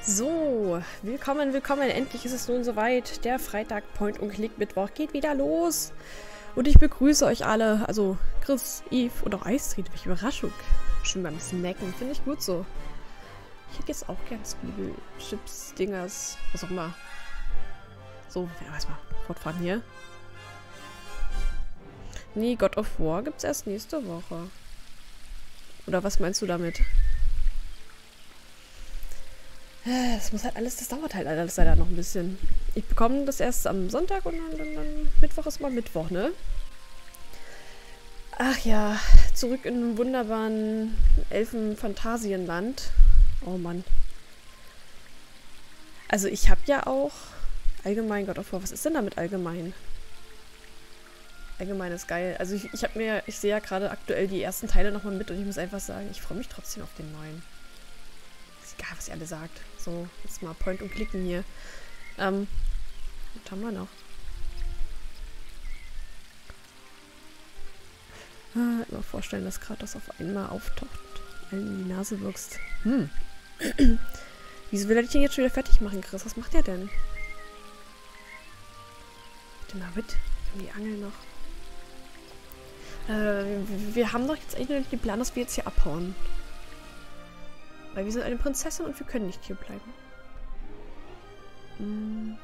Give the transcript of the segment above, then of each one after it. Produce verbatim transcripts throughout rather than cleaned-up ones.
So, willkommen, willkommen. Endlich ist es nun soweit. Der Freitag Point und Click Mittwoch geht wieder los. Und ich begrüße euch alle. Also Chris, Eve und auch Eistrid. Welche Überraschung. Schon beim Snacken. Finde ich gut so. Ich hätte jetzt auch gern Zwiebel, Chips, Dingers, was auch immer. So, erstmal fortfahren hier. Nee, God of War gibt es erst nächste Woche. Oder was meinst du damit? Das muss halt alles, das dauert halt alles leider noch ein bisschen. Ich bekomme das erst am Sonntag und dann, dann, dann Mittwoch ist mal Mittwoch, ne? Ach ja, zurück in einem wunderbaren Elfen-Phantasienland. Oh Mann. Also ich habe ja auch allgemein God of War. Was ist denn damit allgemein? Allgemein ist geil. Also ich, ich habe mir, ich sehe ja gerade aktuell die ersten Teile nochmal mit und ich muss einfach sagen, ich freue mich trotzdem auf den neuen. Ist egal, was ihr alle sagt. So, jetzt mal Point und klicken hier. Ähm, was haben wir noch? Ah, immer vorstellen, dass gerade das auf einmal auftaucht. Allen in die Nase wirkst. Hm. Wieso will er dich denn jetzt schon wieder fertig machen, Chris? Was macht er denn? Bitte mal mit. Die Angel noch. Äh, wir haben doch jetzt eigentlich den Plan, dass wir jetzt hier abhauen. Weil wir sind eine Prinzessin und wir können nicht hier bleiben. Hm.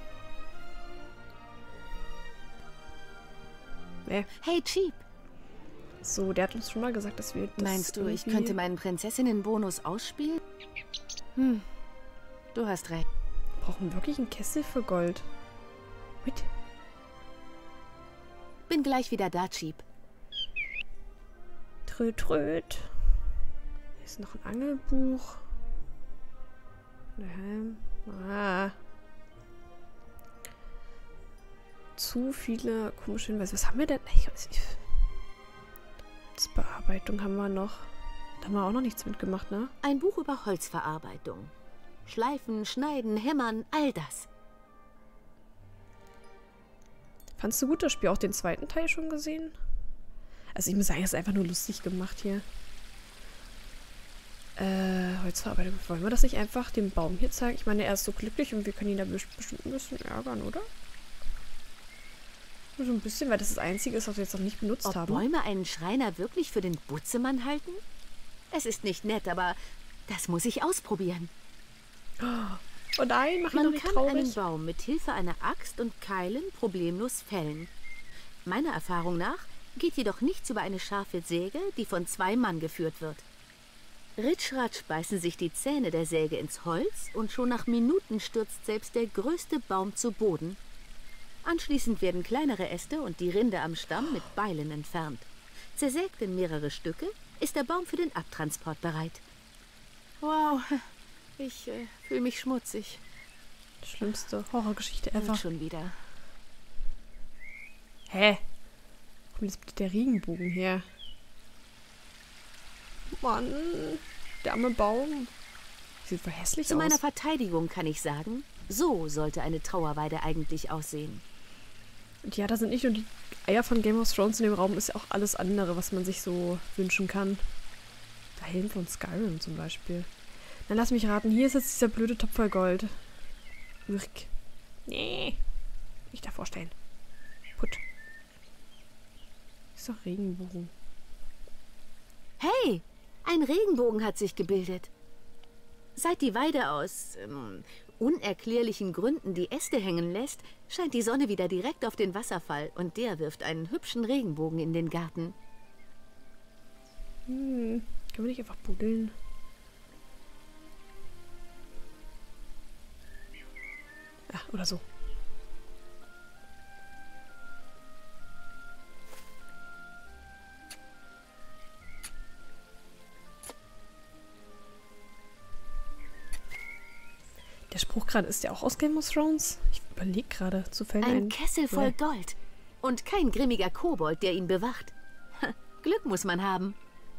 Nee. Hey, Cheap. So, der hat uns schon mal gesagt, dass wir das Meinst du, ich könnte meinen Prinzessinnenbonus ausspielen? Hm, du hast recht. Wir brauchen wirklich einen Kessel für Gold. Mit. Bin gleich wieder da, Cheap. Tröd, tröd. Hier ist noch ein Angelbuch. Der Helm. Ah. Zu viele komische Hinweise. Was haben wir denn? Ich weiß nicht. Das Bearbeitung haben wir noch. Da haben wir auch noch nichts mitgemacht, ne? Ein Buch über Holzverarbeitung. Schleifen, schneiden, hämmern, all das. Fandst du gut das Spiel? Auch den zweiten Teil schon gesehen? Also ich muss sagen, es ist einfach nur lustig gemacht hier. Äh, Holzverarbeitung. Wollen wir das nicht einfach dem Baum hier zeigen? Ich meine, er ist so glücklich und wir können ihn da bestimmt ein bisschen ärgern, oder? Nur so ein bisschen, weil das das Einzige ist, was wir jetzt noch nicht benutzt Ob haben. Bäume einen Schreiner wirklich für den Butzemann halten? Es ist nicht nett, aber das muss ich ausprobieren. Oh nein, mach ihn doch Man nicht kann traurig. einen Baum mit Hilfe einer Axt und Keilen problemlos fällen. Meiner Erfahrung nach geht jedoch nichts über eine scharfe Säge, die von zwei Mann geführt wird. Ritschratsch beißen sich die Zähne der Säge ins Holz und schon nach Minuten stürzt selbst der größte Baum zu Boden. Anschließend werden kleinere Äste und die Rinde am Stamm mit Beilen entfernt. Zersägt in mehrere Stücke ist der Baum für den Abtransport bereit. Wow, ich äh, fühle mich schmutzig. Schlimmste Horrorgeschichte Und ever. schon wieder. Hä? Wo ist bitte der Regenbogen her? Mann, der arme Baum. Sieht voll hässlich Zu aus. meiner Verteidigung kann ich sagen, so sollte eine Trauerweide eigentlich aussehen. Und ja, da sind nicht nur die Eier von Game of Thrones in dem Raum, ist ja auch alles andere, was man sich so wünschen kann. Der Helm von Skyrim zum Beispiel. Dann lass mich raten, hier ist jetzt dieser blöde Topf voll Gold. Wirk. Nee. Nicht da vorstellen. Put. Ist doch Regenbogen. Hey, ein Regenbogen hat sich gebildet. Seit die Weide aus ähm, unerklärlichen Gründen die Äste hängen lässt, scheint die Sonne wieder direkt auf den Wasserfall und der wirft einen hübschen Regenbogen in den Garten. Hm. Können wir nicht einfach buddeln? Ja, oder so. Der Spruch gerade, ist der auch aus Game of Thrones? Ich überlege gerade, zu fällen Ein einen... Kessel voll Gold und kein grimmiger Kobold, der ihn bewacht. Glück muss man haben.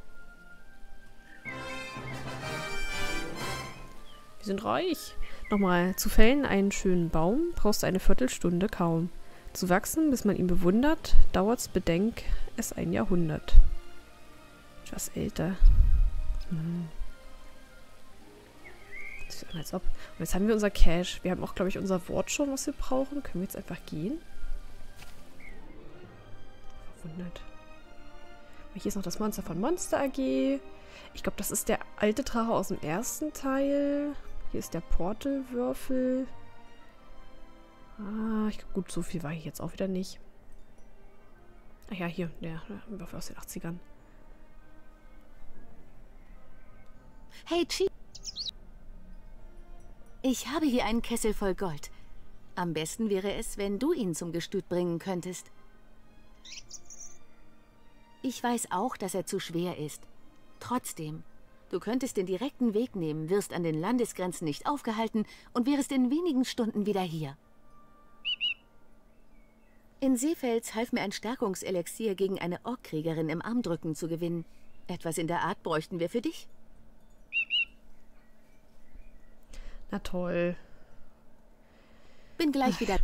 Wir sind reich. Nochmal, zu fällen einen schönen Baum brauchst du eine Viertelstunde kaum. Zu wachsen, bis man ihn bewundert, dauert's bedenk es ein Jahrhundert. Etwas älter. Hm. so an, als ob. Und jetzt haben wir unser Cash. Wir haben auch, glaube ich, unser Wort schon, was wir brauchen. Können wir jetzt einfach gehen? Verwundert. Hier ist noch das Monster von Monster A G. Ich glaube, das ist der alte Drache aus dem ersten Teil. Hier ist der Portalwürfel. Ah, ich glaube, gut, so viel war hier jetzt auch wieder nicht. Ach ja, hier, der, der Würfel aus den achtzigern. Hey, Chi. Ich habe hier einen Kessel voll Gold. Am besten wäre es, wenn du ihn zum Gestüt bringen könntest. Ich weiß auch, dass er zu schwer ist. Trotzdem, du könntest den direkten Weg nehmen, wirst an den Landesgrenzen nicht aufgehalten und wärest in wenigen Stunden wieder hier. In Seefels half mir ein Stärkungselixier gegen eine Orkkriegerin im Armdrücken zu gewinnen. Etwas in der Art bräuchten wir für dich. Na toll. Bin gleich wieder...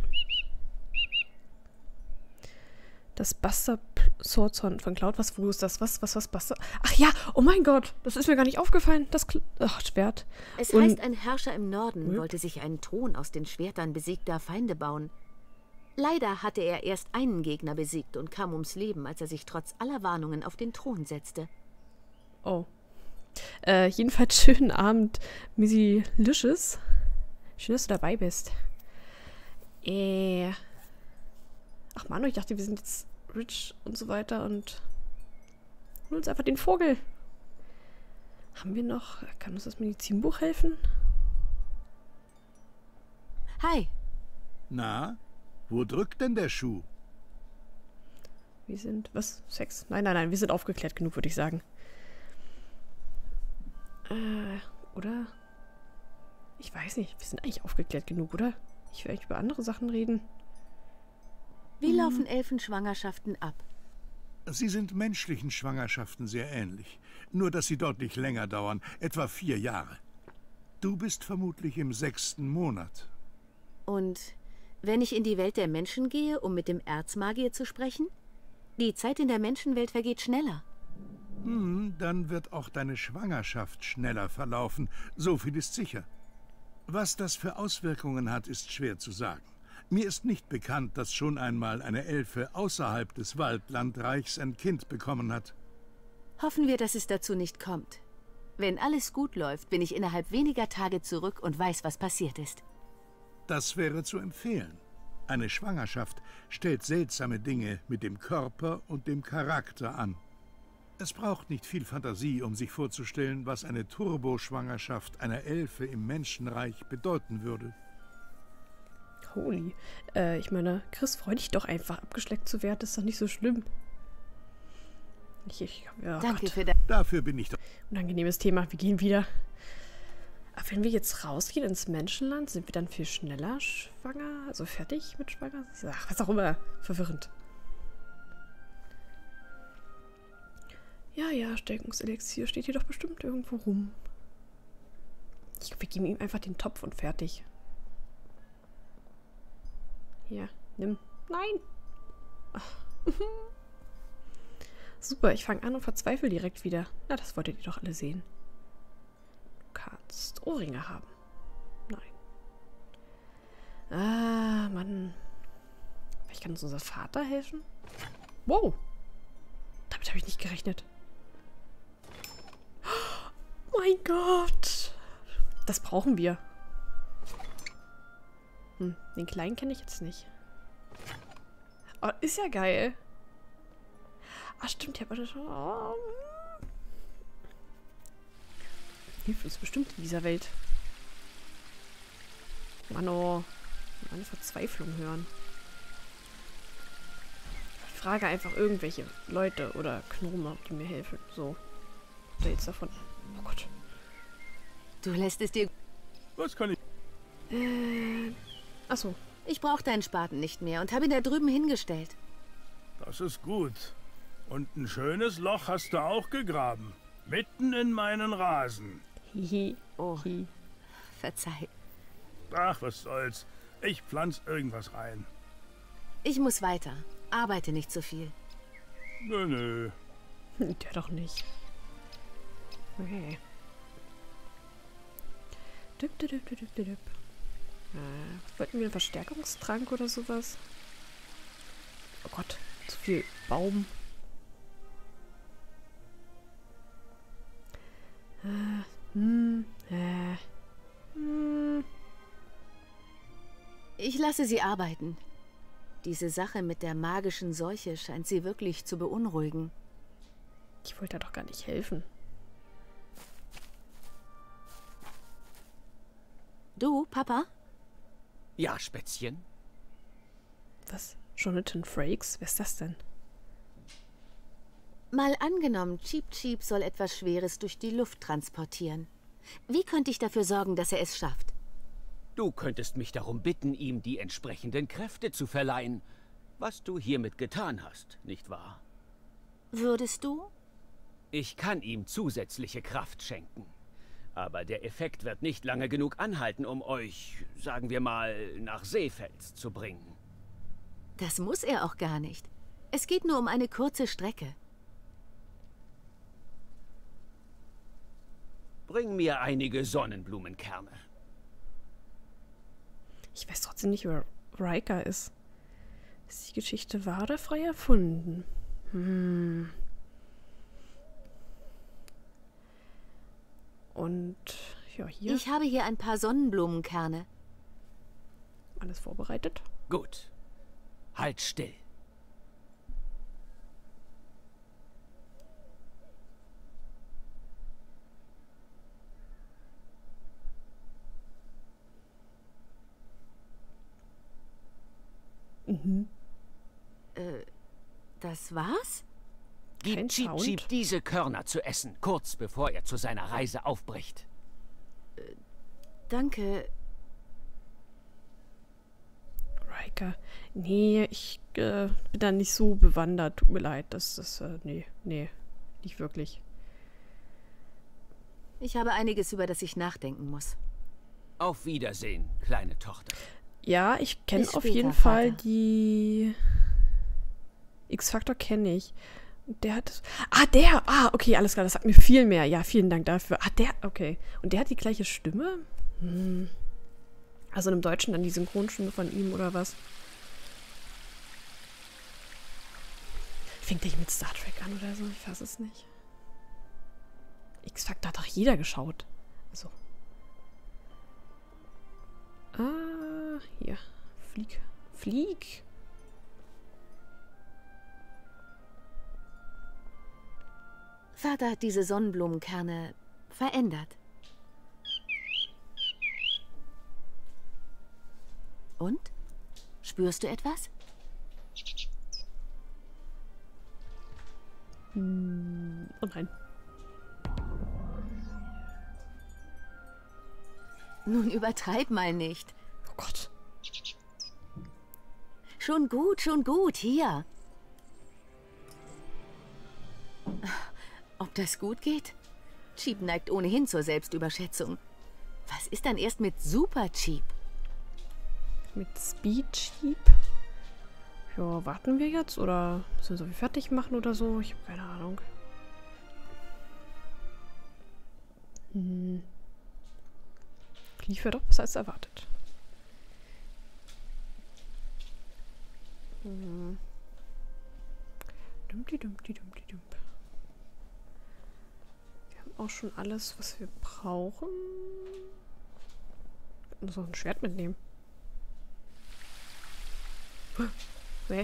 Das Buster Sword von Cloud. Was, wo ist das? Was, was, was, Buster? Ach ja, oh mein Gott. Das ist mir gar nicht aufgefallen. Das Ach, Schwert. Es Und heißt, ein Herrscher im Norden ja. wollte sich einen Thron aus den Schwertern besiegter Feinde bauen. Leider hatte er erst einen Gegner besiegt und kam ums Leben, als er sich trotz aller Warnungen auf den Thron setzte. Oh. Äh, jedenfalls schönen Abend, Missy Licious. Schön, dass du dabei bist. Äh. Ach Mann, ich dachte, wir sind jetzt rich und so weiter und holen uns einfach den Vogel. Haben wir noch... Kann uns das Medizinbuch helfen? Hi. Na, wo drückt denn der Schuh? Wir sind... Was? Sex? Nein, nein, nein, wir sind aufgeklärt genug, würde ich sagen. Äh, oder? Ich weiß nicht, wir sind eigentlich aufgeklärt genug, oder? Ich will eigentlich über andere Sachen reden. Wie laufen Elfenschwangerschaften ab? Sie sind menschlichen Schwangerschaften sehr ähnlich. Nur, dass sie deutlich länger dauern, etwa vier Jahre. Du bist vermutlich im sechsten Monat. Und wenn ich in die Welt der Menschen gehe, um mit dem Erzmagier zu sprechen? Die Zeit in der Menschenwelt vergeht schneller. Hm, dann wird auch deine Schwangerschaft schneller verlaufen. So viel ist sicher. Was das für Auswirkungen hat, ist schwer zu sagen. Mir ist nicht bekannt, dass schon einmal eine Elfe außerhalb des Waldlandreichs ein Kind bekommen hat. Hoffen wir, dass es dazu nicht kommt. Wenn alles gut läuft, bin ich innerhalb weniger Tage zurück und weiß, was passiert ist. Das wäre zu empfehlen. Eine Schwangerschaft stellt seltsame Dinge mit dem Körper und dem Charakter an. Es braucht nicht viel Fantasie, um sich vorzustellen, was eine Turboschwangerschaft einer Elfe im Menschenreich bedeuten würde. Holy. Äh, ich meine, Chris, freu dich doch einfach. Abgeschleckt zu werden, ist doch nicht so schlimm. Ich, ich, ja, Danke Gott. für das. Dafür bin ich doch. Unangenehmes Thema. Wir gehen wieder. Aber wenn wir jetzt rausgehen ins Menschenland, sind wir dann viel schneller schwanger? Also fertig mit schwanger? Ach, was auch immer. Verwirrend. Ja, ja, Stärkungselixier steht hier doch bestimmt irgendwo rum. Ich glaube, wir geben ihm einfach den Topf und fertig. Hier, nimm. Nein! Ach. Super, ich fange an und verzweifle direkt wieder. Na, das wolltet ihr doch alle sehen. Du kannst Ohrringe haben. Nein. Ah, Mann. Vielleicht kann uns unser Vater helfen? Wow! Damit habe ich nicht gerechnet. Oh mein Gott! Das brauchen wir. Hm, den kleinen kenne ich jetzt nicht. Oh, ist ja geil. Ah, stimmt, ich habe schon. Oh. Hilft uns bestimmt in dieser Welt. Mann, oh. Meine Verzweiflung hören. Ich frage einfach irgendwelche Leute oder Gnome, die mir helfen. So. Was jetzt davon? Oh Gott. Du lässt es dir... Was kann ich... Äh. Achso. Ich brauche deinen Spaten nicht mehr und habe ihn da drüben hingestellt. Das ist gut. Und ein schönes Loch hast du auch gegraben. Mitten in meinen Rasen. Hihi. Oh, Hi. verzeih. Ach, was soll's. Ich pflanz irgendwas rein. Ich muss weiter. Arbeite nicht so viel. Nö, nö. Der doch nicht. Okay. Düpp, düpp, düpp, düpp, düpp. Äh, wollten wir einen Verstärkungstrank oder sowas? Oh Gott, zu viel Baum. Äh, hm, äh, hm. Ich lasse sie arbeiten. Diese Sache mit der magischen Seuche scheint sie wirklich zu beunruhigen. Ich wollte doch gar nicht helfen. Du, Papa? Ja, Spätzchen. Was? Jonathan Frakes? Wer ist das denn? Mal angenommen, Cheep Cheep soll etwas Schweres durch die Luft transportieren. Wie könnte ich dafür sorgen, dass er es schafft? Du könntest mich darum bitten, ihm die entsprechenden Kräfte zu verleihen, was du hiermit getan hast, nicht wahr? Würdest du? Ich kann ihm zusätzliche Kraft schenken. Aber der Effekt wird nicht lange genug anhalten, um euch, sagen wir mal, nach Seefels zu bringen. Das muss er auch gar nicht. Es geht nur um eine kurze Strecke. Bring mir einige Sonnenblumenkerne. Ich weiß trotzdem nicht, wer Riker ist. Ist die Geschichte wahr oder frei erfunden? Hm. Und ja, hier Ich habe hier ein paar Sonnenblumenkerne. alles vorbereitet. Gut. Halt still. Mhm. Äh, das war's? Gib Kein Cheep Sound. Cheep diese Körner zu essen, kurz bevor er zu seiner Reise aufbricht. Danke. Riker. Nee, ich äh, bin da nicht so bewandert. Tut mir leid. Das ist, äh, nee, nee, nicht wirklich. Ich habe einiges, über das ich nachdenken muss. Auf Wiedersehen, kleine Tochter. Ja, ich kenne Bis auf später, jeden Fall Vater. die X-Factor kenne ich. Und der hat... Ah, der! Ah, okay, alles klar, das sagt mir viel mehr. Ja, vielen Dank dafür. Ah, der, okay. Und der hat die gleiche Stimme? Hm. Also im Deutschen dann die Synchronstimme von ihm oder was? Fängt der mit Star Trek an oder so? Ich weiß es nicht. X-Factor hat doch jeder geschaut. Also. Ah, hier. Flieg. Flieg. Vater hat diese Sonnenblumenkerne verändert. Und? Spürst du etwas? Hm, oh nein. Nun übertreib mal nicht. Oh Gott. Schon gut, schon gut, hier. Ob das gut geht? Cheep neigt ohnehin zur Selbstüberschätzung. Was ist dann erst mit Super Cheep? Mit Speed Sheep. Ja, warten wir jetzt oder müssen wir so viel fertig machen oder so? Ich habe keine Ahnung. Hm. Lief ja doch besser als erwartet. Hm. Dumpty dumpty dumpty dump. Wir haben auch schon alles, was wir brauchen. Wir müssen noch ein Schwert mitnehmen. Nee.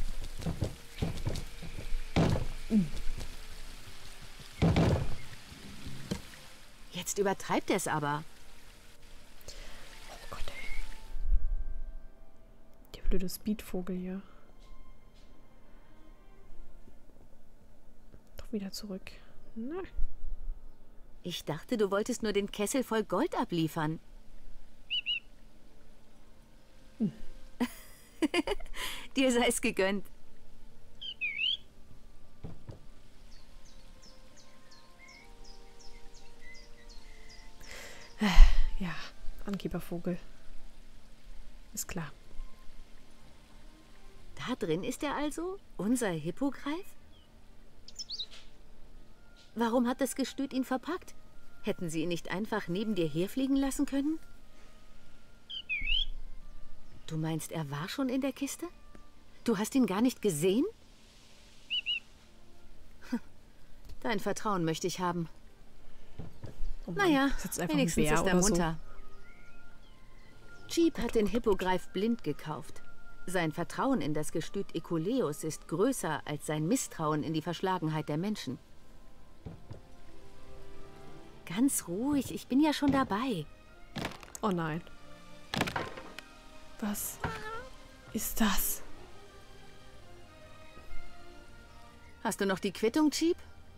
Jetzt übertreibt er es aber. Oh Gott, ey. Der blöde Speedvogel hier. Doch wieder zurück. Na. Ich dachte, du wolltest nur den Kessel voll Gold abliefern. Hm. Dir sei es gegönnt. Ja, Angebervogel. Ist klar. Da drin ist er also? Unser Hippogreif? Warum hat das Gestüt ihn verpackt? Hätten sie ihn nicht einfach neben dir herfliegen lassen können? Du meinst, er war schon in der Kiste? Du hast ihn gar nicht gesehen? Dein Vertrauen möchte ich haben. Oh Mann, Naja, ist jetzt einfach ein wenigstens Bär ist er oder so. munter. Jeep hat den Hippogreif blind gekauft. Sein Vertrauen in das Gestüt Ekuleus ist größer als sein Misstrauen in die Verschlagenheit der Menschen. Ganz ruhig, ich bin ja schon dabei. Oh nein. Was ist das? Hast du noch die Quittung, Jeep?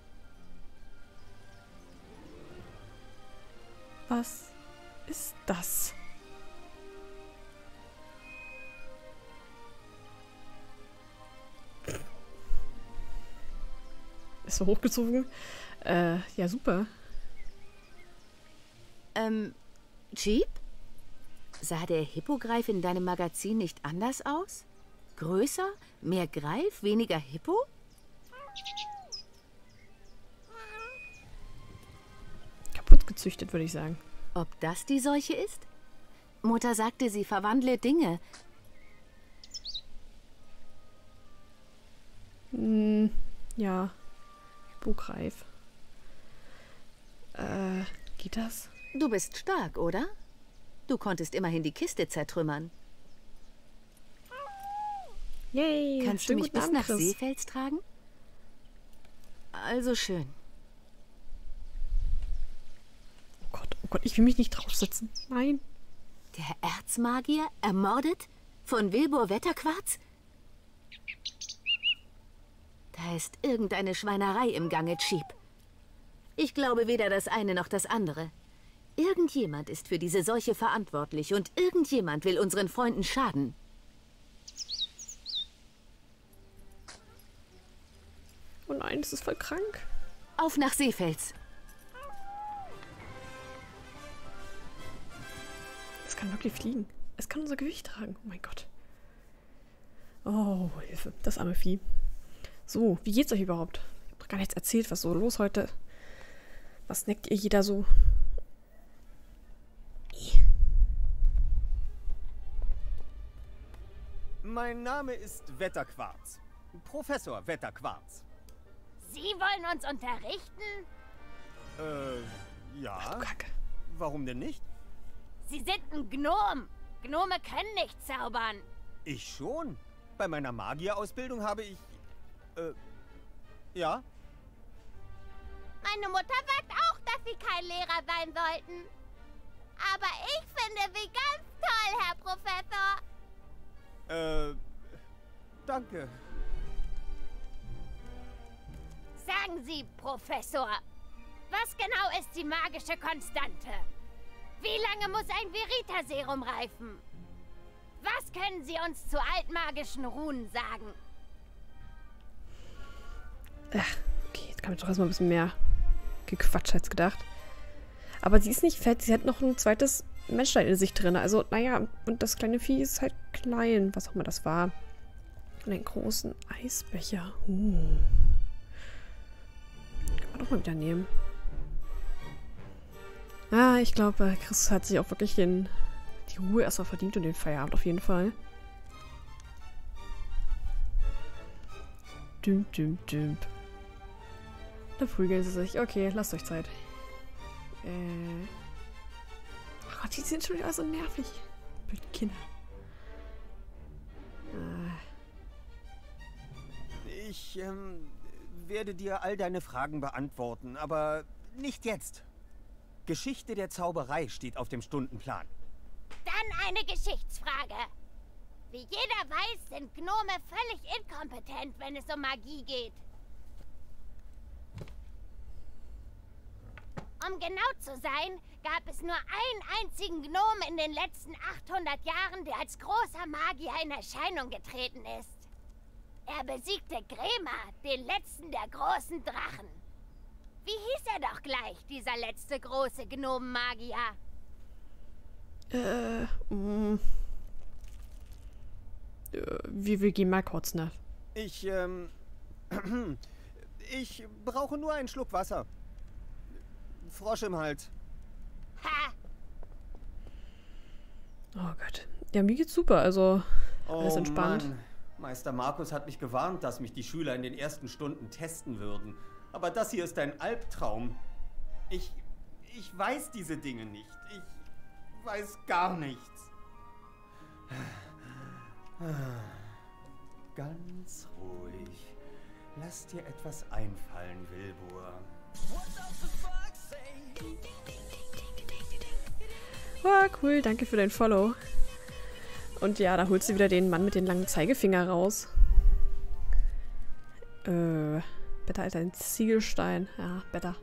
Was ist das? Ist so hochgezogen. Äh, ja, super. Ähm, Jeep? Sah der Hippogreif in deinem Magazin nicht anders aus? Größer? Mehr Greif? Weniger Hippo? Kaputt gezüchtet, würde ich sagen. Ob das die Seuche ist? Mutter sagte, sie verwandle Dinge. Hm, ja. Hippogreif. Äh, geht das? Du bist stark, oder? Du konntest immerhin die Kiste zertrümmern. Yay! Kannst du schönen mich guten bis Abend, nach Chris. Seefels tragen? Also schön. Oh Gott, oh Gott, ich will mich nicht draufsetzen. Nein. Der Erzmagier ermordet? Von Wilbur Wetterquarz? Da ist irgendeine Schweinerei im Gange, Jeep. Ich glaube weder das eine noch das andere. Irgendjemand ist für diese Seuche verantwortlich und irgendjemand will unseren Freunden schaden. Oh nein, das ist voll krank. Auf nach Seefels. Es kann wirklich fliegen. Es kann unser Gewicht tragen. Oh mein Gott. Oh, Hilfe. Das arme Vieh. So, wie geht's euch überhaupt? Ich hab doch gar nichts erzählt. Was ist so los heute? Was snackt ihr jeder so? Mein Name ist Wetterquarz. Professor Wetterquarz. Sie wollen uns unterrichten? Äh, ja. Ach du Kacke. Warum denn nicht? Sie sind ein Gnom. Gnome können nicht zaubern. Ich schon. Bei meiner Magierausbildung habe ich... Äh, ja. Meine Mutter sagt auch, dass Sie kein Lehrer sein sollten. Aber ich finde Sie ganz toll, Herr Professor. Äh, danke. Sagen Sie, Professor, was genau ist die magische Konstante? Wie lange muss ein Verita-Serum reifen? Was können Sie uns zu altmagischen Runen sagen? Ach, okay, jetzt kam ich doch erstmal ein bisschen mehr gequatscht als gedacht. Aber sie ist nicht fett, sie hat noch ein zweites Menschlein in sich drin. Also, naja, und das kleine Vieh ist halt klein, was auch immer das war. Und einen großen Eisbecher. Uh. Kann man doch mal wieder nehmen. Ah, ich glaube, Chris hat sich auch wirklich den, die Ruhe erstmal verdient und den Feierabend auf jeden Fall. Düm, düm, düm. Da prügeln sie sich. Okay, lasst euch Zeit. Äh. Oh Gott, die sind schon wieder so nervig. Blöde Kinder. Äh. Ich, ähm, werde dir all deine Fragen beantworten, aber nicht jetzt. Geschichte der Zauberei steht auf dem Stundenplan. Dann eine Geschichtsfrage. Wie jeder weiß, sind Gnome völlig inkompetent, wenn es um Magie geht. Um genau zu sein, gab es nur einen einzigen Gnom in den letzten achthundert Jahren, der als großer Magier in Erscheinung getreten ist. Er besiegte Grema, den letzten der großen Drachen. Wie hieß er doch gleich, dieser letzte große Gnomenmagier? Äh, mh. Äh, wir, wir gehen mal kurz nach. Ich, ähm, ich brauche nur einen Schluck Wasser. Frosch im Hals. Ha! Oh Gott. Ja, mir geht's super, also alles Oh entspannt. Mann. Meister Markus hat mich gewarnt, dass mich die Schüler in den ersten Stunden testen würden. Aber das hier ist ein Albtraum. Ich... ich weiß diese Dinge nicht. Ich weiß gar nichts. Ganz ruhig. Lass dir etwas einfallen, Wilbur. Oh, cool, danke für dein Follow. Und ja, da holst du wieder den Mann mit den langen Zeigefinger raus. Äh, Better als ein Ziegelstein. Ja, better.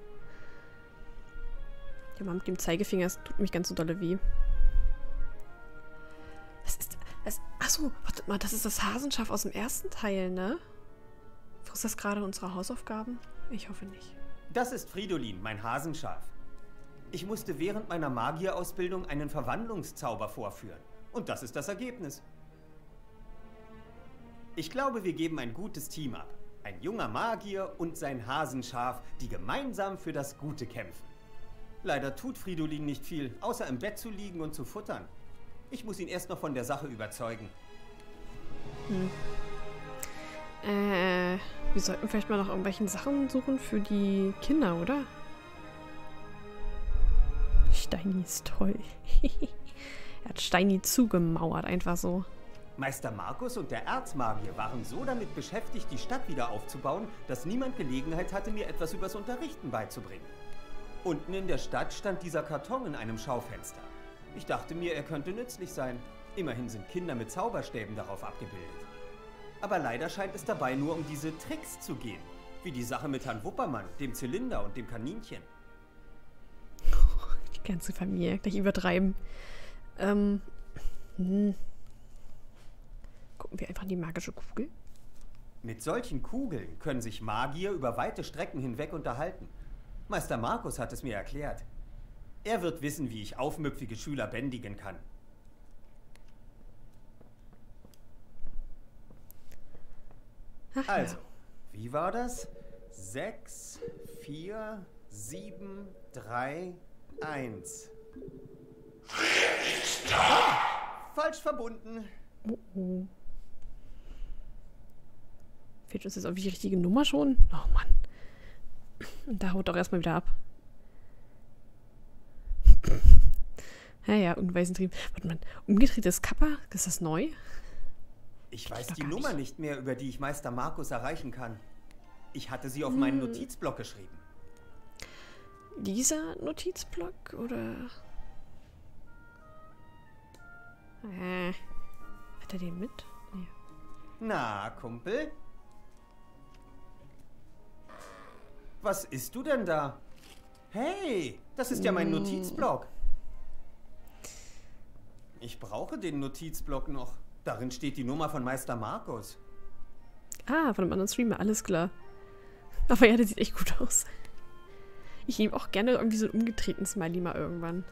Der Mann mit dem Zeigefinger, das tut mich ganz so dolle weh. Das ist... Das, achso, warte mal, das ist das Hasenschaf aus dem ersten Teil, ne? Frisst das gerade unsere Hausaufgaben? Ich hoffe nicht. Das ist Fridolin, mein Hasenschaf. Ich musste während meiner Magierausbildung einen Verwandlungszauber vorführen. Und das ist das Ergebnis. Ich glaube, wir geben ein gutes Team ab. Ein junger Magier und sein Hasenschaf, die gemeinsam für das Gute kämpfen. Leider tut Fridolin nicht viel, außer im Bett zu liegen und zu futtern. Ich muss ihn erst noch von der Sache überzeugen. Hm. Äh, wir sollten vielleicht mal nach irgendwelchen Sachen suchen für die Kinder, oder? Steini ist toll. Er hat Steini zugemauert, einfach so. Meister Markus und der Erzmagier waren so damit beschäftigt, die Stadt wieder aufzubauen, dass niemand Gelegenheit hatte, mir etwas übers Unterrichten beizubringen. Unten in der Stadt stand dieser Karton in einem Schaufenster. Ich dachte mir, er könnte nützlich sein. Immerhin sind Kinder mit Zauberstäben darauf abgebildet. Aber leider scheint es dabei nur um diese Tricks zu gehen. Wie die Sache mit Herrn Wuppermann, dem Zylinder und dem Kaninchen. Die ganze Familie, gleich übertreiben. Ähm, hm. Gucken wir einfach in die magische Kugel. Mit solchen Kugeln können sich Magier über weite Strecken hinweg unterhalten. Meister Markus hat es mir erklärt. Er wird wissen, wie ich aufmüpfige Schüler bändigen kann. Ach, Also, ja. wie war das? Sechs, vier, sieben, drei, eins. Ah, falsch verbunden. Oh, oh. Fehlt uns jetzt auch die richtige Nummer schon? Oh Mann. Und da haut doch erstmal wieder ab. Ja, ja, Unweisentrieb. Warte mal, umgedrehtes Kappa? Ist das neu? Ich weiß doch die gar Nummer nicht. nicht mehr, über die ich Meister Markus erreichen kann. Ich hatte sie auf meinen Notizblock geschrieben. Dieser Notizblock oder? Äh, hat er den mit? Nee. Na, Kumpel? Was isst du denn da? Hey, das ist ja mein Mm. Notizblock. Ich brauche den Notizblock noch. Darin steht die Nummer von Meister Markus. Ah, von einem anderen Streamer, alles klar. Aber ja, der sieht echt gut aus. Ich nehme auch gerne irgendwie so einen umgedrehten Smiley mal irgendwann.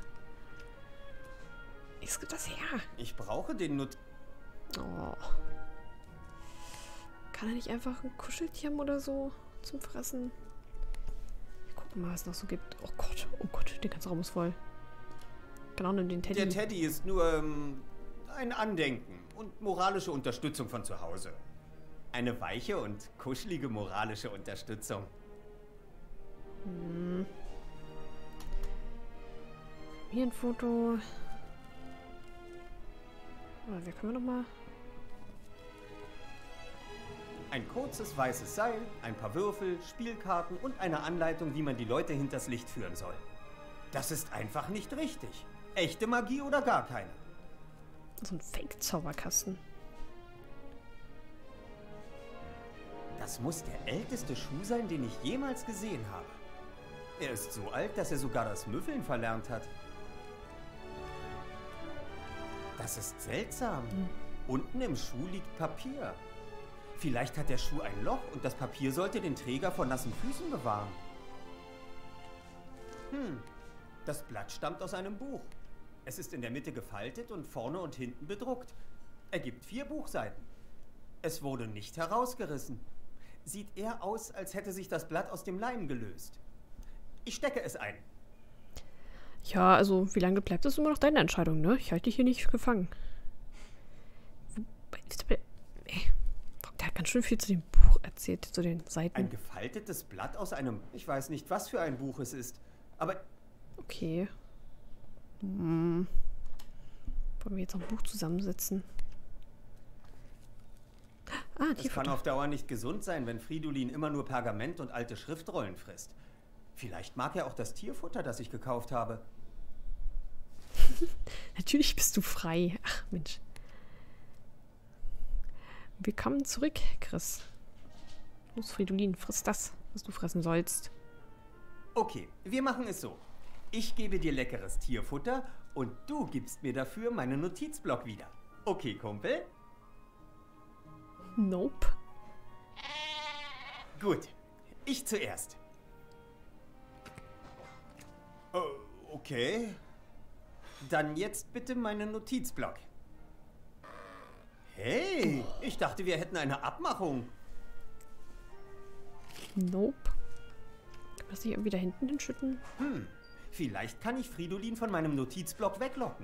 Ist das her? Ich brauche den Not... Oh. Kann er nicht einfach ein Kuscheltier haben oder so zum Fressen? Wir gucken mal, was es noch so gibt. Oh Gott, oh Gott, der ganze Raum ist voll. Genau, nimm den Teddy. Der Teddy ist nur ähm, ein Andenken und moralische Unterstützung von zu Hause. Eine weiche und kuschelige moralische Unterstützung. Hm. Hier ein Foto. Oder wir können wir noch mal. Ein kurzes weißes Seil, ein paar Würfel, Spielkarten und eine Anleitung, wie man die Leute hinters Licht führen soll. Das ist einfach nicht richtig. Echte Magie oder gar keine. So ein Fake-Zauberkasten. Das muss der älteste Schuh sein, den ich jemals gesehen habe. Er ist so alt, dass er sogar das Müffeln verlernt hat. Das ist seltsam. Unten im Schuh liegt Papier. Vielleicht hat der Schuh ein Loch und das Papier sollte den Träger vor nassen Füßen bewahren. Hm, das Blatt stammt aus einem Buch. Es ist in der Mitte gefaltet und vorne und hinten bedruckt. Ergibt vier Buchseiten. Es wurde nicht herausgerissen. Sieht eher aus, als hätte sich das Blatt aus dem Leim gelöst. Ich stecke es ein. Ja, also wie lange bleibt, ist immer noch deine Entscheidung, ne? Ich halte dich hier nicht gefangen. Der hat ganz schön viel zu dem Buch erzählt, zu den Seiten. Ein gefaltetes Blatt aus einem, ich weiß nicht, was für ein Buch es ist. Aber... Okay. Hm. Wollen wir jetzt noch ein Buch zusammensetzen? Ah, es kann auf Dauer nicht gesund sein, wenn Fridolin immer nur Pergament und alte Schriftrollen frisst. Vielleicht mag er auch das Tierfutter, das ich gekauft habe. Natürlich bist du frei. Ach, Mensch. Willkommen zurück, Chris. Los, Fridolin, friss das, was du fressen sollst. Okay, wir machen es so. Ich gebe dir leckeres Tierfutter und du gibst mir dafür meinen Notizblock wieder. Okay, Kumpel? Nope. Gut, ich zuerst. Uh, okay. Dann jetzt bitte meinen Notizblock. Hey, ich dachte, wir hätten eine Abmachung. Nope. Kann man das nicht irgendwie da hinten hinschütten? Hm, vielleicht kann ich Fridolin von meinem Notizblock weglocken.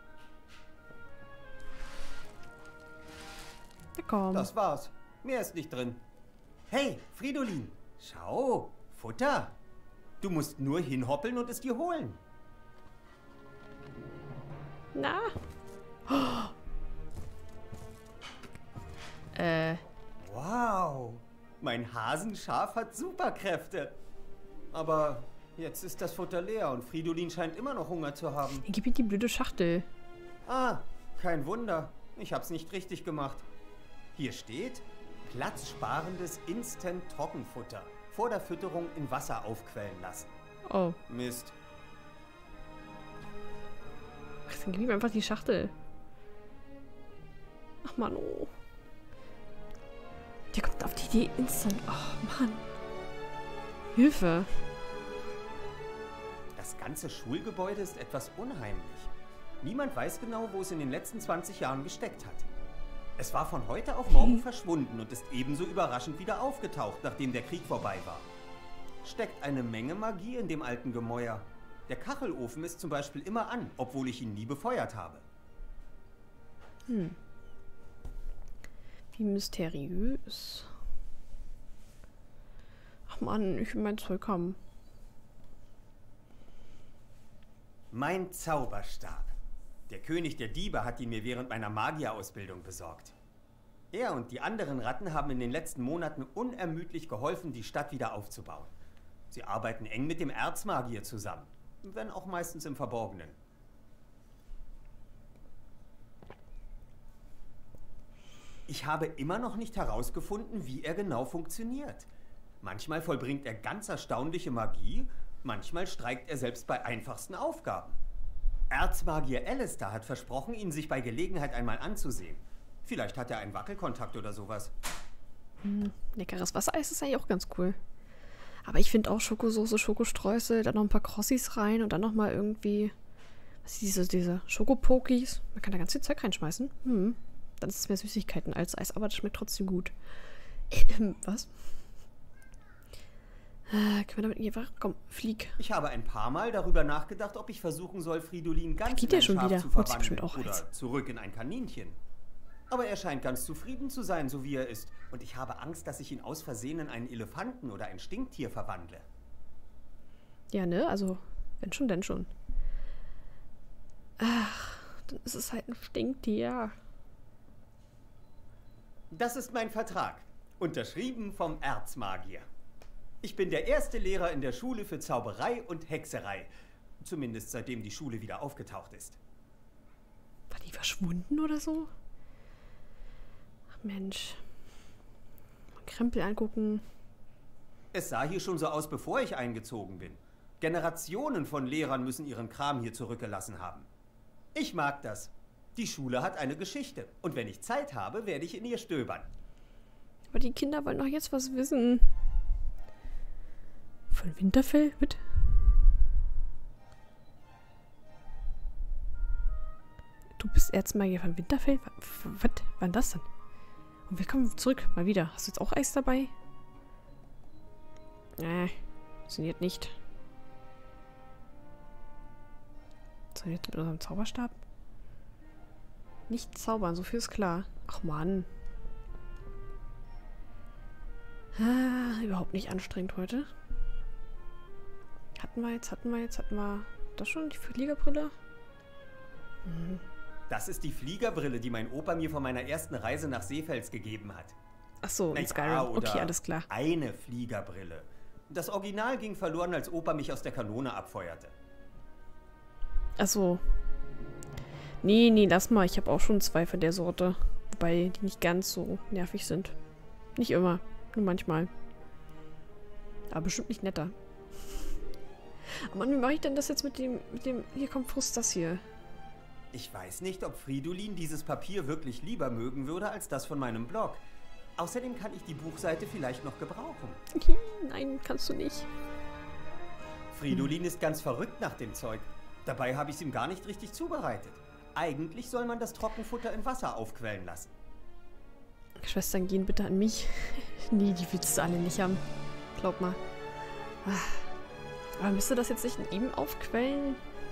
Ja, komm. Das war's. Mehr ist nicht drin. Hey, Fridolin, schau, Futter. Du musst nur hinhoppeln und es dir holen. Na? Oh. Äh. Wow. Mein Hasenschaf hat Superkräfte. Aber jetzt ist das Futter leer und Fridolin scheint immer noch Hunger zu haben. Gib mir die blöde Schachtel. Ah, kein Wunder. Ich hab's nicht richtig gemacht. Hier steht, platzsparendes Instant-Trockenfutter. Vor der Fütterung in Wasser aufquellen lassen. Oh. Mist. Ach, dann gib ihm einfach die Schachtel. Ach Mann, oh. Der kommt auf die Idee instant. Oh Mann. Hilfe. Das ganze Schulgebäude ist etwas unheimlich. Niemand weiß genau, wo es in den letzten zwanzig Jahren gesteckt hat. Es war von heute auf morgen hm. verschwunden und ist ebenso überraschend wieder aufgetaucht, nachdem der Krieg vorbei war. Steckt eine Menge Magie in dem alten Gemäuer. Der Kachelofen ist zum Beispiel immer an, obwohl ich ihn nie befeuert habe. Hm. Wie mysteriös. Ach Mann, ich will mein Zeug haben. Mein Zauberstab. Der König der Diebe hat ihn mir während meiner Magierausbildung besorgt. Er und die anderen Ratten haben in den letzten Monaten unermüdlich geholfen, die Stadt wieder aufzubauen. Sie arbeiten eng mit dem Erzmagier zusammen, wenn auch meistens im Verborgenen. Ich habe immer noch nicht herausgefunden, wie er genau funktioniert. Manchmal vollbringt er ganz erstaunliche Magie, manchmal streikt er selbst bei einfachsten Aufgaben. Erzmagier Alistair hat versprochen, ihn sich bei Gelegenheit einmal anzusehen. Vielleicht hat er einen Wackelkontakt oder sowas. Hm, leckeres Wassereis ist eigentlich auch ganz cool. Aber ich finde auch Schokosoße, Schokostreusel, dann noch ein paar Crossis rein und dann nochmal irgendwie, was ist diese, diese Schokopokies. Man kann da ganz viel Zeug reinschmeißen. Hm. Dann ist es mehr Süßigkeiten als Eis, aber das schmeckt trotzdem gut. Ähm, was? Äh, können wir damit nicht einfach... Komm, flieg. Ich habe ein paar Mal darüber nachgedacht, ob ich versuchen soll, Fridolin ganz in ein schon Schaf wieder. zu verwandeln auch oder Eis. zurück in ein Kaninchen. Aber er scheint ganz zufrieden zu sein, so wie er ist. Und ich habe Angst, dass ich ihn aus Versehen in einen Elefanten oder ein Stinktier verwandle. Ja, ne? Also, wenn schon, denn schon. Ach, dann ist es halt ein Stinktier. Das ist mein Vertrag. Unterschrieben vom Erzmagier. Ich bin der erste Lehrer in der Schule für Zauberei und Hexerei. Zumindest seitdem die Schule wieder aufgetaucht ist. War die verschwunden oder so? Ach Mensch. Mal Krempel angucken. Es sah hier schon so aus, bevor ich eingezogen bin. Generationen von Lehrern müssen ihren Kram hier zurückgelassen haben. Ich mag das. Die Schule hat eine Geschichte. Und wenn ich Zeit habe, werde ich in ihr stöbern. Aber die Kinder wollen doch jetzt was wissen. Von Winterfell? Was? Du bist Erzmagier von Winterfell? Was? Wann das denn? Und wir kommen zurück. Mal wieder. Hast du jetzt auch Eis dabei? Äh, funktioniert nicht. denn jetzt mit unserem Zauberstab? Nicht zaubern, so viel ist klar. Ach Mann. Ah, überhaupt nicht anstrengend heute. Hatten wir jetzt, hatten wir jetzt, hatten wir das schon, die Fliegerbrille? Mhm. Das ist die Fliegerbrille, die mein Opa mir von meiner ersten Reise nach Seefels gegeben hat. Ach so, in Skyrim. Okay, alles klar. Eine Fliegerbrille. Das Original ging verloren, als Opa mich aus der Kanone abfeuerte. Ach so. Nee, nee, lass mal. Ich habe auch schon zwei von der Sorte. Wobei die nicht ganz so nervig sind. Nicht immer. Nur manchmal. Aber bestimmt nicht netter. Aber Mann, wie mache ich denn das jetzt mit dem, mit dem... Hier kommt Frust das hier. Ich weiß nicht, ob Fridolin dieses Papier wirklich lieber mögen würde als das von meinem Blog. Außerdem kann ich die Buchseite vielleicht noch gebrauchen. Nein, kannst du nicht. Fridolin ist ganz verrückt nach dem Zeug. Dabei habe ich es ihm gar nicht richtig zubereitet. Eigentlich soll man das Trockenfutter in Wasser aufquellen lassen. Schwestern, gehen bitte an mich. Nee, die willst du alle nicht haben. Glaub mal. Aber müsste das jetzt nicht in ihm aufquellen?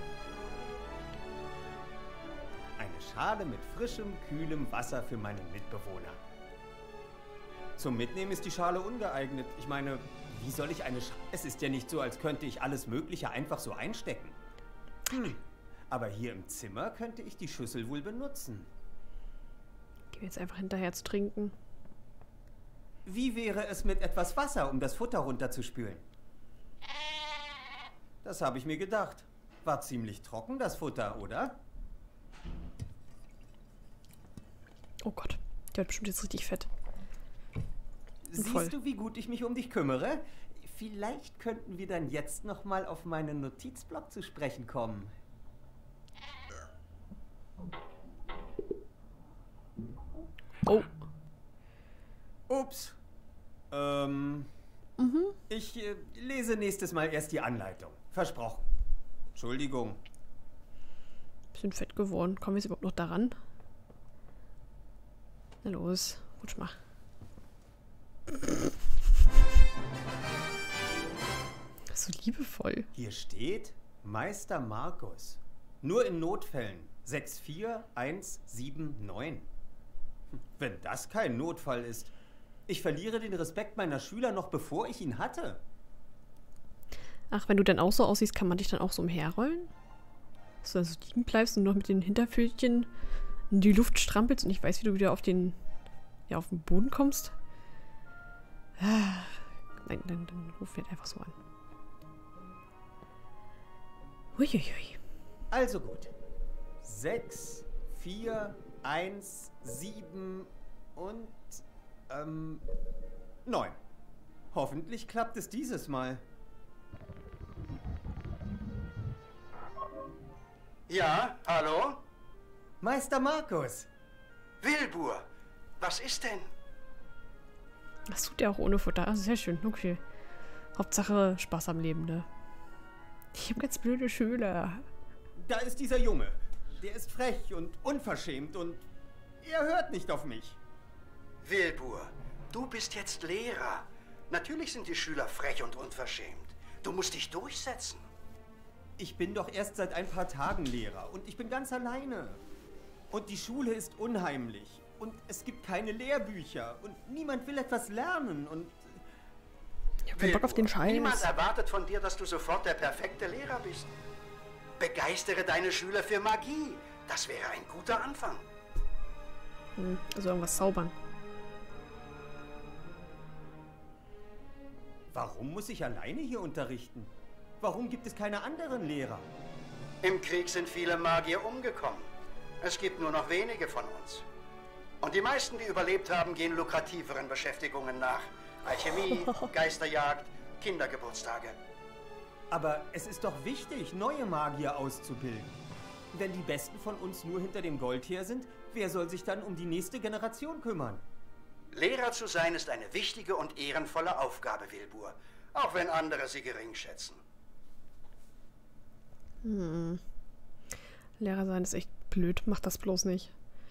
Eine Schale mit frischem, kühlem Wasser für meinen Mitbewohner. Zum Mitnehmen ist die Schale ungeeignet. Ich meine, wie soll ich eine Schale... Es ist ja nicht so, als könnte ich alles Mögliche einfach so einstecken. Hm. Aber hier im Zimmer könnte ich die Schüssel wohl benutzen. Geh jetzt einfach hinterher zu trinken. Wie wäre es mit etwas Wasser, um das Futter runterzuspülen? Das habe ich mir gedacht. War ziemlich trocken, das Futter, oder? Oh Gott, der wird bestimmt jetzt richtig fett. Siehst voll. Du, wie gut ich mich um dich kümmere? Vielleicht könnten wir dann jetzt noch mal auf meinen Notizblock zu sprechen kommen. Oh. Ups. Ähm. Mhm. Ich äh, lese nächstes Mal erst die Anleitung. Versprochen. Entschuldigung. Bisschen fett geworden. Kommen wir jetzt überhaupt noch daran? Na los, rutsch mal. So liebevoll. Hier steht Meister Markus. Nur in Notfällen. sechs vier eins sieben neun. Wenn das kein Notfall ist. Ich verliere den Respekt meiner Schüler noch bevor ich ihn hatte. Ach, wenn du dann auch so aussiehst, kann man dich dann auch so umherrollen? Dass du da so liegen bleibst und noch mit den Hinterpfötchen in die Luft strampelst und ich weiß, wie du wieder auf den, ja, auf den Boden kommst? Ah, nein, dann, dann ruf mich einfach so an. Uiuiui. Also gut. sechs, vier, eins, sieben und ähm, neun. Hoffentlich klappt es dieses Mal. Ja, hallo? Meister Markus. Wilbur, was ist denn? Das tut ja auch ohne Futter. Also sehr schön, okay. Hauptsache Spaß am Leben, ne? Ich habe ganz blöde Schüler. Da ist dieser Junge. Der ist frech und unverschämt und er hört nicht auf mich. Wilbur, du bist jetzt Lehrer. Natürlich sind die Schüler frech und unverschämt. Du musst dich durchsetzen. Ich bin doch erst seit ein paar Tagen Lehrer und ich bin ganz alleine. Und die Schule ist unheimlich. Und es gibt keine Lehrbücher und niemand will etwas lernen und... Ich hab keinen Bock auf den Scheiß. Niemand erwartet von dir, dass du sofort der perfekte Lehrer bist. Begeistere deine Schüler für Magie. Das wäre ein guter Anfang. Hm, also irgendwas zaubern. Warum muss ich alleine hier unterrichten? Warum gibt es keine anderen Lehrer? Im Krieg sind viele Magier umgekommen. Es gibt nur noch wenige von uns. Und die meisten, die überlebt haben, gehen lukrativeren Beschäftigungen nach. Alchemie, Geisterjagd, Kindergeburtstage. Aber es ist doch wichtig, neue Magier auszubilden. Wenn die Besten von uns nur hinter dem Gold her sind, wer soll sich dann um die nächste Generation kümmern? Lehrer zu sein ist eine wichtige und ehrenvolle Aufgabe, Wilbur. Auch wenn andere sie gering schätzen. Hm. Lehrer sein ist echt blöd. Mach das bloß nicht.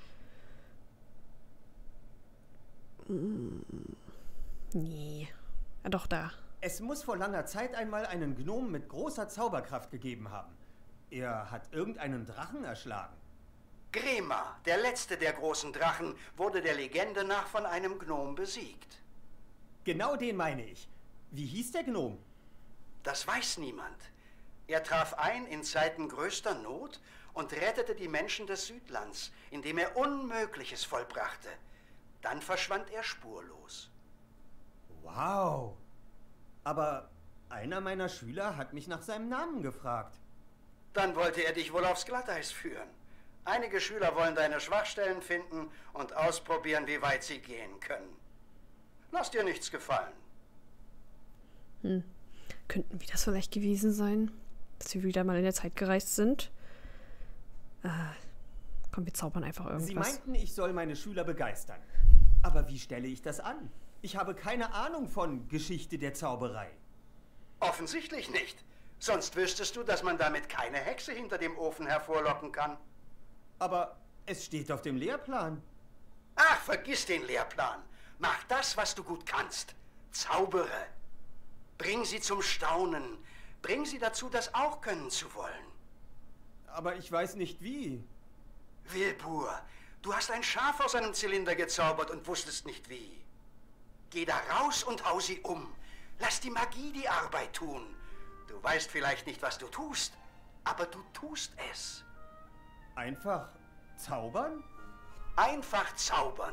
Hm. Nee. Ja, doch, da. Es muss vor langer Zeit einmal einen Gnomen mit großer Zauberkraft gegeben haben. Er hat irgendeinen Drachen erschlagen. Grema, der letzte der großen Drachen, wurde der Legende nach von einem Gnom besiegt. Genau den meine ich. Wie hieß der Gnom? Das weiß niemand. Er traf ein in Zeiten größter Not und rettete die Menschen des Südlands, indem er Unmögliches vollbrachte. Dann verschwand er spurlos. Wow. Aber einer meiner Schüler hat mich nach seinem Namen gefragt. Dann wollte er dich wohl aufs Glatteis führen. Einige Schüler wollen deine Schwachstellen finden und ausprobieren, wie weit sie gehen können. Lass dir nichts gefallen. Hm. Könnten wir das vielleicht gewesen sein? Dass wir wieder mal in der Zeit gereist sind? Äh, komm, wir zaubern einfach irgendwas. Sie meinten, ich soll meine Schüler begeistern. Aber wie stelle ich das an? Ich habe keine Ahnung von Geschichte der Zauberei. Offensichtlich nicht. Sonst wüsstest du, dass man damit keine Hexe hinter dem Ofen hervorlocken kann. Aber es steht auf dem Lehrplan. Ach, vergiss den Lehrplan. Mach das, was du gut kannst. Zaubere. Bring sie zum Staunen. Bring sie dazu, das auch können zu wollen. Aber ich weiß nicht wie. Wilbur, du hast ein Schaf aus einem Zylinder gezaubert und wusstest nicht wie. Geh da raus und hau sie um. Lass die Magie die Arbeit tun. Du weißt vielleicht nicht, was du tust, aber du tust es. Einfach zaubern? Einfach zaubern.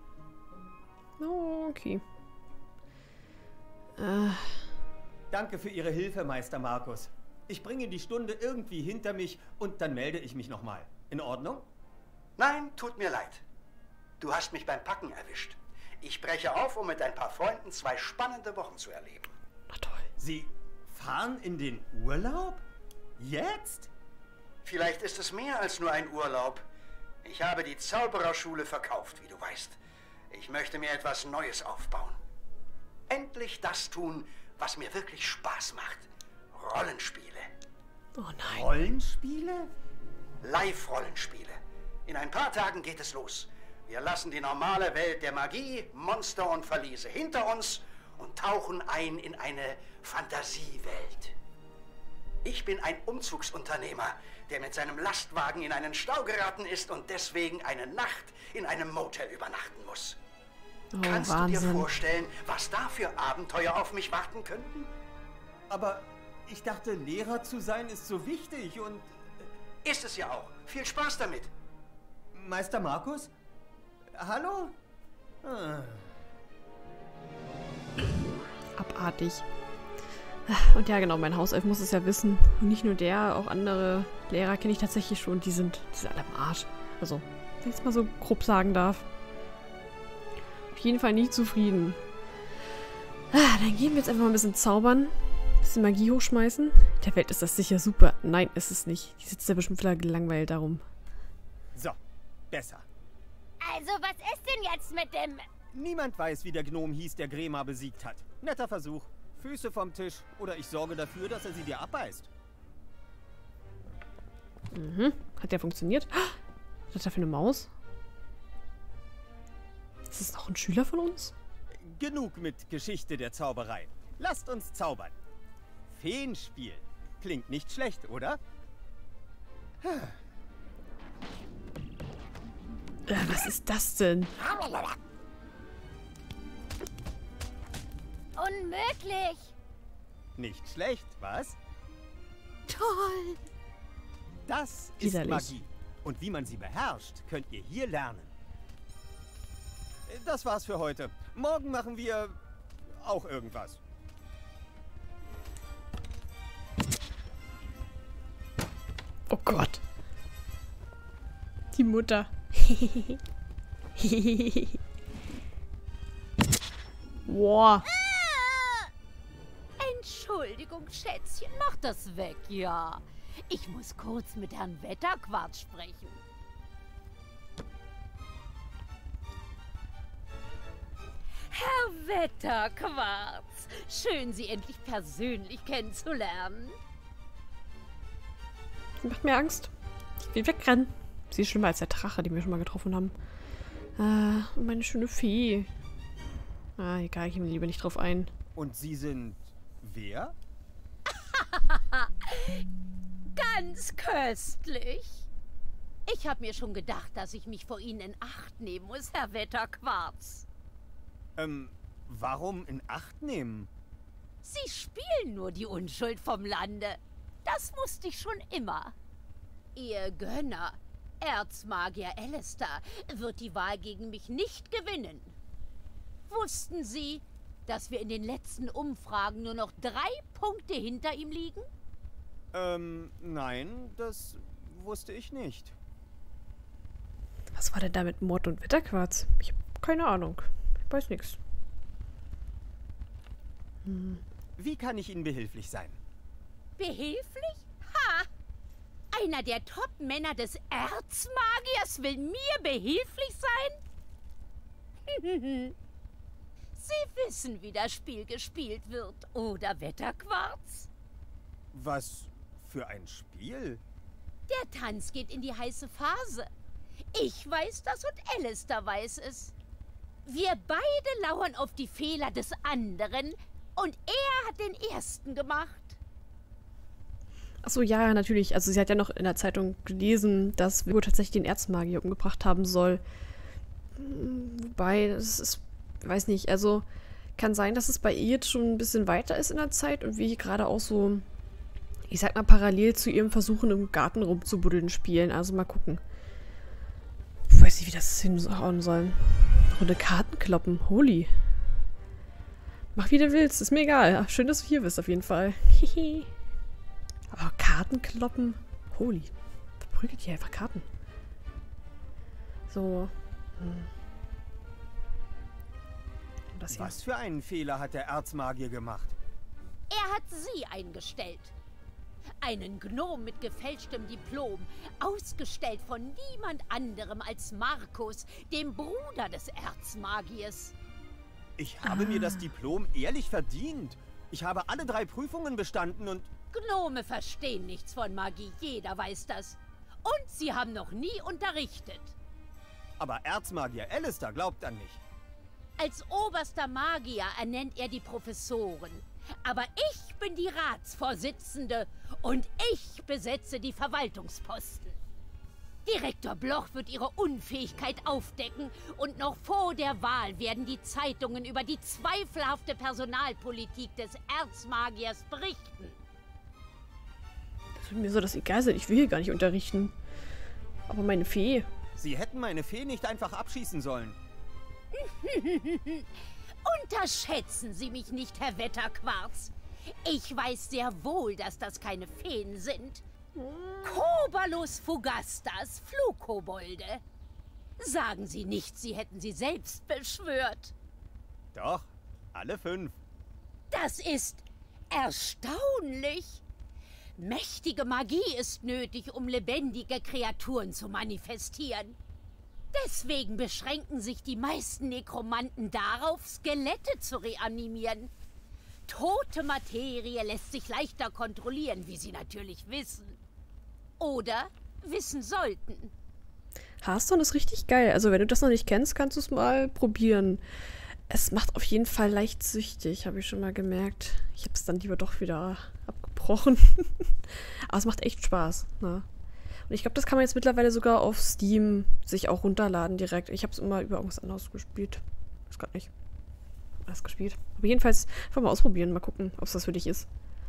Oh, okay. Äh. Danke für Ihre Hilfe, Meister Markus. Ich bringe die Stunde irgendwie hinter mich und dann melde ich mich nochmal. In Ordnung? Nein, tut mir leid. Du hast mich beim Packen erwischt. Ich breche auf, um mit ein paar Freunden zwei spannende Wochen zu erleben. Na toll. Sie fahren in den Urlaub? Jetzt? Vielleicht ist es mehr als nur ein Urlaub. Ich habe die Zaubererschule verkauft, wie du weißt. Ich möchte mir etwas Neues aufbauen. Endlich das tun, was mir wirklich Spaß macht. Rollenspiele. Oh nein. Rollenspiele? Live-Rollenspiele. In ein paar Tagen geht es los. Wir lassen die normale Welt der Magie, Monster und Verliese hinter uns und tauchen ein in eine Fantasiewelt. Ich bin ein Umzugsunternehmer, der mit seinem Lastwagen in einen Stau geraten ist und deswegen eine Nacht in einem Motel übernachten muss. Oh, Kannst Wahnsinn. du dir vorstellen, was da für Abenteuer auf mich warten könnten? Aber ich dachte, Lehrer zu sein ist so wichtig und... Ist es ja auch. Viel Spaß damit. Meister Markus? Hallo? Ah. Abartig. Und ja, genau, mein Hauself muss es ja wissen. Und nicht nur der, auch andere Lehrer kenne ich tatsächlich schon. Die sind, die sind alle am Arsch. Also, wenn ich es mal so grob sagen darf. Auf jeden Fall nicht zufrieden. Ah, dann gehen wir jetzt einfach mal ein bisschen zaubern. Ein bisschen Magie hochschmeißen. Der Welt ist das sicher super. Nein, ist es nicht. Die sitzt ja bestimmt wieder gelangweilt darum. So, besser. Also, was ist denn jetzt mit dem... Niemand weiß, wie der Gnom hieß, der Grema besiegt hat. Netter Versuch. Füße vom Tisch oder ich sorge dafür, dass er sie dir abbeißt. Mhm. Hat der funktioniert? Was ist das für eine Maus? Ist das noch ein Schüler von uns? Genug mit Geschichte der Zauberei. Lasst uns zaubern. Feenspiel. Klingt nicht schlecht, oder? Äh, was ist das denn? Unmöglich! Nicht schlecht, was? Toll! Das ist Widerlich. Magie. Und wie man sie beherrscht, könnt ihr hier lernen. Das war's für heute. Morgen machen wir auch irgendwas. Oh Gott. Die Mutter. Boah. Entschuldigung, Schätzchen, mach das weg, ja. Ich muss kurz mit Herrn Wetterquarz sprechen. Herr Wetterquarz, schön, Sie endlich persönlich kennenzulernen. Sie macht mir Angst. Ich will wegrennen. Sie ist schlimmer als der Drache, den wir schon mal getroffen haben. Ah, und meine schöne Fee. Ah, egal, ich gehe mir lieber nicht drauf ein. Und Sie sind wer? Ganz köstlich. Ich habe mir schon gedacht, dass ich mich vor Ihnen in Acht nehmen muss, Herr Wetterquarz. Ähm, warum in Acht nehmen? Sie spielen nur die Unschuld vom Lande. Das wusste ich schon immer. Ihr Gönner, Erzmagier Alistair, wird die Wahl gegen mich nicht gewinnen. Wussten Sie, dass wir in den letzten Umfragen nur noch drei Punkte hinter ihm liegen? Ähm, nein, das wusste ich nicht. Was war denn da mit Mord und Wetterquarz? Ich habe keine Ahnung. Ich weiß nichts. Hm. Wie kann ich Ihnen behilflich sein? Behilflich? Ha! Einer der Top-Männer des Erzmagiers will mir behilflich sein? Sie wissen, wie das Spiel gespielt wird, oder Wetterquarz? Was für ein Spiel? Der Tanz geht in die heiße Phase. Ich weiß das und Alistair weiß es. Wir beide lauern auf die Fehler des anderen und er hat den ersten gemacht. Achso, ja, natürlich. Also sie hat ja noch in der Zeitung gelesen, dass Virgo tatsächlich den Erzmagier umgebracht haben soll. Wobei, das ist, weiß nicht, also kann sein, dass es bei ihr jetzt schon ein bisschen weiter ist in der Zeit und wir gerade auch so, ich sag mal, parallel zu ihrem Versuchen im Garten rumzubuddeln spielen. Also mal gucken. Ich weiß nicht, wie das hinhauen soll. Runde Karten kloppen. Holy. Mach wie du willst, ist mir egal. Schön, dass du hier bist, auf jeden Fall. Aber Karten kloppen? Holy. Verprügelt hier einfach Karten. So. Hm. Das hier. Was für einen Fehler hat der Erzmagier gemacht? Er hat sie eingestellt. Einen Gnom mit gefälschtem Diplom, ausgestellt von niemand anderem als Markus, dem Bruder des Erzmagiers. Ich habe ah. mir das Diplom ehrlich verdient. Ich habe alle drei Prüfungen bestanden und... Gnome verstehen nichts von Magie, jeder weiß das. Und sie haben noch nie unterrichtet. Aber Erzmagier Alistair glaubt an mich. Als oberster Magier ernennt er die Professoren. Aber ich bin die Ratsvorsitzende und ich besetze die Verwaltungsposten. Direktor Bloch wird ihre Unfähigkeit aufdecken und noch vor der Wahl werden die Zeitungen über die zweifelhafte Personalpolitik des Erzmagiers berichten. Mir soll das egal sein, ich will hier gar nicht unterrichten. Aber meine Fee... Sie hätten meine Fee nicht einfach abschießen sollen. Unterschätzen Sie mich nicht, Herr Wetterquarz. Ich weiß sehr wohl, dass das keine Feen sind. Kobalus fugastas, Flugkobolde. Sagen Sie nicht, Sie hätten sie selbst beschwört. Doch, alle fünf. Das ist erstaunlich. Mächtige Magie ist nötig, um lebendige Kreaturen zu manifestieren. Deswegen beschränken sich die meisten Nekromanten darauf, Skelette zu reanimieren. Tote Materie lässt sich leichter kontrollieren, wie Sie natürlich wissen. Oder wissen sollten. Hearthstone ist richtig geil. Also wenn du das noch nicht kennst, kannst du es mal probieren. Es macht auf jeden Fall leicht süchtig, habe ich schon mal gemerkt. Ich habe es dann lieber doch wieder abgebrochen. Aber es macht echt Spaß. Ne? Und ich glaube, das kann man jetzt mittlerweile sogar auf Steam sich auch runterladen direkt. Ich habe es immer über irgendwas anderes gespielt. Ich weiß gar nicht. Alles gespielt. Aber jedenfalls einfach mal ausprobieren. Mal gucken, ob es das für dich ist.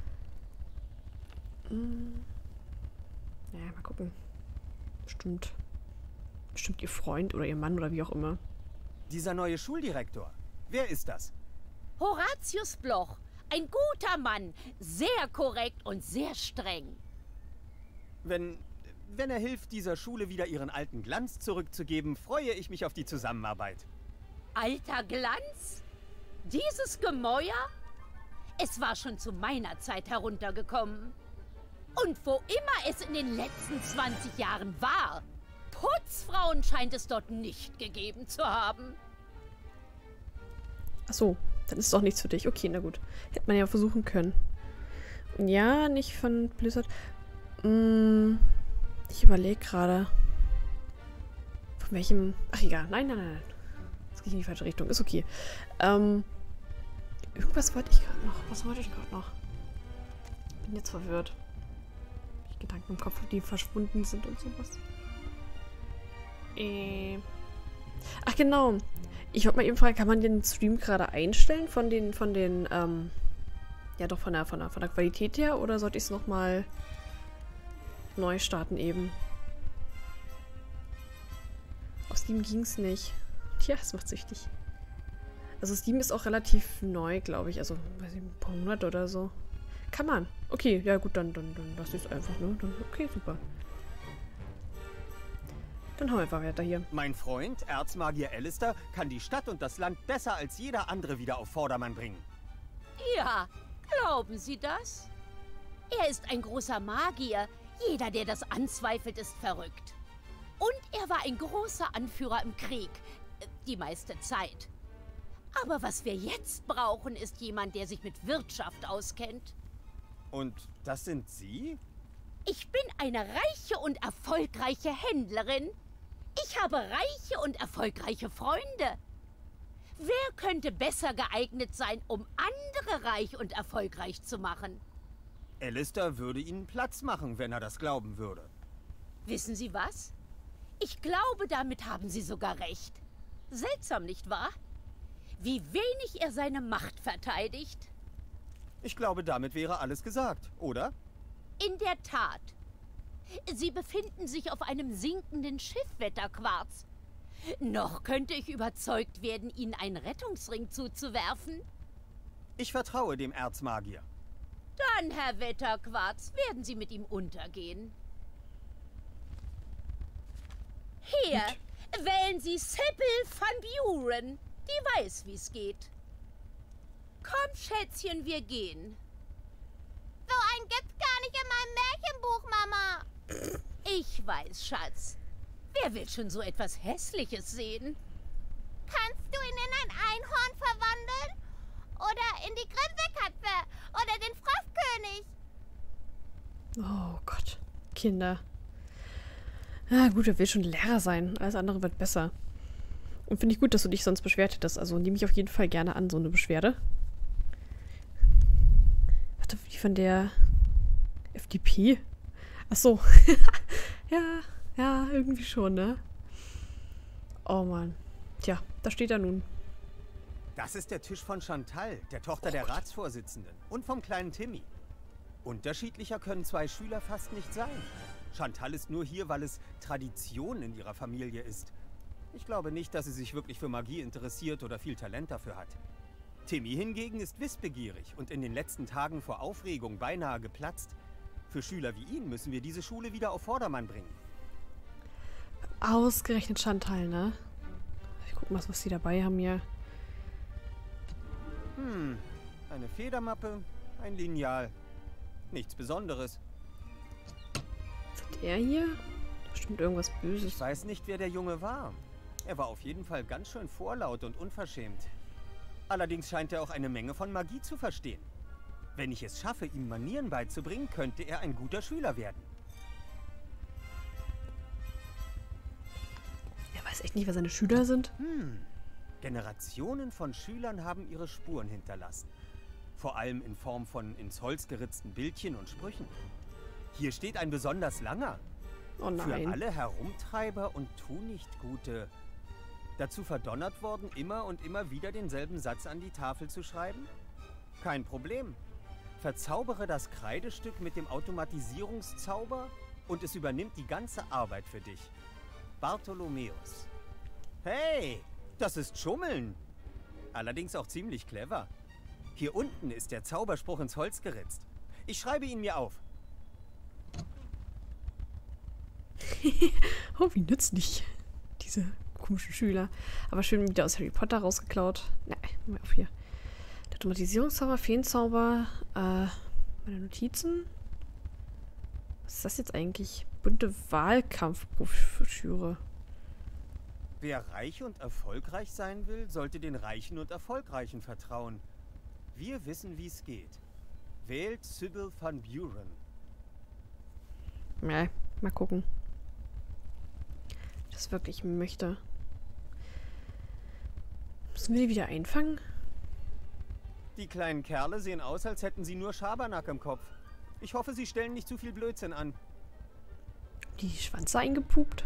Hm. Ja, mal gucken. Bestimmt. Bestimmt ihr Freund oder ihr Mann oder wie auch immer. Dieser neue Schuldirektor. Wer ist das? Horatius Bloch. Ein guter Mann. Sehr korrekt und sehr streng. Wenn, wenn er hilft, dieser Schule wieder ihren alten Glanz zurückzugeben, freue ich mich auf die Zusammenarbeit. Alter Glanz? Dieses Gemäuer? Es war schon zu meiner Zeit heruntergekommen. Und wo immer es in den letzten zwanzig Jahren war, Putzfrauen scheint es dort nicht gegeben zu haben. Ach so, dann ist es doch nichts für dich. Okay, na gut. Hätte man ja versuchen können. Ja, nicht von Blizzard. Hm, ich überlege gerade. Von welchem... Ach egal, nein, nein, nein. Das geht in die falsche Richtung. Ist okay. Ähm, irgendwas wollte ich gerade noch. Was wollte ich gerade noch? Bin jetzt verwirrt. Gedanken im Kopf, die verschwunden sind und sowas. Äh. Ach genau. Ich wollte mal eben fragen, kann man den Stream gerade einstellen von den, von den, ähm, ja doch von der, von der, von der Qualität her, oder sollte ich es nochmal neu starten eben? Auf Steam ging es nicht. Tja, es macht süchtig. Also Steam ist auch relativ neu, glaube ich. Also, weiß ich, ein paar Monate oder so. Kann man. Okay, ja gut, dann, dann, dann lass ich es einfach, ne? Dann, okay, super. Dann haben wir einfach weiter hier. Mein Freund, Erzmagier Alistair, kann die Stadt und das Land besser als jeder andere wieder auf Vordermann bringen. Ja, glauben Sie das? Er ist ein großer Magier. Jeder, der das anzweifelt, ist verrückt. Und er war ein großer Anführer im Krieg. Die meiste Zeit. Aber was wir jetzt brauchen, ist jemand, der sich mit Wirtschaft auskennt. Und das sind Sie? Ich bin eine reiche und erfolgreiche Händlerin. Ich habe reiche und erfolgreiche Freunde. Wer könnte besser geeignet sein, um andere reich und erfolgreich zu machen? Alistair würde Ihnen Platz machen, wenn er das glauben würde. Wissen Sie was? Ich glaube, damit haben Sie sogar recht. Seltsam, nicht wahr? Wie wenig er seine Macht verteidigt. Ich glaube, damit wäre alles gesagt, oder? In der Tat. Sie befinden sich auf einem sinkenden Schiff, Wetterquarz. Noch könnte ich überzeugt werden, Ihnen einen Rettungsring zuzuwerfen. Ich vertraue dem Erzmagier. Dann, Herr Wetterquarz, werden Sie mit ihm untergehen. Hier, wählen Sie Sybil van Buren. Die weiß, wie es geht. Komm, Schätzchen, wir gehen. So einen gibt's gar nicht in meinem Märchenbuch, Mama. Ich weiß, Schatz. Wer will schon so etwas Hässliches sehen? Kannst du ihn in ein Einhorn verwandeln? Oder in die Grimselkatze? Oder den Frostkönig? Oh Gott. Kinder. Ah, gut, er will schon Lehrer sein. Alles andere wird besser. Und finde ich gut, dass du dich sonst beschwert hättest. Also nehme ich auf jeden Fall gerne an, so eine Beschwerde. Warte, wie von der F D P? Ach so. ja, ja, irgendwie schon, ne? Oh Mann. Tja, da steht er nun. Das ist der Tisch von Chantal, der Tochter der Ratsvorsitzenden. Und vom kleinen Timmy. Unterschiedlicher können zwei Schüler fast nicht sein. Chantal ist nur hier, weil es Tradition in ihrer Familie ist. Ich glaube nicht, dass sie sich wirklich für Magie interessiert oder viel Talent dafür hat. Timmy hingegen ist wissbegierig und in den letzten Tagen vor Aufregung beinahe geplatzt. Für Schüler wie ihn müssen wir diese Schule wieder auf Vordermann bringen. Ausgerechnet Chantal, ne? Ich guck mal, was die dabei haben hier. Hm, eine Federmappe, ein Lineal. Nichts Besonderes. Was hat er hier? Bestimmt irgendwas Böses. Ich weiß nicht, wer der Junge war. Er war auf jeden Fall ganz schön vorlaut und unverschämt. Allerdings scheint er auch eine Menge von Magie zu verstehen. Wenn ich es schaffe, ihm Manieren beizubringen, könnte er ein guter Schüler werden. Er weiß echt nicht, wer seine Schüler sind. Hm. Generationen von Schülern haben ihre Spuren hinterlassen. Vor allem in Form von ins Holz geritzten Bildchen und Sprüchen. Hier steht ein besonders langer. Oh nein. Für alle Herumtreiber und Tunichtgute. Dazu verdonnert worden, immer und immer wieder denselben Satz an die Tafel zu schreiben? Kein Problem. Verzaubere das Kreidestück mit dem Automatisierungszauber und es übernimmt die ganze Arbeit für dich. Bartholomäus. Hey, das ist Schummeln. Allerdings auch ziemlich clever. Hier unten ist der Zauberspruch ins Holz geritzt. Ich schreibe ihn mir auf. Oh, wie nützlich. Diese komischen Schüler. Aber schön wieder aus Harry Potter rausgeklaut. Ne, mal auf hier. Der Automatisierungszauber, Feenzauber, äh, meine Notizen. Was ist das jetzt eigentlich? Bunte Wahlkampfbroschüre. Wer reich und erfolgreich sein will, sollte den Reichen und Erfolgreichen vertrauen. Wir wissen, wie es geht. Wählt Sybil van Buren. Ja, mal gucken. Das wirklich möchte. Müssen wir die wieder einfangen? Die kleinen Kerle sehen aus, als hätten sie nur Schabernack im Kopf. Ich hoffe, sie stellen nicht zu viel Blödsinn an. die Schwanze eingepupt?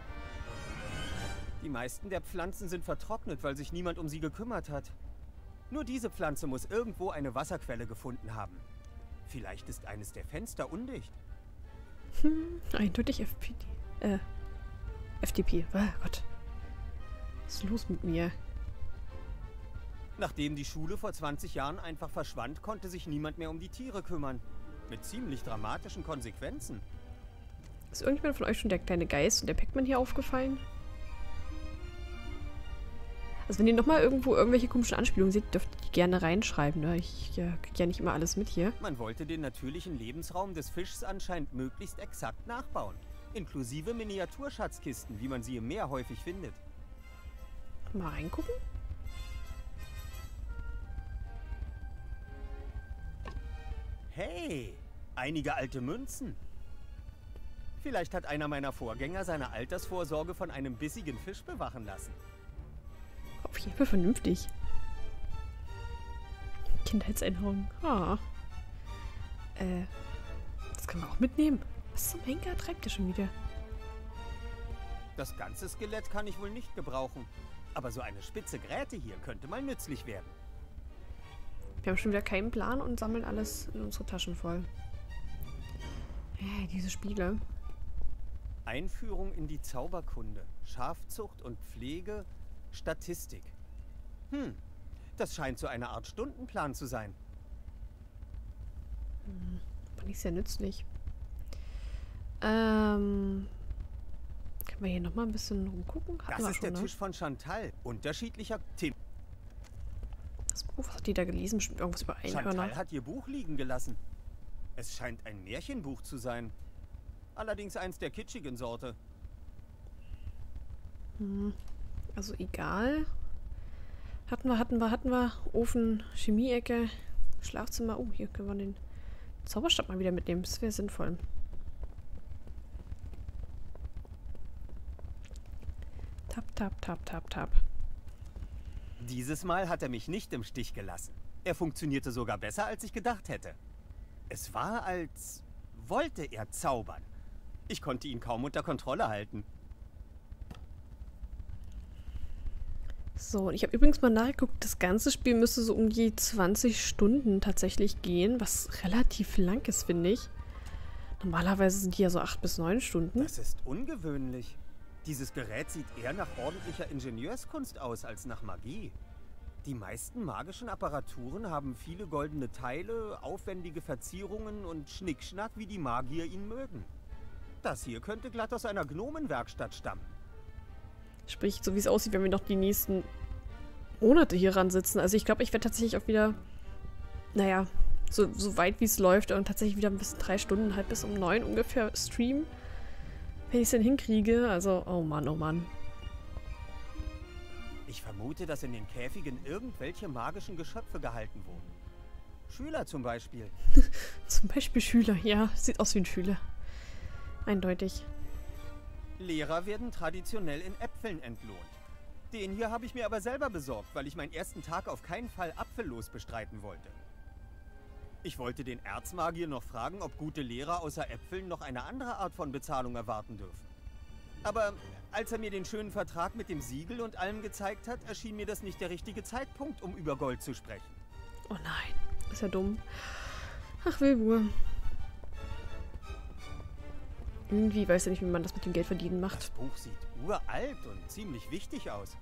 Die meisten der Pflanzen sind vertrocknet, weil sich niemand um sie gekümmert hat. Nur diese Pflanze muss irgendwo eine Wasserquelle gefunden haben. Vielleicht ist eines der Fenster undicht. Hm, eindeutig F P D. Äh, F D P. Oh Gott. Was ist los mit mir? Nachdem die Schule vor zwanzig Jahren einfach verschwand, konnte sich niemand mehr um die Tiere kümmern. Mit ziemlich dramatischen Konsequenzen. Ist irgendjemand von euch schon der kleine Geist und der Pac-Man hier aufgefallen? Also wenn ihr nochmal irgendwo irgendwelche komischen Anspielungen seht, dürft ihr die gerne reinschreiben. Ne? Ich äh, kriege ja nicht immer alles mit hier. Man wollte den natürlichen Lebensraum des Fischs anscheinend möglichst exakt nachbauen. Inklusive Miniaturschatzkisten, wie man sie im Meer häufig findet. Mal reingucken. Hey, einige alte Münzen. Vielleicht hat einer meiner Vorgänger seine Altersvorsorge von einem bissigen Fisch bewachen lassen. Auf jeden Fall vernünftig. Kindheitserinnerung. Ah. Äh. Das kann man auch mitnehmen. Was zum Henker treibt der schon wieder? Das ganze Skelett kann ich wohl nicht gebrauchen. Aber so eine spitze Gräte hier könnte mal nützlich werden. Wir haben schon wieder keinen Plan und sammeln alles in unsere Taschen voll. Äh, diese Spiele. Einführung in die Zauberkunde, Schafzucht und Pflege, Statistik. Hm, das scheint so eine Art Stundenplan zu sein. Hm, aber nicht sehr nützlich. Ähm... Können wir hier nochmal ein bisschen rumgucken? Hatten das wir ist schon, der ne? Tisch von Chantal. Unterschiedlicher Themen. Das Buch, was hat die da gelesen? Bestimmt irgendwas über Einhörner. Chantal hat ihr Buch liegen gelassen. Es scheint ein Märchenbuch zu sein. Allerdings eins der kitschigen Sorte. Hm. Also egal. Hatten wir, hatten wir, hatten wir. Ofen, Chemieecke, Schlafzimmer. Oh, hier können wir den Zauberstab mal wieder mitnehmen. Das wäre sinnvoll. Tap, tap, tap, tap, tap. Dieses Mal hat er mich nicht im Stich gelassen. Er funktionierte sogar besser, als ich gedacht hätte. Es war, als wollte er zaubern. Ich konnte ihn kaum unter Kontrolle halten. So, und ich habe übrigens mal nachgeguckt, das ganze Spiel müsste so um die zwanzig Stunden tatsächlich gehen, was relativ lang ist, finde ich. Normalerweise sind die ja so acht bis neun Stunden. Das ist ungewöhnlich. Dieses Gerät sieht eher nach ordentlicher Ingenieurskunst aus als nach Magie. Die meisten magischen Apparaturen haben viele goldene Teile, aufwendige Verzierungen und Schnickschnack, wie die Magier ihn mögen. Das hier könnte glatt aus einer Gnomenwerkstatt stammen. Sprich, so wie es aussieht, wenn wir noch die nächsten Monate hier ran sitzen. Also ich glaube, ich werde tatsächlich auch wieder, naja, so, so weit wie es läuft und tatsächlich wieder bis drei Stunden, halb bis um neun ungefähr streamen. Wenn ich es denn hinkriege. Also, oh Mann, oh Mann. Ich vermute, dass in den Käfigen irgendwelche magischen Geschöpfe gehalten wurden. Schüler zum Beispiel. Zum Beispiel Schüler, ja. Sieht aus wie ein Schüler. Eindeutig. Lehrer werden traditionell in Äpfeln entlohnt. Den hier habe ich mir aber selber besorgt, weil ich meinen ersten Tag auf keinen Fall apfellos bestreiten wollte. Ich wollte den Erzmagier noch fragen, ob gute Lehrer außer Äpfeln noch eine andere Art von Bezahlung erwarten dürfen. Aber als er mir den schönen Vertrag mit dem Siegel und allem gezeigt hat, erschien mir das nicht der richtige Zeitpunkt, um über Gold zu sprechen. Oh nein, ist ja dumm. Ach, Wilbur. Irgendwie weiß er nicht, wie man das mit dem Geld verdienen macht. Das Buch sieht uralt und ziemlich wichtig aus.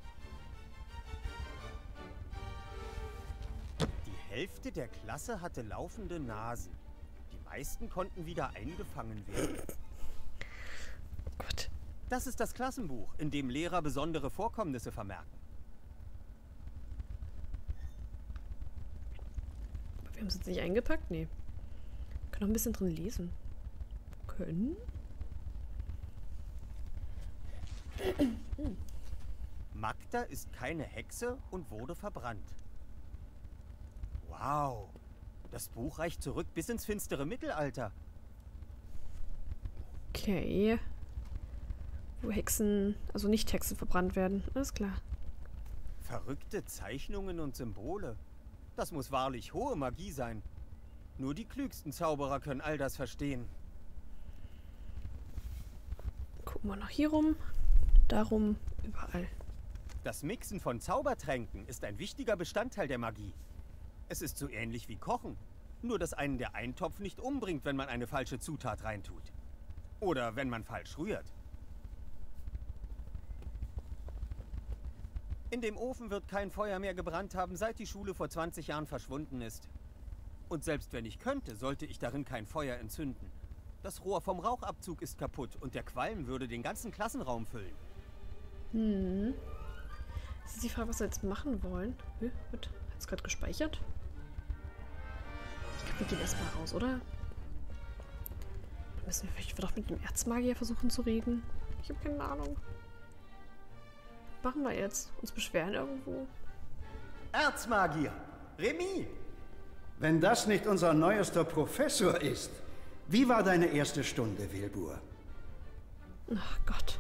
Die Hälfte der Klasse hatte laufende Nasen. Die meisten konnten wieder eingefangen werden. Gott. Das ist das Klassenbuch, in dem Lehrer besondere Vorkommnisse vermerken. Wir haben es jetzt nicht eingepackt? Nee. Wir können noch ein bisschen drin lesen. Können? Magda ist keine Hexe und wurde verbrannt. Wow. Das Buch reicht zurück bis ins finstere Mittelalter. Okay. Wo Hexen, also nicht Hexen verbrannt werden. Alles klar. Verrückte Zeichnungen und Symbole. Das muss wahrlich hohe Magie sein. Nur die klügsten Zauberer können all das verstehen. Mal noch hier rum. Darum, überall. Das Mixen von Zaubertränken ist ein wichtiger Bestandteil der Magie. Es ist so ähnlich wie Kochen. Nur, dass einen der Eintopf nicht umbringt, wenn man eine falsche Zutat reintut. Oder wenn man falsch rührt. In dem Ofen wird kein Feuer mehr gebrannt haben, seit die Schule vor zwanzig Jahren verschwunden ist. Und selbst wenn ich könnte, sollte ich darin kein Feuer entzünden. Das Rohr vom Rauchabzug ist kaputt und der Qualm würde den ganzen Klassenraum füllen. Hm. Das ist die Frage, was wir jetzt machen wollen. Hm, hat es gerade gespeichert? Ich glaube, wir gehen erstmal raus, oder? Dann müssen wir vielleicht doch mit dem Erzmagier versuchen zu reden. Ich habe keine Ahnung. Was machen wir jetzt? Uns beschweren irgendwo? Erzmagier! Remy! Wenn das nicht unser neuester Professor ist. Wie war deine erste Stunde, Wilbur? Ach Gott.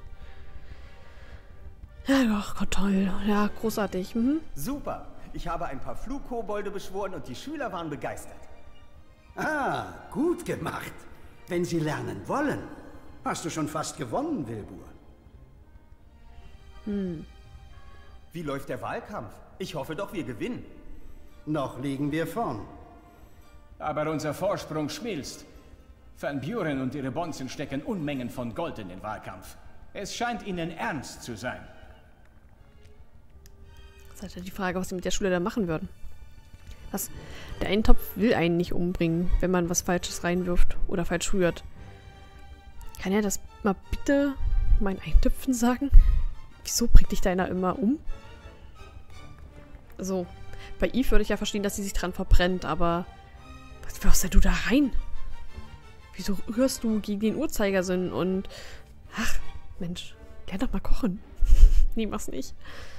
Ja, ach Gott, toll. Ja, großartig. Mhm. Super. Ich habe ein paar Flugkobolde beschworen und die Schüler waren begeistert. Ah, gut gemacht. Wenn sie lernen wollen, hast du schon fast gewonnen, Wilbur. Hm. Wie läuft der Wahlkampf? Ich hoffe doch, wir gewinnen. Noch liegen wir vorn. Aber unser Vorsprung schmilzt. Van Buren und ihre Bonzen stecken Unmengen von Gold in den Wahlkampf. Es scheint ihnen ernst zu sein. Das ist halt die Frage, was sie mit der Schule da machen würden. Was? Der Eintopf will einen nicht umbringen, wenn man was Falsches reinwirft oder falsch rührt. Kann er das mal bitte meinen Eintöpfen sagen? Wieso bringt dich deiner immer um? Also, bei Eve würde ich ja verstehen, dass sie sich dran verbrennt, aber was wirfst denn du da rein? Wieso rührst du gegen den Uhrzeigersinn und... Ach, Mensch, lern doch mal kochen. Nee, mach's nicht.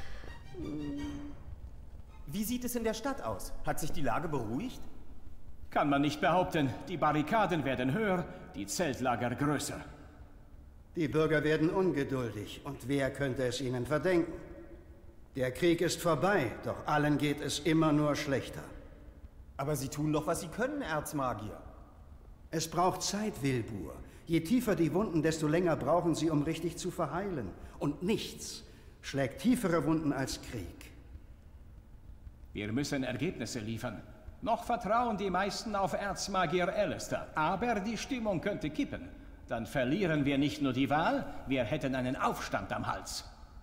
Wie sieht es in der Stadt aus? Hat sich die Lage beruhigt? Kann man nicht behaupten. Die Barrikaden werden höher, die Zeltlager größer. Die Bürger werden ungeduldig. Und wer könnte es ihnen verdenken? Der Krieg ist vorbei, doch allen geht es immer nur schlechter. Aber sie tun doch, was sie können, Erzmagier. Es braucht Zeit, Wilbur. Je tiefer die Wunden, desto länger brauchen sie, um richtig zu verheilen. Und nichts schlägt tiefere Wunden als Krieg. Wir müssen Ergebnisse liefern. Noch vertrauen die meisten auf Erzmagier Alistair, aber die Stimmung könnte kippen. Dann verlieren wir nicht nur die Wahl, wir hätten einen Aufstand am Hals.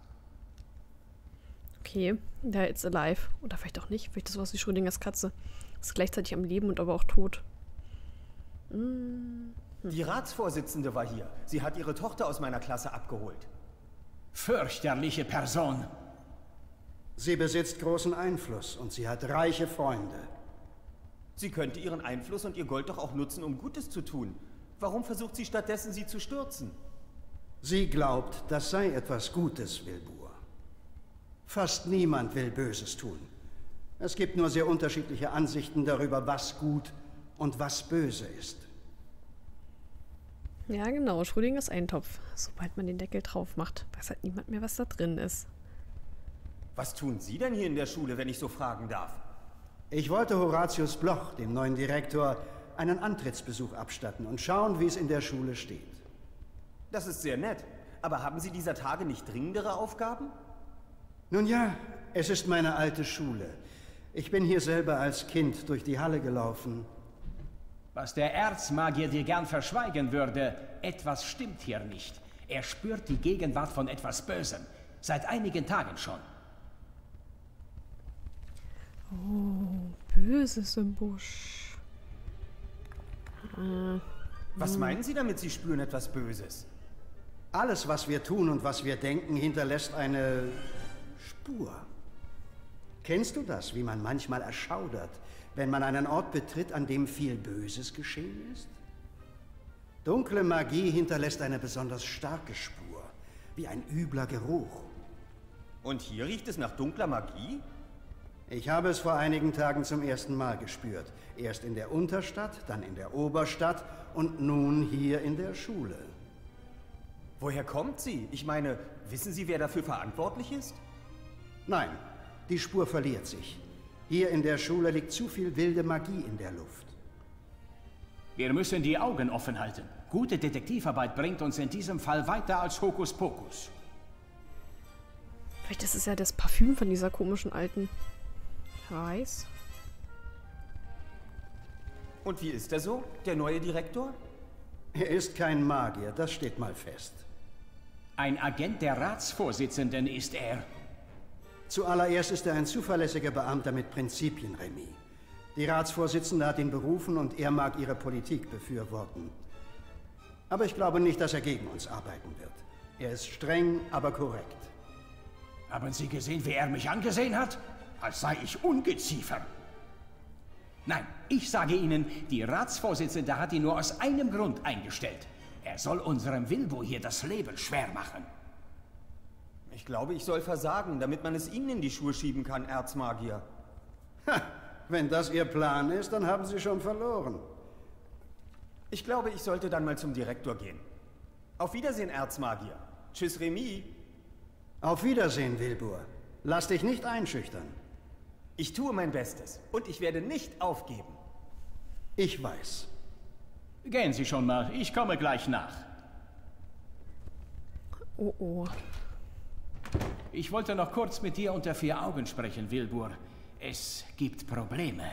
Okay, der ist alive. Oder vielleicht auch nicht. Vielleicht ist sowas wie Schrödingers Katze. Ist gleichzeitig am Leben und aber auch tot. Hm. Die Ratsvorsitzende war hier. Sie hat ihre Tochter aus meiner Klasse abgeholt. Fürchterliche Person. Sie besitzt großen Einfluss und sie hat reiche Freunde. Sie könnte ihren Einfluss und ihr Gold doch auch nutzen, um Gutes zu tun. Warum versucht sie stattdessen, sie zu stürzen? Sie glaubt, das sei etwas Gutes, Wilbur. Fast niemand will Böses tun. Es gibt nur sehr unterschiedliche Ansichten darüber, was gut und was böse ist. Ja, genau. Schrödingers Eintopf. Sobald man den Deckel drauf macht, weiß halt niemand mehr, was da drin ist. Was tun Sie denn hier in der Schule, wenn ich so fragen darf? Ich wollte Horatius Bloch, dem neuen Direktor, einen Antrittsbesuch abstatten und schauen, wie es in der Schule steht. Das ist sehr nett. Aber haben Sie dieser Tage nicht dringendere Aufgaben? Nun ja, es ist meine alte Schule. Ich bin hier selber als Kind durch die Halle gelaufen. Was der Erzmagier dir gern verschweigen würde, etwas stimmt hier nicht. Er spürt die Gegenwart von etwas Bösem. Seit einigen Tagen schon. Oh, Böses im Busch. Äh, Was meinen Sie damit, Sie spüren etwas Böses? Alles, was wir tun und was wir denken, hinterlässt eine Spur. Kennst du das, wie man manchmal erschaudert, wenn man einen Ort betritt, an dem viel Böses geschehen ist? Dunkle Magie hinterlässt eine besonders starke Spur, wie ein übler Geruch. Und hier riecht es nach dunkler Magie? Ich habe es vor einigen Tagen zum ersten Mal gespürt. Erst in der Unterstadt, dann in der Oberstadt und nun hier in der Schule. Woher kommt sie? Ich meine, wissen Sie, wer dafür verantwortlich ist? Nein, die Spur verliert sich. Hier in der Schule liegt zu viel wilde Magie in der Luft. Wir müssen die Augen offen halten. Gute Detektivarbeit bringt uns in diesem Fall weiter als Hokuspokus. Vielleicht ist es ja das Parfüm von dieser komischen Alten. Wer weiß. Und wie ist er so, der neue Direktor? Er ist kein Magier, das steht mal fest. Ein Agent der Ratsvorsitzenden ist er. Zuallererst ist er ein zuverlässiger Beamter mit Prinzipien, Remy. Die Ratsvorsitzende hat ihn berufen und er mag ihre Politik befürworten. Aber ich glaube nicht, dass er gegen uns arbeiten wird. Er ist streng, aber korrekt. Haben Sie gesehen, wie er mich angesehen hat? Als sei ich Ungeziefer. Nein, ich sage Ihnen, die Ratsvorsitzende hat ihn nur aus einem Grund eingestellt. Er soll unserem Wilbur hier das Leben schwer machen. Ich glaube, ich soll versagen, damit man es Ihnen in die Schuhe schieben kann, Erzmagier. Ha, wenn das Ihr Plan ist, dann haben Sie schon verloren. Ich glaube, ich sollte dann mal zum Direktor gehen. Auf Wiedersehen, Erzmagier. Tschüss, Remy. Auf Wiedersehen, Wilbur. Lass dich nicht einschüchtern. Ich tue mein Bestes und ich werde nicht aufgeben. Ich weiß. Gehen Sie schon mal, ich komme gleich nach. Oh oh. Ich wollte noch kurz mit dir unter vier Augen sprechen, Wilbur. Es gibt Probleme.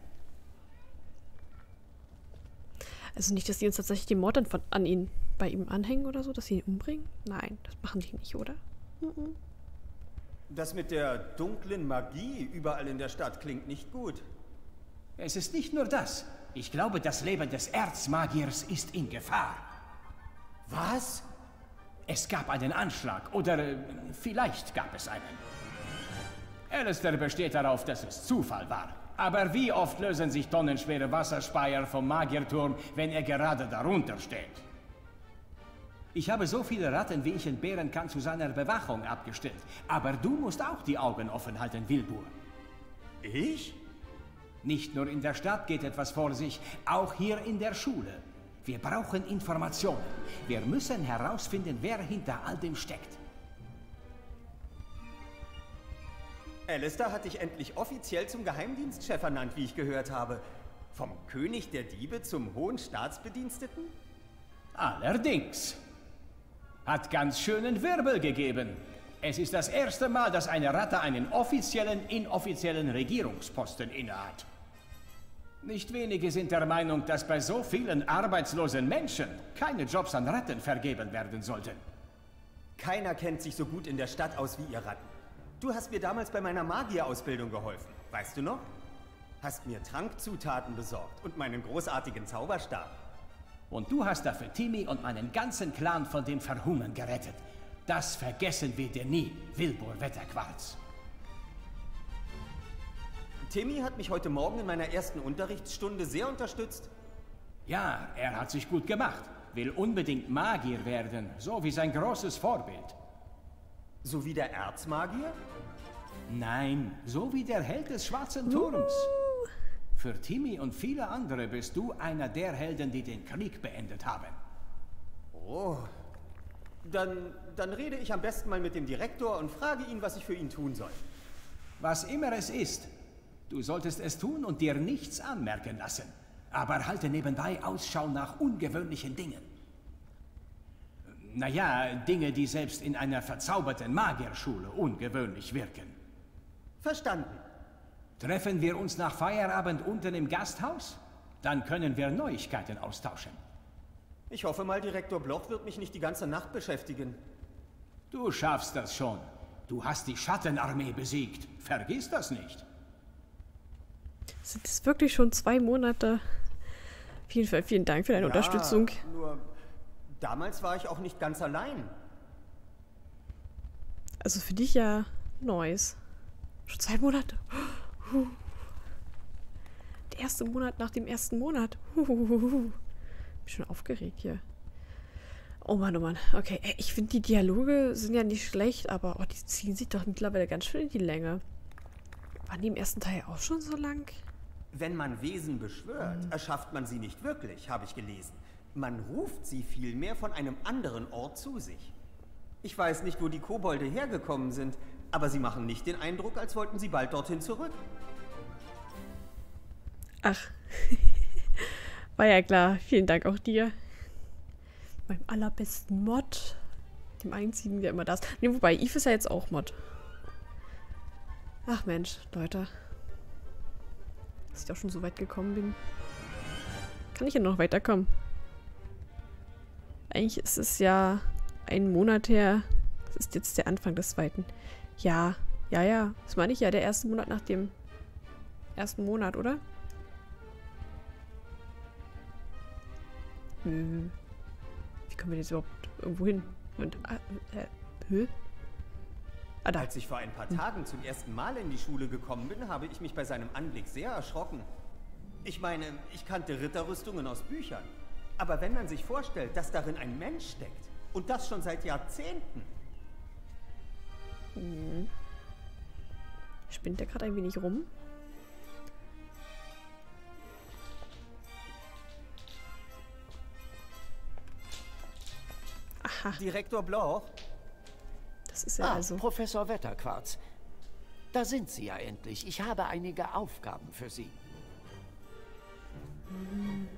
Also nicht, dass die uns tatsächlich den Mord an, an ihn bei ihm anhängen oder so, dass sie ihn umbringen? Nein, das machen die nicht, oder? Mhm. Das mit der dunklen Magie überall in der Stadt klingt nicht gut. Es ist nicht nur das. Ich glaube, das Leben des Erzmagiers ist in Gefahr. Was? Es gab einen Anschlag, oder äh, vielleicht gab es einen. Alistair besteht darauf, dass es Zufall war. Aber wie oft lösen sich tonnenschwere Wasserspeier vom Magierturm, wenn er gerade darunter steht? Ich habe so viele Ratten, wie ich entbehren kann, zu seiner Bewachung abgestellt. Aber du musst auch die Augen offen halten, Wilbur. Ich? Nicht nur in der Stadt geht etwas vor sich, auch hier in der Schule. Wir brauchen Informationen. Wir müssen herausfinden, wer hinter all dem steckt. Alistair hat dich endlich offiziell zum Geheimdienstchef ernannt, wie ich gehört habe. Vom König der Diebe zum hohen Staatsbediensteten? Allerdings. Hat ganz schönen Wirbel gegeben. Es ist das erste Mal, dass eine Ratte einen offiziellen, inoffiziellen Regierungsposten innehat. Nicht wenige sind der Meinung, dass bei so vielen arbeitslosen Menschen keine Jobs an Ratten vergeben werden sollten. Keiner kennt sich so gut in der Stadt aus wie ihr Ratten. Du hast mir damals bei meiner Magierausbildung geholfen, weißt du noch? Hast mir Trankzutaten besorgt und meinen großartigen Zauberstab. Und du hast dafür Timmy und meinen ganzen Clan von dem Verhungern gerettet. Das vergessen wir dir nie, Wilbur Wetterquarz. Timmy hat mich heute Morgen in meiner ersten Unterrichtsstunde sehr unterstützt. Ja, er hat sich gut gemacht. Will unbedingt Magier werden, so wie sein großes Vorbild. So wie der Erzmagier? Nein, so wie der Held des Schwarzen Turms. Uh. Für Timmy und viele andere bist du einer der Helden, die den Krieg beendet haben. Oh, dann, dann rede ich am besten mal mit dem Direktor und frage ihn, was ich für ihn tun soll. Was immer es ist, du solltest es tun und dir nichts anmerken lassen. Aber halte nebenbei Ausschau nach ungewöhnlichen Dingen. Naja, Dinge, die selbst in einer verzauberten Magierschule ungewöhnlich wirken. Verstanden. Treffen wir uns nach Feierabend unten im Gasthaus? Dann können wir Neuigkeiten austauschen. Ich hoffe mal, Direktor Bloch wird mich nicht die ganze Nacht beschäftigen. Du schaffst das schon. Du hast die Schattenarmee besiegt. Vergiss das nicht. Sind es wirklich schon zwei Monate? Auf jeden Fall vielen Dank für deine ja, Unterstützung. Nur damals war ich auch nicht ganz allein. Also für dich ja Neues. Schon zwei Monate. Huh. Der erste Monat nach dem ersten Monat. Huh. Bin schon aufgeregt hier. Oh Mann, oh Mann. Okay, ich finde die Dialoge sind ja nicht schlecht, aber oh, die ziehen sich doch mittlerweile ganz schön in die Länge. Waren die im ersten Teil auch schon so lang? Wenn man Wesen beschwört, hm. erschafft man sie nicht wirklich, habe ich gelesen. Man ruft sie vielmehr von einem anderen Ort zu sich. Ich weiß nicht, wo die Kobolde hergekommen sind, aber sie machen nicht den Eindruck, als wollten sie bald dorthin zurück. Ach, war ja klar. Vielen Dank auch dir. Beim allerbesten Mod. Dem einzigen, der immer das. Ne, wobei, Eve ist ja jetzt auch Mod. Ach Mensch, Leute. Dass ich doch schon so weit gekommen bin. Kann ich ja noch weiterkommen? Eigentlich ist es ja ein Monat her. Das ist jetzt der Anfang des zweiten. Ja, ja, ja. Das meine ich ja, der erste Monat nach dem ersten Monat, oder? Hm. Wie kommen wir jetzt überhaupt irgendwo hin? Und, äh, äh, hä? Ah, da. Als ich vor ein paar Tagen zum ersten Mal in die Schule gekommen bin, habe ich mich bei seinem Anblick sehr erschrocken. Ich meine, ich kannte Ritterrüstungen aus Büchern. Aber wenn man sich vorstellt, dass darin ein Mensch steckt, und das schon seit Jahrzehnten. Hm. Spinnt der gerade ein wenig rum? Aha. Direktor Bloch? Das ist ja ah, also... Professor Wetterquarz. Da sind Sie ja endlich. Ich habe einige Aufgaben für Sie. Hm.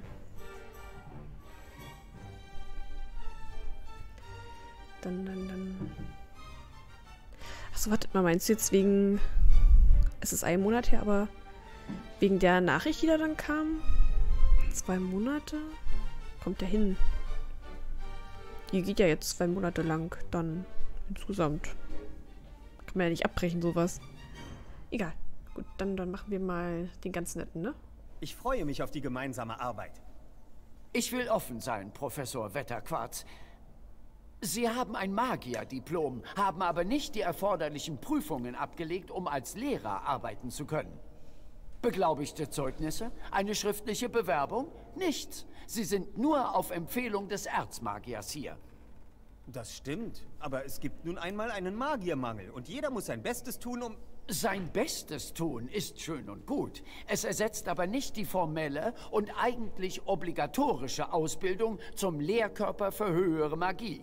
Dann, dann, dann... Achso, wartet mal, meinst du jetzt wegen... Es ist ein Monat her, aber wegen der Nachricht, die da dann kam? Zwei Monate? Kommt der hin? Die geht ja jetzt zwei Monate lang, dann insgesamt. Kann man ja nicht abbrechen, sowas. Egal. Gut, dann, dann machen wir mal den ganz netten, ne? Ich freue mich auf die gemeinsame Arbeit. Ich will offen sein, Professor Wetterquarz. Sie haben ein Magierdiplom, haben aber nicht die erforderlichen Prüfungen abgelegt, um als Lehrer arbeiten zu können. Beglaubigte Zeugnisse? Eine schriftliche Bewerbung? Nichts. Sie sind nur auf Empfehlung des Erzmagiers hier. Das stimmt, aber es gibt nun einmal einen Magiermangel und jeder muss sein Bestes tun, um... Sein Bestes tun ist schön und gut. Es ersetzt aber nicht die formelle und eigentlich obligatorische Ausbildung zum Lehrkörper für höhere Magie.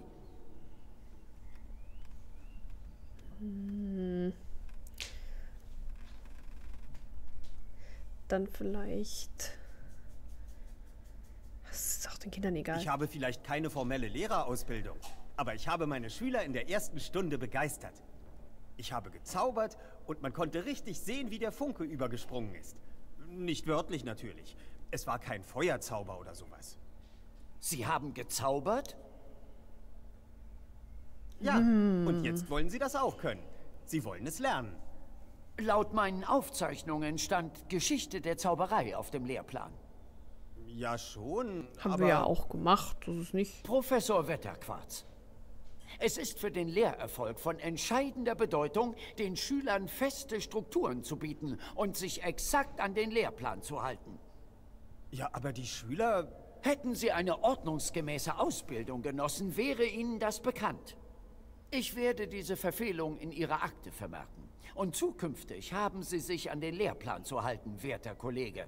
Hm. Dann vielleicht... Das ist auch den Kindern egal. Ich habe vielleicht keine formelle Lehrerausbildung, aber ich habe meine Schüler in der ersten Stunde begeistert. Ich habe gezaubert und man konnte richtig sehen, wie der Funke übergesprungen ist. Nicht wörtlich natürlich. Es war kein Feuerzauber oder sowas. Sie haben gezaubert? Ja, hm. und jetzt wollen Sie das auch können. Sie wollen es lernen. Laut meinen Aufzeichnungen stand Geschichte der Zauberei auf dem Lehrplan. Ja, schon, Haben aber... wir ja auch gemacht, das ist nicht... Professor Wetterquarz. Es ist für den Lehrerfolg von entscheidender Bedeutung, den Schülern feste Strukturen zu bieten und sich exakt an den Lehrplan zu halten. Ja, aber die Schüler... Hätten sie eine ordnungsgemäße Ausbildung genossen, wäre ihnen das bekannt. Ich werde diese Verfehlung in Ihrer Akte vermerken. Und zukünftig haben Sie sich an den Lehrplan zu halten, werter Kollege.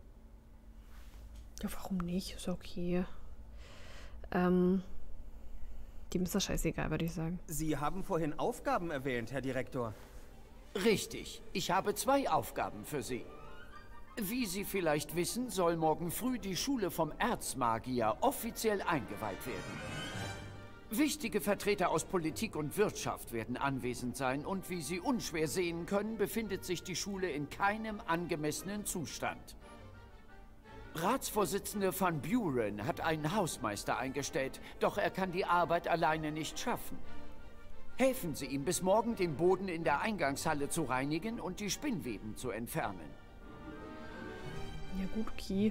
Ja, warum nicht? Ist okay. Ähm... Dem ist das scheißegal, würde ich sagen. Sie haben vorhin Aufgaben erwähnt, Herr Direktor. Richtig. Ich habe zwei Aufgaben für Sie. Wie Sie vielleicht wissen, soll morgen früh die Schule vom Erzmagier offiziell eingeweiht werden. Wichtige Vertreter aus Politik und Wirtschaft werden anwesend sein und wie Sie unschwer sehen können, befindet sich die Schule in keinem angemessenen Zustand. Ratsvorsitzende Van Buren hat einen Hausmeister eingestellt, doch er kann die Arbeit alleine nicht schaffen. Helfen Sie ihm bis morgen, den Boden in der Eingangshalle zu reinigen und die Spinnweben zu entfernen. Ja gut, okay.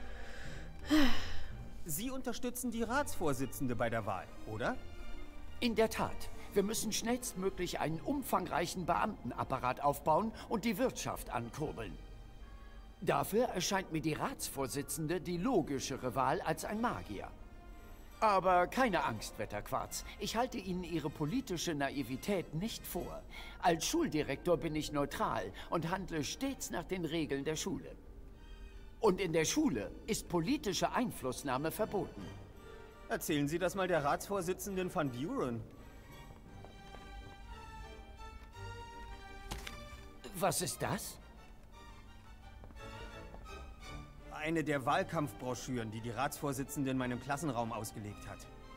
Sie unterstützen die Ratsvorsitzende bei der Wahl, oder? In der Tat. Wir müssen schnellstmöglich einen umfangreichen Beamtenapparat aufbauen und die Wirtschaft ankurbeln. Dafür erscheint mir die Ratsvorsitzende die logischere Wahl als ein Magier. Aber keine Angst, Wetterquarz. Ich halte Ihnen Ihre politische Naivität nicht vor. Als Schuldirektor bin ich neutral und handle stets nach den Regeln der Schule. Und in der Schule ist politische Einflussnahme verboten. Erzählen Sie das mal der Ratsvorsitzenden Van Buren. Was ist das? Eine der Wahlkampfbroschüren, die die Ratsvorsitzende in meinem Klassenraum ausgelegt hat.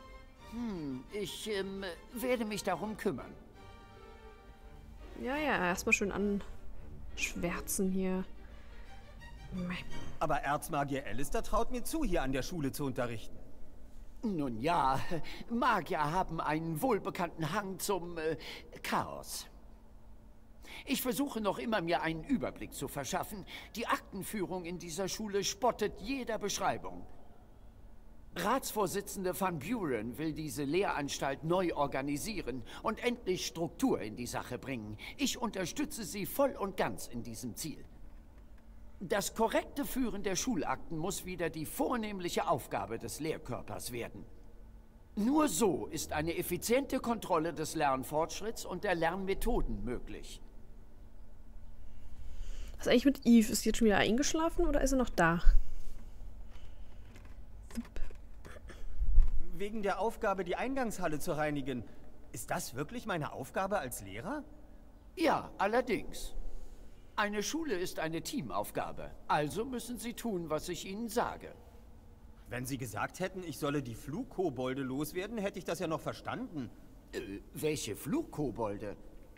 Hm, ich ähm, werde mich darum kümmern. Ja, ja, erstmal schön anschwärzen hier. Aber Erzmagier Alistair traut mir zu, hier an der Schule zu unterrichten. Nun ja, Magier haben einen wohlbekannten Hang zum äh, Chaos. Ich versuche noch immer, mir einen Überblick zu verschaffen. Die Aktenführung in dieser Schule spottet jeder Beschreibung. Ratsvorsitzende Van Buren will diese Lehranstalt neu organisieren und endlich Struktur in die Sache bringen. Ich unterstütze sie voll und ganz in diesem Ziel. Das korrekte Führen der Schulakten muss wieder die vornehmliche Aufgabe des Lehrkörpers werden. Nur so ist eine effiziente Kontrolle des Lernfortschritts und der Lernmethoden möglich. Was ist eigentlich mit Eve? Ist sie jetzt schon wieder eingeschlafen oder ist sie noch da? Wegen der Aufgabe, die Eingangshalle zu reinigen. Ist das wirklich meine Aufgabe als Lehrer? Ja, allerdings. Eine Schule ist eine Teamaufgabe, also müssen Sie tun, was ich Ihnen sage. Wenn Sie gesagt hätten, ich solle die Flugkobolde loswerden, hätte ich das ja noch verstanden. Äh, welche Flugkobolde?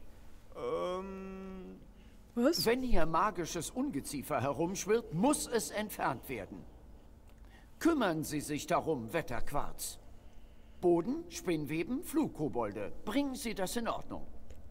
Ähm... Was? Wenn hier magisches Ungeziefer herumschwirrt, muss es entfernt werden. Kümmern Sie sich darum, Wetterquarz. Boden, Spinnweben, Flugkobolde. Bringen Sie das in Ordnung.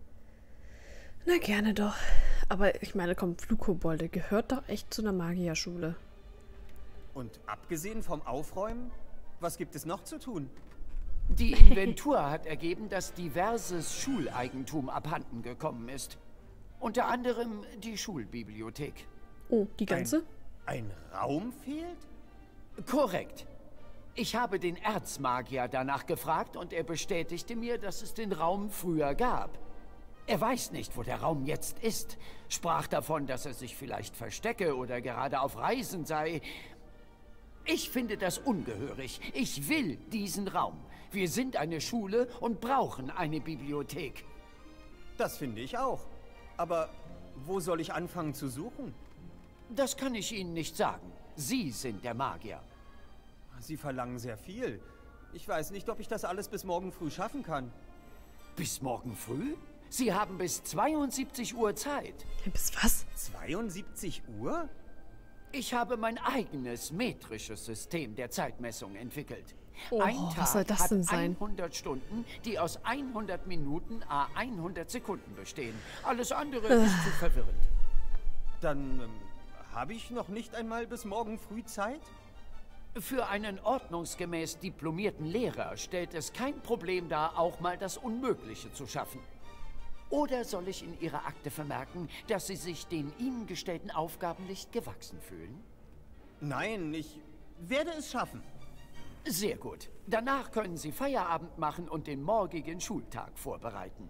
Na, gerne doch. Aber ich meine, komm, Flugkobolde gehört doch echt zu einer Magierschule. Und abgesehen vom Aufräumen, was gibt es noch zu tun? Die Inventur hat ergeben, dass diverses Schuleigentum abhanden gekommen ist. Unter anderem die Schulbibliothek. Oh, die ganze? Ein, ein Raum fehlt? Korrekt. Ich habe den Erzmagier danach gefragt und er bestätigte mir, dass es den Raum früher gab. Er weiß nicht, wo der Raum jetzt ist. Sprach davon, dass er sich vielleicht verstecke oder gerade auf Reisen sei. Ich finde das ungehörig. Ich will diesen Raum. Wir sind eine Schule und brauchen eine Bibliothek. Das finde ich auch. Aber wo soll ich anfangen zu suchen? Das kann ich Ihnen nicht sagen. Sie sind der Magier. Sie verlangen sehr viel. Ich weiß nicht, ob ich das alles bis morgen früh schaffen kann. Bis morgen früh? Sie haben bis zweiundsiebzig Uhr Zeit. Bis was? zweiundsiebzig Uhr? Ich habe mein eigenes metrisches System der Zeitmessung entwickelt. Oh, Ein Tag was soll das denn hat sein? hundert Stunden, die aus hundert Minuten à hundert Sekunden bestehen. Alles andere Äh. ist zu verwirrend. Dann ähm, habe ich noch nicht einmal bis morgen früh Zeit? Für einen ordnungsgemäß diplomierten Lehrer stellt es kein Problem dar, auch mal das Unmögliche zu schaffen. Oder soll ich in Ihrer Akte vermerken, dass Sie sich den Ihnen gestellten Aufgaben nicht gewachsen fühlen? Nein, ich werde es schaffen. Sehr gut. Danach können Sie Feierabend machen und den morgigen Schultag vorbereiten.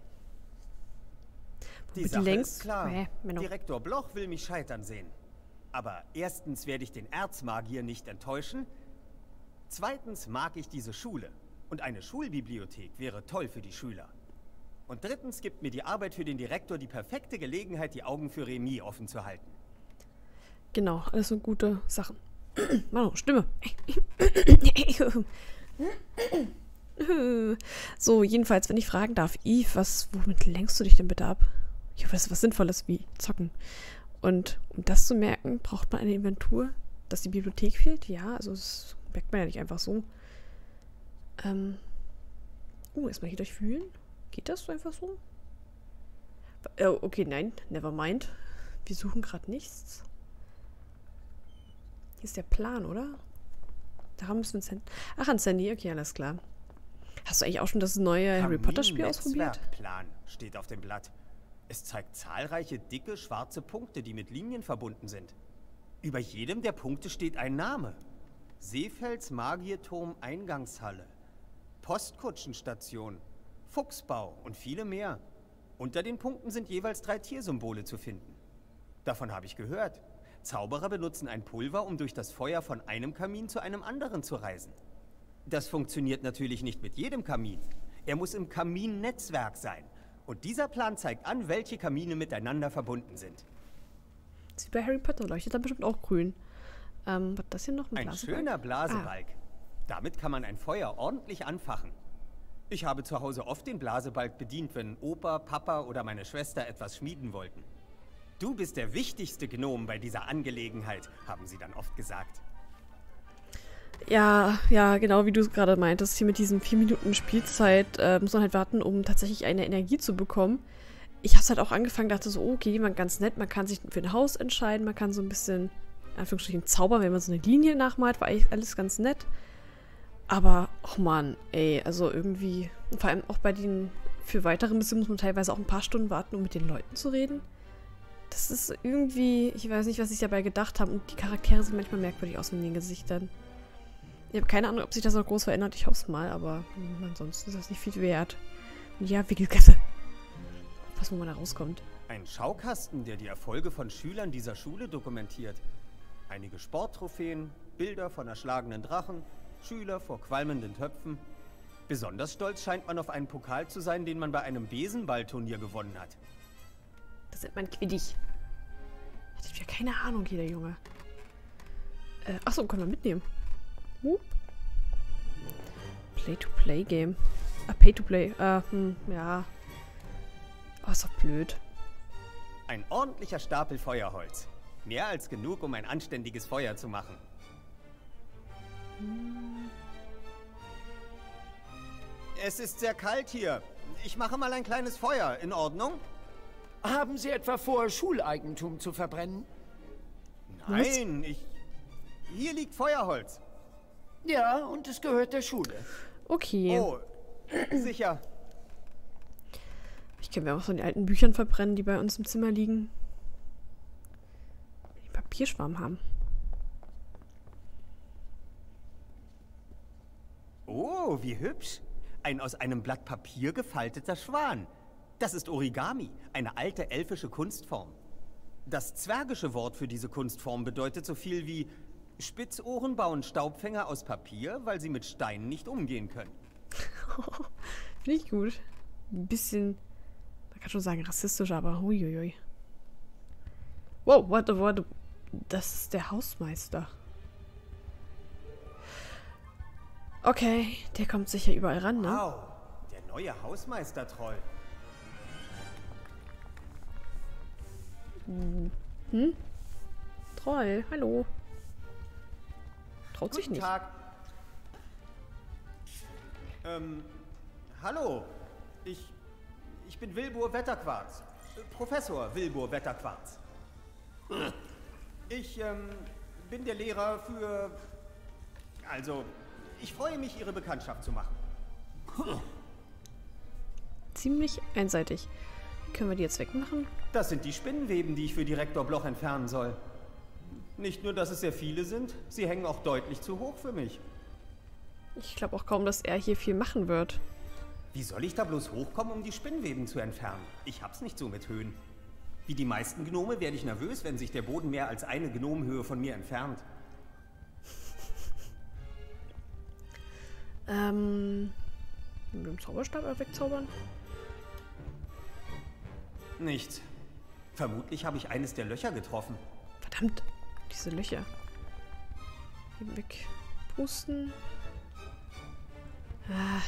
Die Bitte Sache längst- ist klar. Hä, Menno. Direktor Bloch will mich scheitern sehen. Aber erstens werde ich den Erzmagier nicht enttäuschen. Zweitens mag ich diese Schule. Und eine Schulbibliothek wäre toll für die Schüler. Und drittens gibt mir die Arbeit für den Direktor die perfekte Gelegenheit, die Augen für Remy offen zu halten. Genau, alles so gute Sachen. Mano, Stimme. So, jedenfalls, wenn ich fragen darf, Eve, was, womit lenkst du dich denn bitte ab? Ich hoffe, das ist was Sinnvolles wie zocken. Und um das zu merken, braucht man eine Inventur, dass die Bibliothek fehlt. Ja, also das merkt man ja nicht einfach so. Ähm. Oh, erstmal hier durchfühlen. Geht das so einfach so? Äh, okay, nein, never mind. Wir suchen gerade nichts. Hier ist der Plan, oder? Da müssen wir uns hin. Ach, ans Handy. Okay, alles klar. Hast du eigentlich auch schon das neue Harry Potter Spiel ausprobiert? Plan steht auf dem Blatt. Es zeigt zahlreiche dicke schwarze Punkte, die mit Linien verbunden sind. Über jedem der Punkte steht ein Name. Seefelds Magierturm Eingangshalle, Postkutschenstation, Fuchsbau und viele mehr. Unter den Punkten sind jeweils drei Tiersymbole zu finden. Davon habe ich gehört. Zauberer benutzen ein Pulver, um durch das Feuer von einem Kamin zu einem anderen zu reisen. Das funktioniert natürlich nicht mit jedem Kamin. Er muss im Kaminnetzwerk sein. Und dieser Plan zeigt an, welche Kamine miteinander verbunden sind. Sieht bei Harry Potter leuchtet dann bestimmt auch grün. Ähm, was das hier noch mit Ein Blasebalg? schöner Blasebalg. Ah. Damit kann man ein Feuer ordentlich anfachen. Ich habe zu Hause oft den Blasebalg bedient, wenn Opa, Papa oder meine Schwester etwas schmieden wollten. Du bist der wichtigste Gnom bei dieser Angelegenheit, haben sie dann oft gesagt. Ja, ja, genau wie du es gerade meintest, hier mit diesen vier Minuten Spielzeit äh, muss man halt warten, um tatsächlich eine Energie zu bekommen. Ich habe es halt auch angefangen, dachte so, okay, man ganz nett, man kann sich für ein Haus entscheiden, man kann so ein bisschen, in Anführungsstrichen, zaubern, wenn man so eine Linie nachmalt, war eigentlich alles ganz nett. Aber, oh Mann, ey, also irgendwie, vor allem auch bei den, für weitere Missionen muss man teilweise auch ein paar Stunden warten, um mit den Leuten zu reden. Das ist irgendwie, ich weiß nicht, was ich dabei gedacht habe, und die Charaktere sehen manchmal merkwürdig aus mit den Gesichtern. Ich habe keine Ahnung, ob sich das noch groß verändert. Ich hoffe es mal, aber mh, ansonsten ist das nicht viel wert. Und ja, Wickelgasse. Was, wo man da rauskommt. Ein Schaukasten, der die Erfolge von Schülern dieser Schule dokumentiert. Einige Sporttrophäen, Bilder von erschlagenen Drachen, Schüler vor qualmenden Töpfen. Besonders stolz scheint man auf einen Pokal zu sein, den man bei einem Besenballturnier gewonnen hat. Das nennt man Quidditch. Hat ja keine Ahnung, jeder Junge. Äh, achso, können wir mitnehmen. Uh. Play-to-Play-Game. Ah, Pay-to-Play. Äh, hm, ja. Oh, ist doch blöd. Ein ordentlicher Stapel Feuerholz. Mehr als genug, um ein anständiges Feuer zu machen. Hm. Es ist sehr kalt hier. Ich mache mal ein kleines Feuer. In Ordnung? Haben Sie etwa vor, Schuleigentum zu verbrennen? Nein, ich... Hier liegt Feuerholz. Ja, und es gehört der Schule. Okay. Oh, sicher. Ich kann mir auch so die alten Büchern verbrennen, die bei uns im Zimmer liegen. Die Papierschwarm haben. Oh, wie hübsch. Ein aus einem Blatt Papier gefalteter Schwan. Das ist Origami, eine alte elfische Kunstform. Das zwergische Wort für diese Kunstform bedeutet so viel wie: Spitzohren bauen Staubfänger aus Papier, weil sie mit Steinen nicht umgehen können. Finde ich gut. Ein bisschen, man kann schon sagen, rassistisch, aber huiuiui. Wow, warte, warte. Das ist der Hausmeister. Okay, der kommt sicher überall ran, ne? Wow, der neue Hausmeister-Troll. Hm? Troll, hallo. Traut sich Guten nicht. Tag. Ähm, hallo. Ich, ich bin Wilbur Wetterquarz. Äh, Professor Wilbur Wetterquarz. Ich, ähm, bin der Lehrer für... Also, ich freue mich, Ihre Bekanntschaft zu machen. Ziemlich einseitig. Können wir die jetzt wegmachen? Das sind die Spinnenweben, die ich für Direktor Bloch entfernen soll. Nicht nur, dass es sehr viele sind, sie hängen auch deutlich zu hoch für mich. Ich glaube auch kaum, dass er hier viel machen wird. Wie soll ich da bloß hochkommen, um die Spinnenweben zu entfernen? Ich hab's nicht so mit Höhen. Wie die meisten Gnome werde ich nervös, wenn sich der Boden mehr als eine Gnomenhöhe von mir entfernt. Ähm... Mit dem Zauberstab wegzaubern? Nichts. Vermutlich habe ich eines der Löcher getroffen. Verdammt, diese Löcher. Eben weg. Pusten. Ah.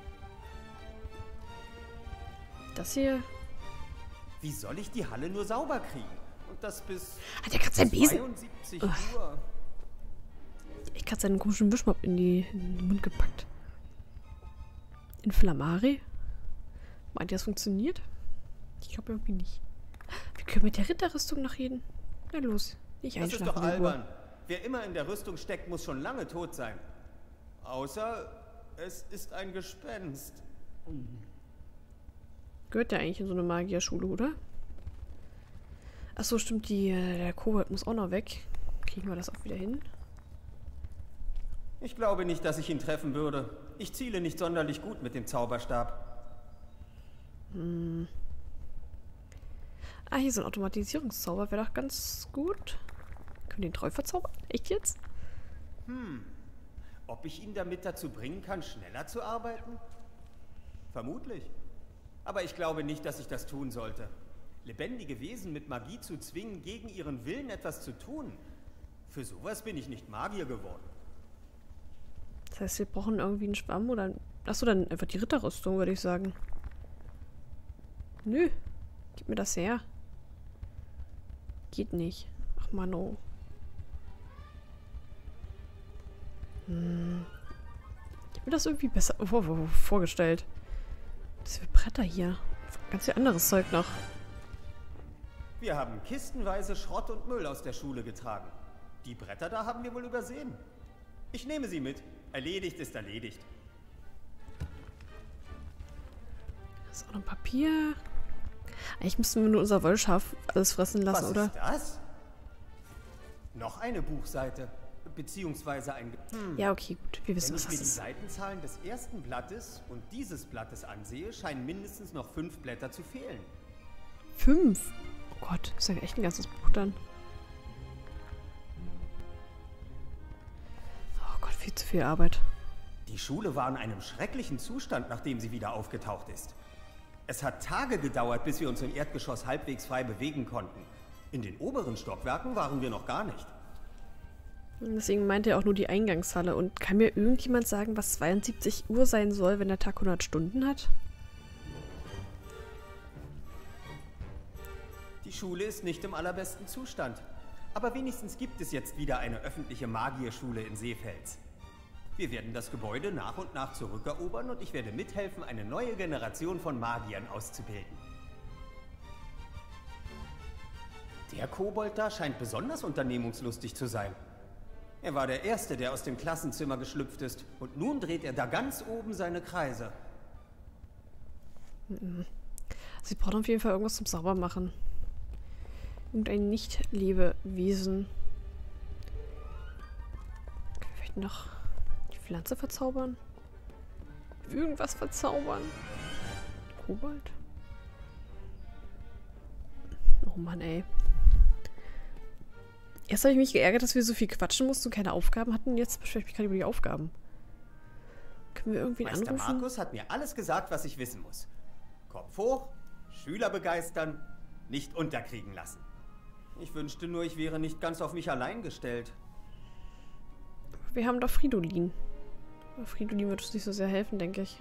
Das hier. Wie soll ich die Halle nur sauber kriegen? Und das bis Hat der gerade seinen Besen? zweiundsiebzig Uhr. Ich gerade seinen komischen Wischmopp in, die, in den Mund gepackt. Inflammari? Meint ihr, das funktioniert? Ich glaube irgendwie nicht. Wir können mit der Ritterrüstung noch reden. Na los, nicht Das ist einschlafen. doch albern. Wer immer in der Rüstung steckt, muss schon lange tot sein. Außer es ist ein Gespenst. Gehört der eigentlich in so eine Magierschule, oder? Achso, stimmt, die, der Kobold muss auch noch weg. Kriegen wir das auch wieder hin? Ich glaube nicht, dass ich ihn treffen würde. Ich ziele nicht sonderlich gut mit dem Zauberstab. Hm. Ah, hier so ein Automatisierungszauber wäre doch ganz gut. Können wir den Treu verzaubern? Echt jetzt? Hm. Ob ich ihn damit dazu bringen kann, schneller zu arbeiten? Vermutlich. Aber ich glaube nicht, dass ich das tun sollte. Lebendige Wesen mit Magie zu zwingen, gegen ihren Willen etwas zu tun. Für sowas bin ich nicht Magier geworden. Das heißt, wir brauchen irgendwie einen Schwamm oder ein Achso, dann einfach die Ritterrüstung, würde ich sagen. Nö. Gib mir das her. Geht nicht. Ach Mann, oh. Hm. Ich hab mir das irgendwie besser oh, oh, oh, vorgestellt. Das für Bretter hier. Ganz viel anderes Zeug noch. Wir haben kistenweise Schrott und Müll aus der Schule getragen. Die Bretter da haben wir wohl übersehen. Ich nehme sie mit. Erledigt ist erledigt. Das ist auch noch Papier. Eigentlich müssten wir nur unser Wollschaf alles fressen lassen, Was oder? ist das? Noch eine Buchseite. Beziehungsweise ein... Hm. Ja, okay, gut. Wir wissen, Wenn was ich mir das die ist. Seitenzahlen des ersten Blattes und dieses Blattes ansehe, scheinen mindestens noch fünf Blätter zu fehlen. Fünf? Oh Gott, ist ja echt ein ganzes Buch dann. Oh Gott, viel zu viel Arbeit. Die Schule war in einem schrecklichen Zustand, nachdem sie wieder aufgetaucht ist. Es hat Tage gedauert, bis wir uns im Erdgeschoss halbwegs frei bewegen konnten. In den oberen Stockwerken waren wir noch gar nicht. Deswegen meinte er auch nur die Eingangshalle. Und kann mir irgendjemand sagen, was zweiundsiebzig Uhr sein soll, wenn der Tag hundert Stunden hat? Die Schule ist nicht im allerbesten Zustand. Aber wenigstens gibt es jetzt wieder eine öffentliche Magierschule in Seefels. Wir werden das Gebäude nach und nach zurückerobern und ich werde mithelfen, eine neue Generation von Magiern auszubilden. Der Kobold da scheint besonders unternehmungslustig zu sein. Er war der Erste, der aus dem Klassenzimmer geschlüpft ist. Und nun dreht er da ganz oben seine Kreise. Sie brauchen auf jeden Fall irgendwas zum Saubermachen. Irgendein Nicht-Lebewesen. Vielleicht noch die Pflanze verzaubern? Irgendwas verzaubern? Kobold? Oh Mann, ey. Erst habe ich mich geärgert, dass wir so viel quatschen mussten und keine Aufgaben hatten. Jetzt beschwere ich mich gerade über die Aufgaben. Können wir irgendwie Meister anrufen? Markus hat mir alles gesagt, was ich wissen muss. Kopf hoch, Schüler begeistern, nicht unterkriegen lassen. Ich wünschte nur, ich wäre nicht ganz auf mich allein gestellt. Wir haben doch Fridolin. Aber Fridolin wird uns nicht so sehr helfen, denke ich.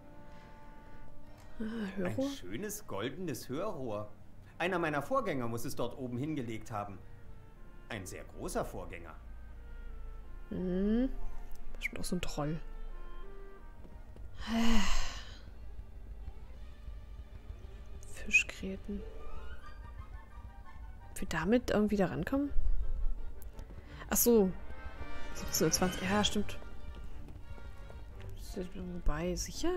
Ah, Hörrohr? Ein schönes goldenes Hörrohr. Einer meiner Vorgänger muss es dort oben hingelegt haben. Ein sehr großer Vorgänger. Hm. Bestimmt auch so ein Troll. Fischgräten. Ob wir damit irgendwie da rankommen? Ach so. siebzehn Uhr zwanzig. Ja, stimmt. Ist das wobei, sicher?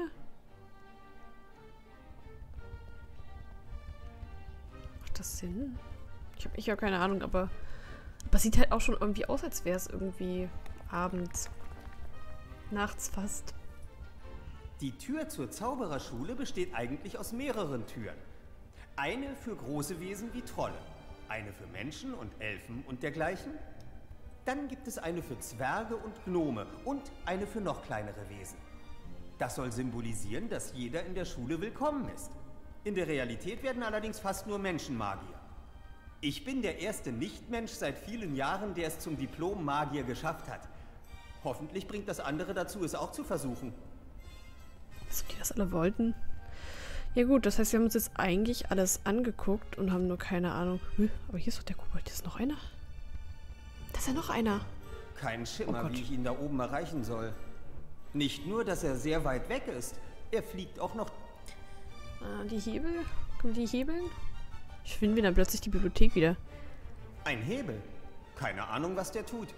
Macht das Sinn? Ich habe ich hab keine Ahnung, aber aber sieht halt auch schon irgendwie aus, als wäre es irgendwie abends. Nachts fast. Die Tür zur Zaubererschule besteht eigentlich aus mehreren Türen. Eine für große Wesen wie Trolle, eine für Menschen und Elfen und dergleichen. Dann gibt es eine für Zwerge und Gnome und eine für noch kleinere Wesen. Das soll symbolisieren, dass jeder in der Schule willkommen ist. In der Realität werden allerdings fast nur Menschen Magier. Ich bin der erste Nichtmensch seit vielen Jahren, der es zum Diplom-Magier geschafft hat. Hoffentlich bringt das andere dazu, es auch zu versuchen. Als ob die das alle wollten. Ja gut, das heißt, wir haben uns jetzt eigentlich alles angeguckt und haben nur keine Ahnung. Hm, aber hier ist doch der Kobold. Hier ist noch einer. Da ist ja noch einer. Kein Schimmer, Oh Gott. wie ich ihn da oben erreichen soll. Nicht nur, dass er sehr weit weg ist, er fliegt auch noch... Ah, die Hebel? Können wir die hebeln? Ich finde wir dann plötzlich die Bibliothek wieder. Ein Hebel. Keine Ahnung, was der tut.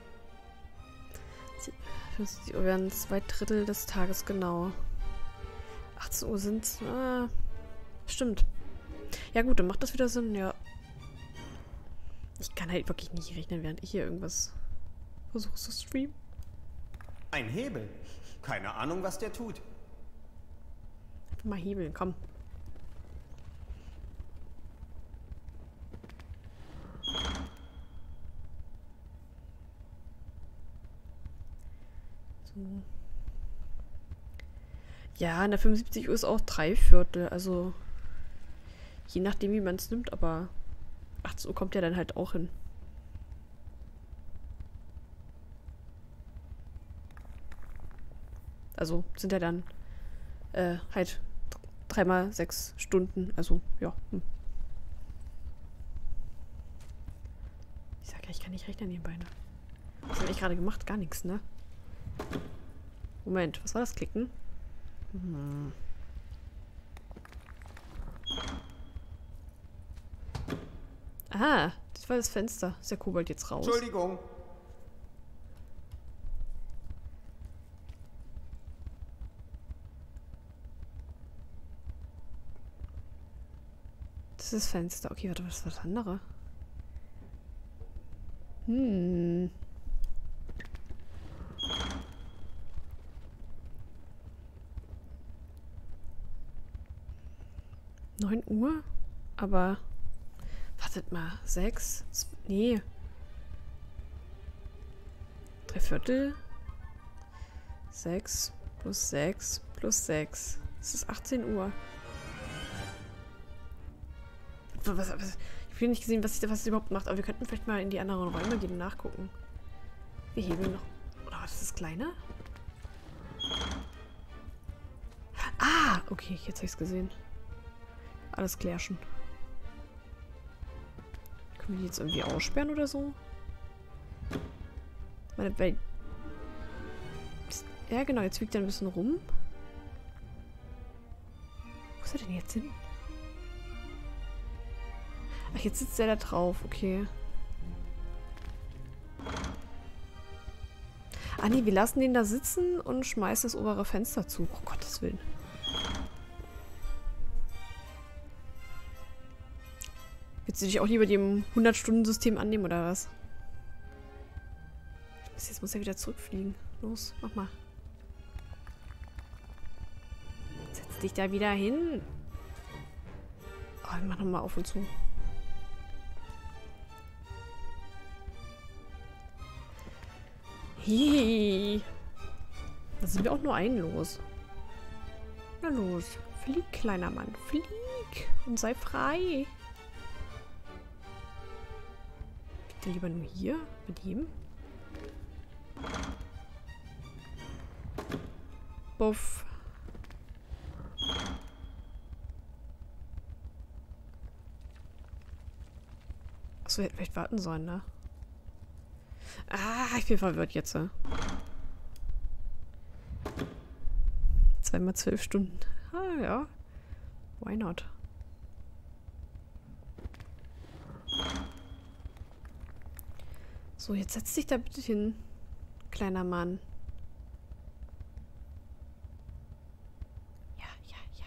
fünfzig Uhr werden zwei Drittel des Tages genau. achtzehn Uhr sind's. Ah, stimmt. Ja gut, dann macht das wieder Sinn, ja. Ich kann halt wirklich nicht rechnen, während ich hier irgendwas versuche zu streamen. Ein Hebel. Keine Ahnung, was der tut. Einfach mal hebeln, komm. So. Ja, in der fünfundsiebzig Uhr ist auch drei Viertel, also je nachdem, wie man es nimmt, aber achtzehn Uhr kommt ja dann halt auch hin. Also sind ja dann Äh, halt dreimal sechs Stunden. Also, ja. Hm. Ich sag ja, ich kann nicht rechnen nebenbei, ne? Was habe ich gerade gemacht? Gar nichts, ne? Moment, was war das Klicken? Hm. Ah, das war das Fenster. Ist der Kobold jetzt raus? Entschuldigung. Das ist das Fenster. Okay, warte, was war das andere? Hm. neun Uhr? Aber... Wartet mal. Sechs? Nee. Drei Viertel? Sechs plus sechs plus sechs. Es ist achtzehn Uhr. Was, was, ich habe nicht gesehen, was, ich, was es überhaupt macht, aber wir könnten vielleicht mal in die anderen Räume gehen und nachgucken. Wir hebeln noch. Oder was ist das Kleine? Ah, okay, jetzt habe ich es gesehen. Alles klärchen. Können wir die jetzt irgendwie aussperren oder so? Meine, weil... Ja, genau, jetzt wiegt er ein bisschen rum. Wo ist er denn jetzt hin? Ach, jetzt sitzt er da drauf, okay. Ah nee, wir lassen den da sitzen und schmeißen das obere Fenster zu. Oh Gottes Willen. Willst du dich auch lieber dem hundert-Stunden-System annehmen, oder was? Jetzt muss er wieder zurückfliegen. Los, mach mal. Setz dich da wieder hin. Oh, mach nochmal auf und zu. Hihihi. Da sind wir auch nur einen los. Na los. Flieg, kleiner Mann. Flieg. Und sei frei. Fliegt er lieber nur hier? Mit ihm? Buff. Achso, wir hätten vielleicht warten sollen, ne? Ah, ich bin verwirrt jetzt. Zweimal zwölf Stunden. Ah, ja. Why not? So, jetzt setz dich da bitte hin, kleiner Mann. Ja, ja, ja.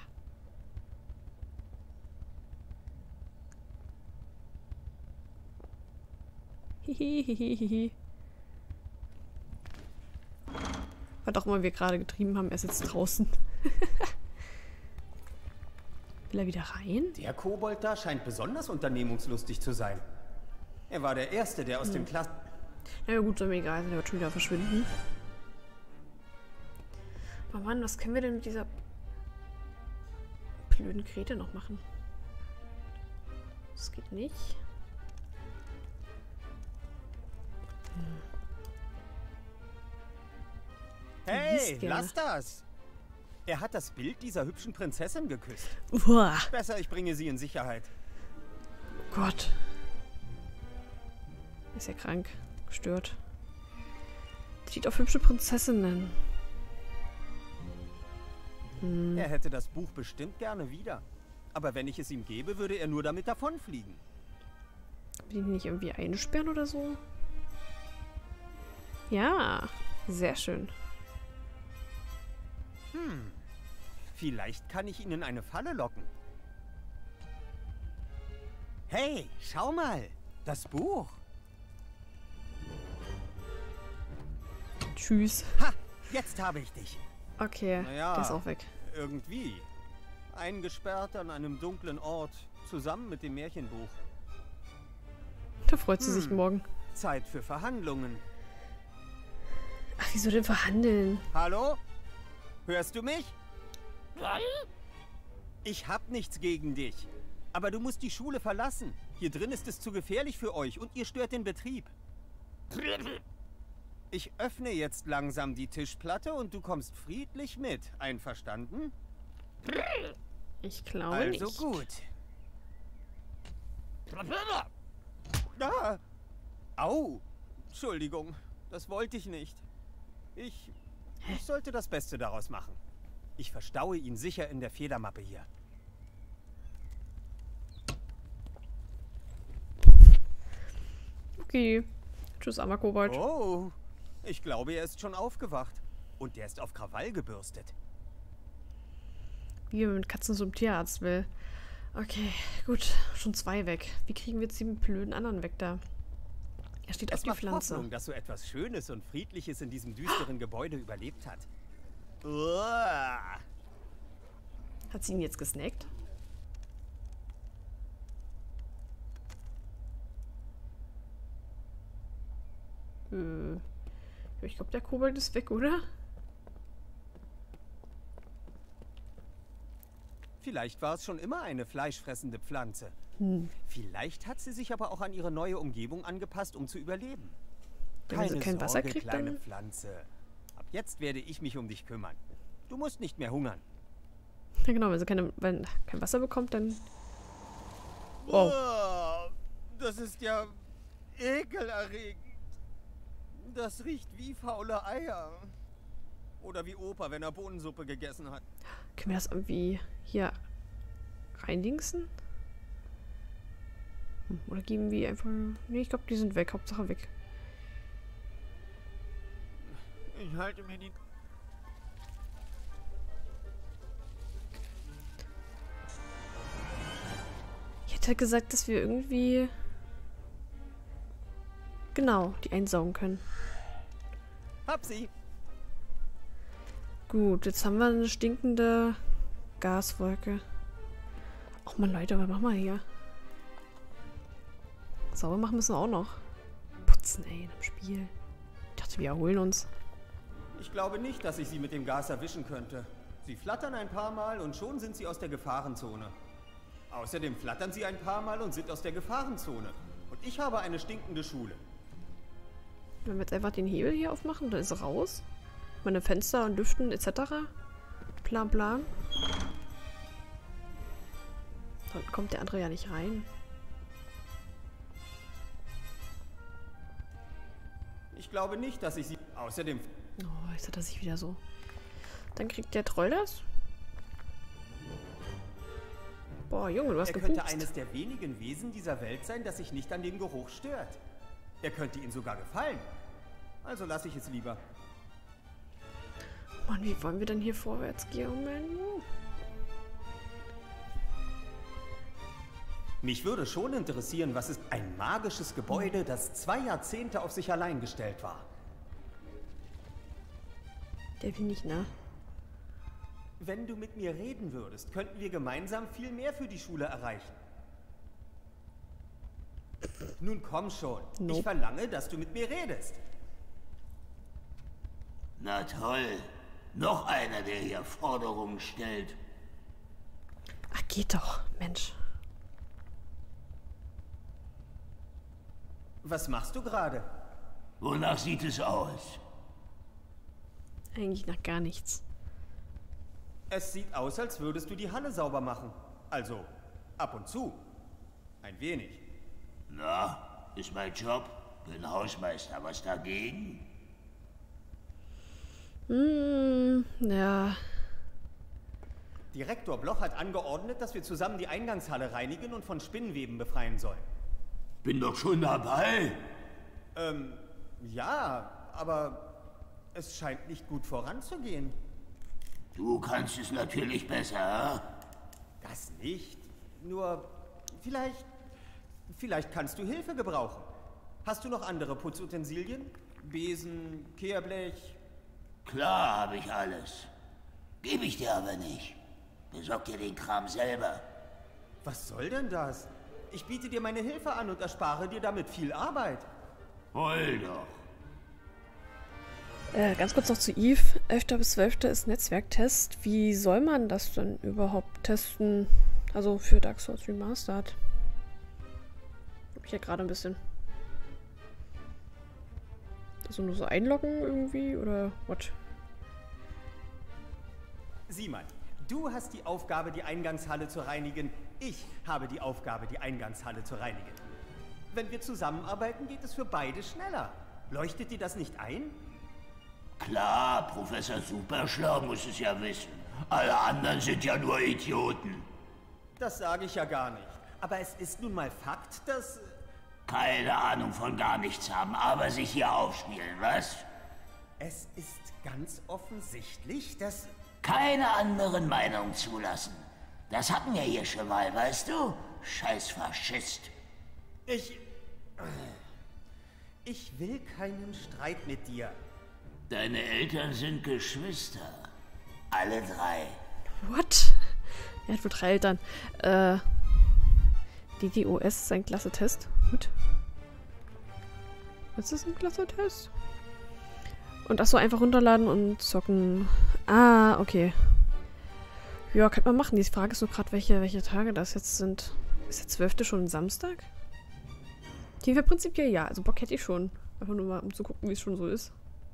Hihihihihi. Was auch immer wir gerade getrieben haben, er ist jetzt draußen. Will er wieder rein? Der Kobold da scheint besonders unternehmungslustig zu sein. Er war der Erste, der aus hm. dem Klassen... Na ja, gut, ist mir egal, der wird schon wieder verschwinden. Aber Mann, was können wir denn mit dieser blöden Krete noch machen? Das geht nicht. Hm. Hey, lass das! Er hat das Bild dieser hübschen Prinzessin geküsst. Uah. Besser, ich bringe sie in Sicherheit. Oh Gott. Ist ja krank. Gestört. Steht auf hübsche Prinzessinnen. Hm. Er hätte das Buch bestimmt gerne wieder. Aber wenn ich es ihm gebe, würde er nur damit davonfliegen. Will ich nicht irgendwie einsperren oder so? Ja, sehr schön. Hm. Vielleicht kann ich ihn in eine Falle locken. Hey, schau mal. Das Buch. Tschüss. Ha, jetzt habe ich dich. Okay, naja, der ist auch weg. Irgendwie. Eingesperrt an einem dunklen Ort, zusammen mit dem Märchenbuch. Da freut sie hm. sich morgen. Zeit für Verhandlungen. Ach, wieso denn verhandeln? Hallo? Hörst du mich? Ich hab nichts gegen dich. Aber du musst die Schule verlassen. Hier drin ist es zu gefährlich für euch und ihr stört den Betrieb. Ich öffne jetzt langsam die Tischplatte und du kommst friedlich mit. Einverstanden? Ich glaube also nicht. gut. Ah. Au! Entschuldigung, das wollte ich nicht. Ich, ich sollte das Beste daraus machen. Ich verstaue ihn sicher in der Federmappe hier. Okay. Tschüss, armer Kobold. Oh, ich glaube, er ist schon aufgewacht. Und der ist auf Krawall gebürstet. Wie man mit Katzen zum Tierarzt will. Okay, gut. Schon zwei weg. Wie kriegen wir jetzt die blöden anderen weg da? Er steht auf Es die macht Pflanze. Hoffnung, dass so etwas Schönes und Friedliches in diesem düsteren Gebäude überlebt hat. Uah. Hat sie ihn jetzt gesnackt? Äh, ich glaube, der Kobold ist weg, oder? Vielleicht war es schon immer eine fleischfressende Pflanze. Hm. Vielleicht hat sie sich aber auch an ihre neue Umgebung angepasst, um zu überleben. Wenn sie Keine kein Wasser Sorge, kriegt, kleine dann... Pflanze. Ab jetzt werde ich mich um dich kümmern. Du musst nicht mehr hungern. Ja genau, wenn sie keine, wenn kein Wasser bekommt, dann... Wow. Oh, das ist ja ekelerregend. Das riecht wie faule Eier. Oder wie Opa, wenn er Bohnensuppe gegessen hat. Können wir das irgendwie hier reindingsen? Hm, oder geben wir einfach... Nee, ich glaube, die sind weg. Hauptsache weg. Ich halte mir die... Ich hätte gesagt, dass wir irgendwie... Genau, die einsaugen können. Hab sie! Gut, jetzt haben wir eine stinkende Gaswolke. Ach man, Leute, was machen wir hier? Sauber machen müssen wir auch noch. Putzen, ey, im Spiel. Ich dachte, wir erholen uns. Ich glaube nicht, dass ich sie mit dem Gas erwischen könnte. Sie flattern ein paar Mal und schon sind sie aus der Gefahrenzone. Außerdem flattern sie ein paar Mal und sind aus der Gefahrenzone. Und ich habe eine stinkende Schule. Wenn wir jetzt einfach den Hebel hier aufmachen, dann ist er raus. Meine Fenster und Lüften et cetera. Plan, plan. Dann kommt der andere ja nicht rein. Ich glaube nicht, dass ich sie... Außerdem... Oh, jetzt hat er sich wieder so. Dann kriegt der Troll das. Boah, Junge, du hast Er könnte gepupst. eines der wenigen Wesen dieser Welt sein, das sich nicht an dem Geruch stört. Er könnte Ihnen sogar gefallen. Also lasse ich es lieber. Mann, wie wollen wir denn hier vorwärts gehen? Mich würde schon interessieren, was ist ein magisches Gebäude, das zwei Jahrzehnte auf sich allein gestellt war. Der finde ich, ne? Wenn du mit mir reden würdest, könnten wir gemeinsam viel mehr für die Schule erreichen. Nun komm schon. Nope. Ich verlange, dass du mit mir redest. Na toll. Noch einer, der hier Forderungen stellt. Ach, geht doch, Mensch. Was machst du gerade? Wonach sieht es aus? Eigentlich nach gar nichts. Es sieht aus, als würdest du die Halle sauber machen. Also, ab und zu. Ein wenig. Na, ist mein Job. Bin Hausmeister. Was dagegen? Hm, ja. Direktor Bloch hat angeordnet, dass wir zusammen die Eingangshalle reinigen und von Spinnenweben befreien sollen. Bin doch schon dabei. Ähm, ja, aber es scheint nicht gut voranzugehen. Du kannst es natürlich besser. Das nicht. Nur, vielleicht, vielleicht kannst du Hilfe gebrauchen. Hast du noch andere Putzutensilien? Besen, Kehrblech? Klar habe ich alles. Gebe ich dir aber nicht. Besorg dir den Kram selber. Was soll denn das? Ich biete dir meine Hilfe an und erspare dir damit viel Arbeit. Hol doch. Äh, ganz kurz noch zu Eve. elfter bis zwölfter ist Netzwerktest. Wie soll man das denn überhaupt testen? Also für Dark Souls Remastered. Hab ich ja gerade ein bisschen. Also nur so einloggen irgendwie oder what? Sieh mal, Du hast die Aufgabe, die Eingangshalle zu reinigen. Ich habe die Aufgabe, die Eingangshalle zu reinigen. Wenn wir zusammenarbeiten, geht es für beide schneller. Leuchtet dir das nicht ein? Klar, Professor Superschlau muss es ja wissen. Alle anderen sind ja nur Idioten. Das sage ich ja gar nicht. Aber es ist nun mal Fakt, dass... Keine Ahnung von gar nichts haben, aber sich hier aufspielen, was? Es ist ganz offensichtlich, dass... Keine anderen Meinungen zulassen. Das hatten wir hier schon mal, weißt du? Scheiß Faschist. Ich... Ich will keinen Streit mit dir. Deine Eltern sind Geschwister. Alle drei. What? Er hat wohl drei Eltern. Äh... D D O S ist ein Klasse-Test. Gut. Was ist ein Klasse-Test? Und achso, einfach runterladen und zocken. Ah, okay. Ja, könnte man machen. Die Frage ist nur gerade, welche, welche Tage das jetzt sind. Ist der zwölfte schon Samstag? Die wäre prinzipiell ja. Also Bock hätte ich schon. Einfach nur mal, um zu gucken, wie es schon so ist.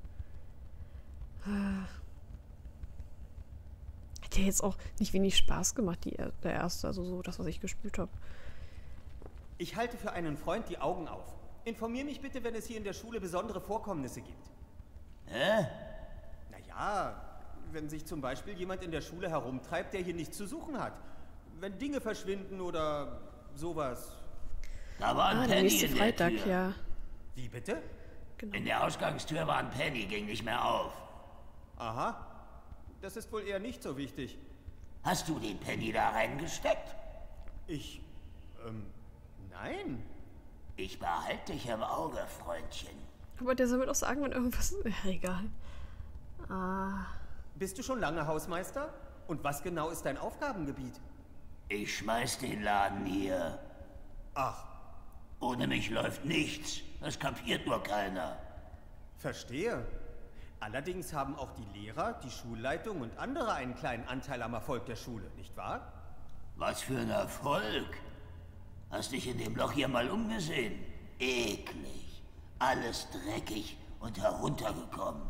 Hat ja jetzt auch nicht wenig Spaß gemacht, die, der erste. Also so das, was ich gespielt habe. Ich halte für einen Freund die Augen auf. Informier mich bitte, wenn es hier in der Schule besondere Vorkommnisse gibt. Hä? Naja, wenn sich zum Beispiel jemand in der Schule herumtreibt, der hier nichts zu suchen hat. Wenn Dinge verschwinden oder sowas. Da war ein ah, Penny der in Freitag, der Tür. Ja. Wie bitte? Genau. In der Ausgangstür war ein Penny, ging nicht mehr auf. Aha. Das ist wohl eher nicht so wichtig. Hast du den Penny da reingesteckt? Ich, ähm, nein. Ich behalte dich im Auge, Freundchen. Aber der soll mir doch sagen, wenn irgendwas... Ja, egal. Ah. Bist du schon lange Hausmeister? Und was genau ist dein Aufgabengebiet? Ich schmeiß den Laden hier. Ach. Ohne mich läuft nichts. Das kapiert nur keiner. Verstehe. Allerdings haben auch die Lehrer, die Schulleitung und andere einen kleinen Anteil am Erfolg der Schule, nicht wahr? Was für ein Erfolg. Hast dich in dem Loch hier mal umgesehen? Eklig. Alles dreckig und heruntergekommen.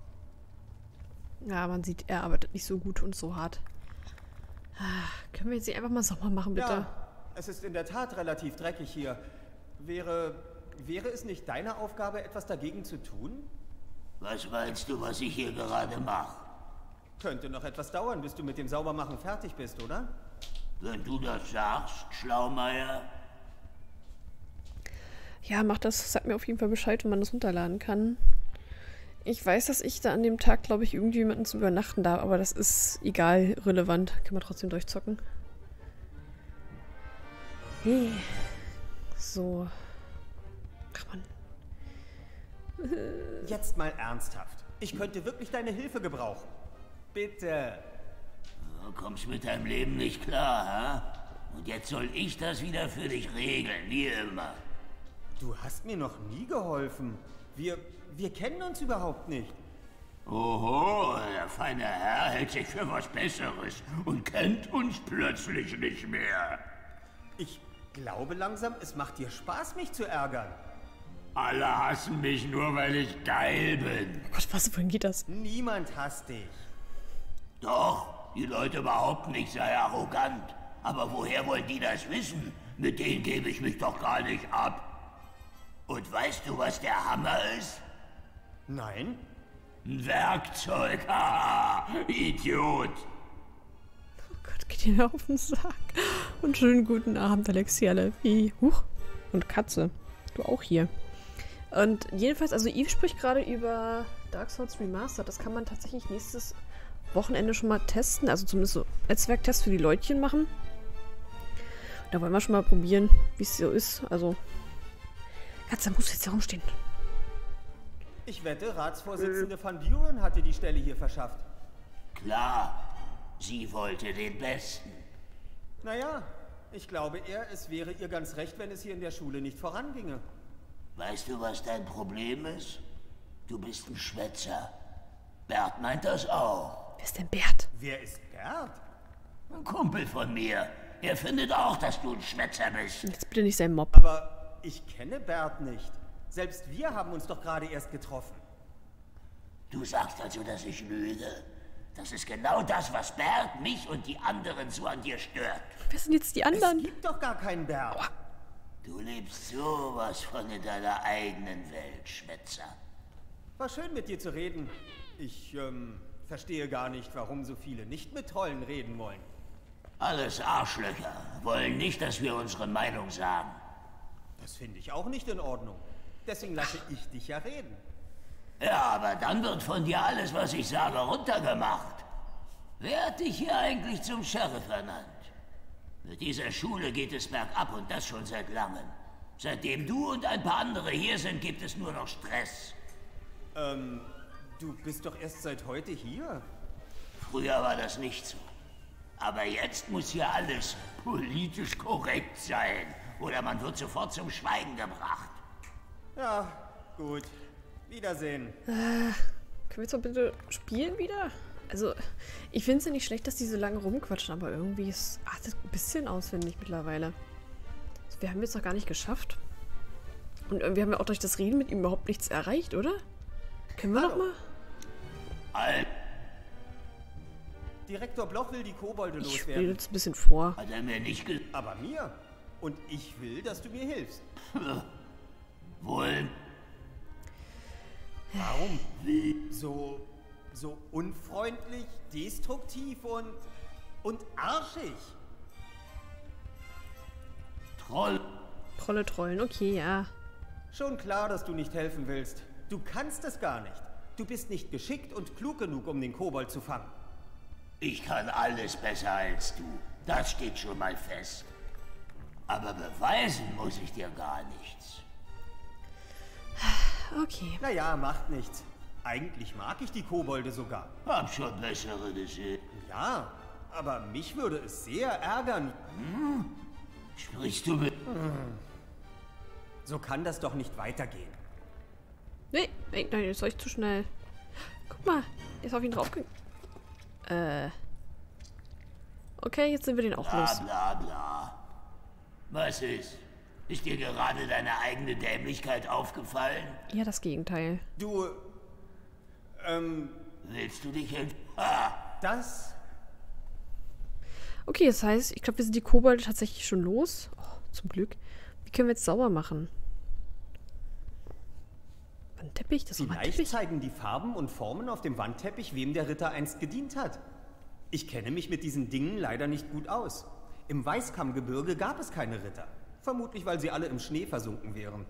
Ja, man sieht, er arbeitet nicht so gut und so hart. Ah, können wir jetzt nicht einfach mal Sommer machen, bitte? Ja, es ist in der Tat relativ dreckig hier. Wäre, wäre es nicht deine Aufgabe, etwas dagegen zu tun? Was meinst du, was ich hier gerade mache? Könnte noch etwas dauern, bis du mit dem Saubermachen fertig bist, oder? Wenn du das sagst, Schlaumeier. Ja, mach das. Sag mir auf jeden Fall Bescheid, wenn man das runterladen kann. Ich weiß, dass ich da an dem Tag, glaube ich, irgendjemanden zu übernachten darf, aber das ist egal, relevant. Kann man trotzdem durchzocken. Hey. So. Ach man. Jetzt mal ernsthaft. Ich könnte wirklich deine Hilfe gebrauchen. Bitte. Du kommst mit deinem Leben nicht klar, ha? Und jetzt soll ich das wieder für dich regeln, wie immer. Du hast mir noch nie geholfen. Wir, wir kennen uns überhaupt nicht. Oho, der feine Herr hält sich für was Besseres und kennt uns plötzlich nicht mehr. Ich glaube langsam, es macht dir Spaß, mich zu ärgern. Alle hassen mich nur, weil ich geil bin. Oh Gott, was, wohin geht das? Niemand hasst dich. Doch, die Leute behaupten, ich sei arrogant. Aber woher wollen die das wissen? Mit denen gebe ich mich doch gar nicht ab. Und weißt du, was der Hammer ist? Nein. Ein Werkzeug, haha, Idiot. Oh Gott, geht dir auf den Sack. Und schönen guten Abend, Alexia Levy. Huch. Und Katze. Du auch hier. Und jedenfalls, also Eve spricht gerade über Dark Souls Remastered. Das kann man tatsächlich nächstes Wochenende schon mal testen. Also zumindest so Netzwerktest für die Leutchen machen. Da wollen wir schon mal probieren, wie es so ist. Also, Katze, muss jetzt hier rumstehen. Ich wette, Ratsvorsitzende Van Buren hatte die Stelle hier verschafft. Klar, sie wollte den Besten. Naja, ich glaube eher, es wäre ihr ganz recht, wenn es hier in der Schule nicht voranginge. Weißt du, was dein Problem ist? Du bist ein Schwätzer. Bert meint das auch. Wer ist denn Bert? Wer ist Bert? Ein Kumpel von mir. Er findet auch, dass du ein Schwätzer bist. Jetzt bitte nicht sein Mob. Aber ich kenne Bert nicht. Selbst wir haben uns doch gerade erst getroffen. Du sagst also, dass ich lüge? Das ist genau das, was Bert, mich und die anderen so an dir stört. Wer sind jetzt die anderen? Es gibt doch gar keinen Bert. Aua. Du lebst sowas von in deiner eigenen Welt, Schwätzer. War schön mit dir zu reden. Ich, ähm, verstehe gar nicht, warum so viele nicht mit Trollen reden wollen. Alles Arschlöcher wollen nicht, dass wir unsere Meinung sagen. Das finde ich auch nicht in Ordnung. Deswegen lasse ich dich ja reden. Ja, aber dann wird von dir alles, was ich sage, runtergemacht. Wer hat dich hier eigentlich zum Sheriff ernannt? Mit dieser Schule geht es bergab und das schon seit langem. Seitdem du und ein paar andere hier sind, gibt es nur noch Stress. Ähm, du bist doch erst seit heute hier? Früher war das nicht so. Aber jetzt muss hier alles politisch korrekt sein. Oder man wird sofort zum Schweigen gebracht. Ja, gut. Wiedersehen. Äh, können wir jetzt mal bitte spielen wieder? Also, ich finde es ja nicht schlecht, dass die so lange rumquatschen, aber irgendwie ist ach, das ein bisschen auswendig mittlerweile. Also, wir haben jetzt noch gar nicht geschafft. Und äh, wir haben ja auch durch das Reden mit ihm überhaupt nichts erreicht, oder? Können wir Hallo. noch mal? Al Direktor Bloch will die Kobolde Ich loswerden. spiele jetzt ein bisschen vor. Hat er mir nicht ge... Aber mir? Und ich will, dass du mir hilfst. Wohl... Warum? Wie? So... so unfreundlich, destruktiv und... und arschig. Troll... Trolle trollen, okay, ja. Schon klar, dass du nicht helfen willst. Du kannst es gar nicht. Du bist nicht geschickt und klug genug, um den Kobold zu fangen. Ich kann alles besser als du. Das steht schon mal fest. Aber beweisen muss ich dir gar nichts. Okay. Naja, macht nichts. Eigentlich mag ich die Kobolde sogar. Hab schon bessere gesehen. Ja, aber mich würde es sehr ärgern. Hm? Sprichst du mit... Hm. So kann das doch nicht weitergehen. Nee, nee, nein, jetzt war ich zu schnell. Guck mal, jetzt auf ihn draufgegangen. Äh. Okay, jetzt sind wir den auch Bla, los. bla, bla. Was ist? Ist dir gerade deine eigene Dämlichkeit aufgefallen? Ja, das Gegenteil. Du... Ähm... Willst du dich ent... Ah! Das... Okay, das heißt, ich glaube, wir sind die Kobolde tatsächlich schon los. Oh, zum Glück. Wie können wir jetzt sauber machen? Wandteppich? Das ist ein Vielleicht Wandteppich? zeigen die Farben und Formen auf dem Wandteppich, wem der Ritter einst gedient hat. Ich kenne mich mit diesen Dingen leider nicht gut aus. Im Weißkammgebirge gab es keine Ritter. Vermutlich, weil sie alle im Schnee versunken wären.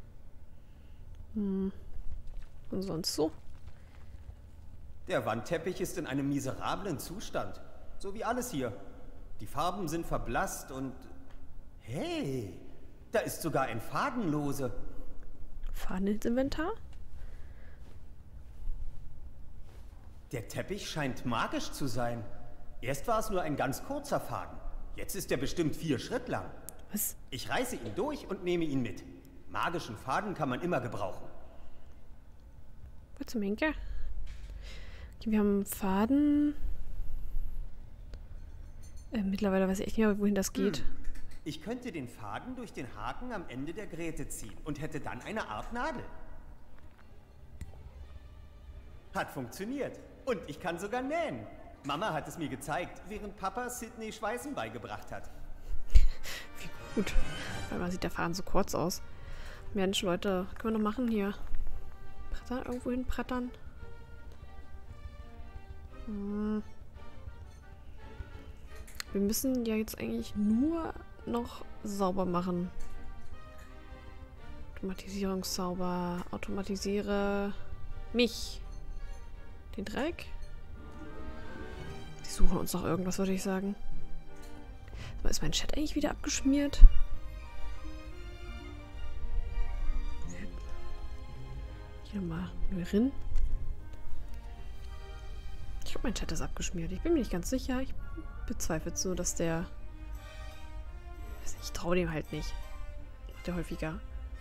Hm. Und sonst so? Der Wandteppich ist in einem miserablen Zustand. So wie alles hier. Die Farben sind verblasst und... Hey, da ist sogar ein Fadenlose. Faden ins Inventar? Der Teppich scheint magisch zu sein. Erst war es nur ein ganz kurzer Faden. Jetzt ist er bestimmt vier Schritt lang. Was? Ich reiße ihn durch und nehme ihn mit. Magischen Faden kann man immer gebrauchen. Was zum Henker? Okay, wir haben Faden. Äh, mittlerweile weiß ich echt nicht mehr, wohin das geht. Hm. Ich könnte den Faden durch den Haken am Ende der Gräte ziehen und hätte dann eine Art Nadel. Hat funktioniert. Und ich kann sogar nähen. Mama hat es mir gezeigt, während Papa Sydney Schweißen beigebracht hat. Wie gut. Weil man sieht der Faden so kurz aus. Mensch, Leute, können wir noch machen hier? Prattern? Irgendwo hin prattern? Hm. Wir müssen ja jetzt eigentlich nur noch sauber machen. Automatisierungszauber. Automatisiere mich. Den Dreck? Die suchen uns noch irgendwas, würde ich sagen. Aber ist mein Chat eigentlich wieder abgeschmiert? Hier nochmal Myrin. Ich glaube, mein Chat ist abgeschmiert. Ich bin mir nicht ganz sicher. Ich bezweifle es nur, dass der... Ich traue dem halt nicht. Macht der häufiger.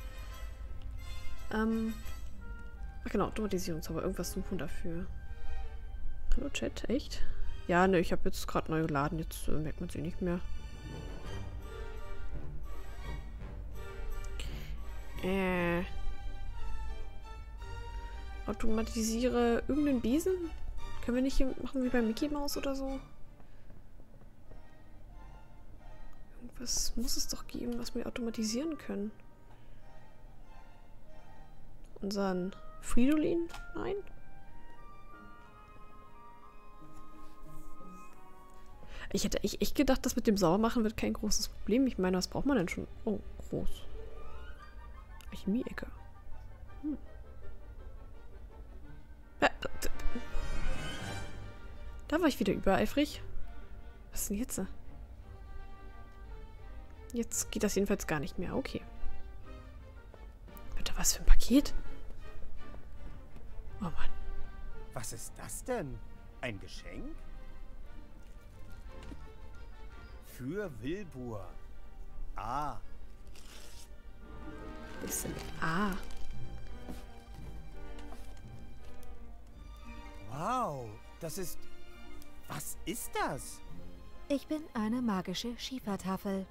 Ähm... Ach genau, Automatisierungszauber. Irgendwas suchen dafür. Hallo Chat, echt? Ja, ne, ich habe jetzt gerade neu geladen. Jetzt äh, merkt man sie nicht mehr. Äh. Automatisiere irgendeinen Besen? Können wir nicht hier machen wie bei Mickey Mouse oder so? Irgendwas muss es doch geben, was wir automatisieren können. Unseren Fridolin? Nein? Ich hätte echt, echt gedacht, das mit dem Saubermachen wird kein großes Problem. Ich meine, was braucht man denn schon? Oh, groß. Alchemie-Ecke. Hm. Äh, Da war ich wieder übereifrig. Was ist denn jetzt? Jetzt geht das jedenfalls gar nicht mehr. Okay. Bitte, was für ein Paket? Oh Mann. Was ist das denn? Ein Geschenk? Für Wilbur. Ah. Was ist denn A? Wow, das ist... Was ist das? Ich bin eine magische Schiefertafel.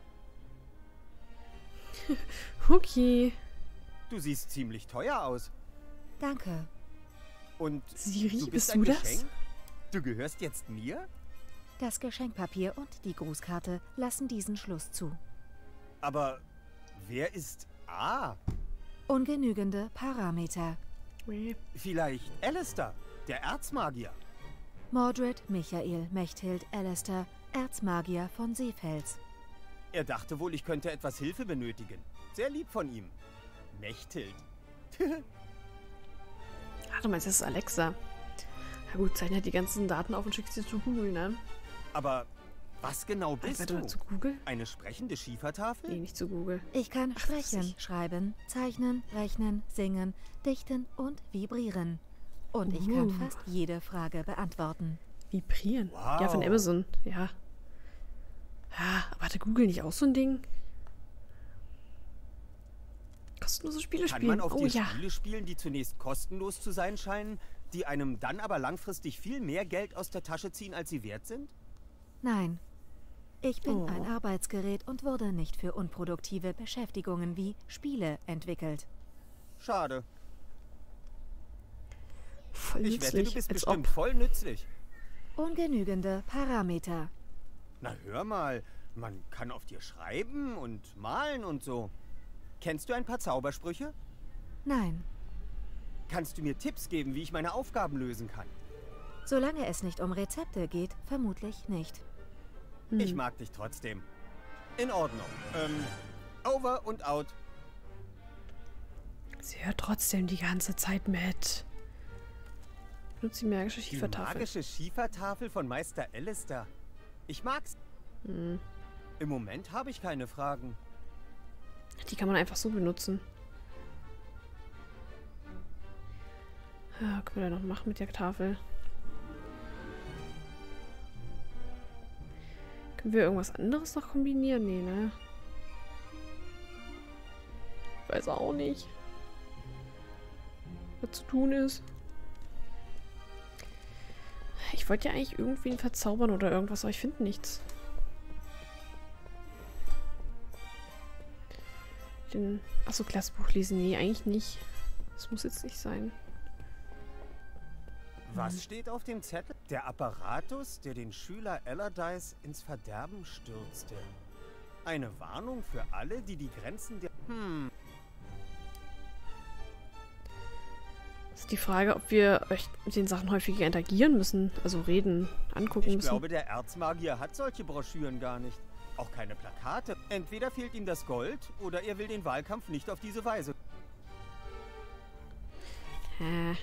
Okay. Du siehst ziemlich teuer aus. Danke. Und Siri, du bist bist ein du das? Geschenk? Du gehörst jetzt mir? Das Geschenkpapier und die Grußkarte lassen diesen Schluss zu. Aber wer ist A? Ungenügende Parameter. Vielleicht Alistair, der Erzmagier. Mordred Michael Mechthild Alistair, Erzmagier von Seefels. Er dachte wohl, ich könnte etwas Hilfe benötigen. Sehr lieb von ihm. Mechthild. Ach, du meinst, das ist Alexa. Na gut, zeichne halt die ganzen Daten auf und schick sie zu Google, ne? Aber was genau bist Warte mal, du? zu Google? Eine sprechende Schiefertafel? Nee, nicht zu Google. Ich kann sprechen, schreiben, zeichnen, rechnen, singen, dichten und vibrieren. Und ich kann Uh. fast jede Frage beantworten. Vibrieren? Wow. Ja, von Amazon. Ja. Ja, aber hatte Google nicht auch so ein Ding? Kostenlose Spiele Kann spielen. man auf Oh dir ja. Spiele spielen, die zunächst kostenlos zu sein scheinen, die einem dann aber langfristig viel mehr Geld aus der Tasche ziehen, als sie wert sind? Nein. Ich bin Oh. ein Arbeitsgerät und wurde nicht für unproduktive Beschäftigungen wie Spiele entwickelt. Schade. Voll Ich wette, nützlich. du bist Als bestimmt ob. voll nützlich. Ungenügende Parameter. Na hör mal, man kann auf dir schreiben und malen und so. Kennst du ein paar Zaubersprüche? Nein. Kannst du mir Tipps geben, wie ich meine Aufgaben lösen kann? Solange es nicht um Rezepte geht, vermutlich nicht. Hm. Ich mag dich trotzdem. In Ordnung. Ähm, over und out. Sie hört trotzdem die ganze Zeit mit. Benutzt die magische Die Schiefertafel. magische Schiefertafel von Meister Alistair. Ich mag's. Hm. Im Moment habe ich keine Fragen. Die kann man einfach so benutzen. Ja, können wir da noch machen mit der Tafel? Können wir irgendwas anderes noch kombinieren? Nee, ne? Ich weiß auch nicht, was zu tun ist. Ich wollte ja eigentlich irgendwen verzaubern oder irgendwas, aber ich finde nichts. Den, achso, Klassenbuch lesen. Nee, eigentlich nicht. Das muss jetzt nicht sein. Was steht auf dem Zettel? Der Apparatus, der den Schüler Allardyce ins Verderben stürzte. Eine Warnung für alle, die die Grenzen der... Hm. Ist die Frage, ob wir echt mit den Sachen häufiger interagieren müssen. Also reden, angucken Ich müssen. glaube, der Erzmagier hat solche Broschüren gar nicht. Auch keine Plakate. Entweder fehlt ihm das Gold oder er will den Wahlkampf nicht auf diese Weise. Hä?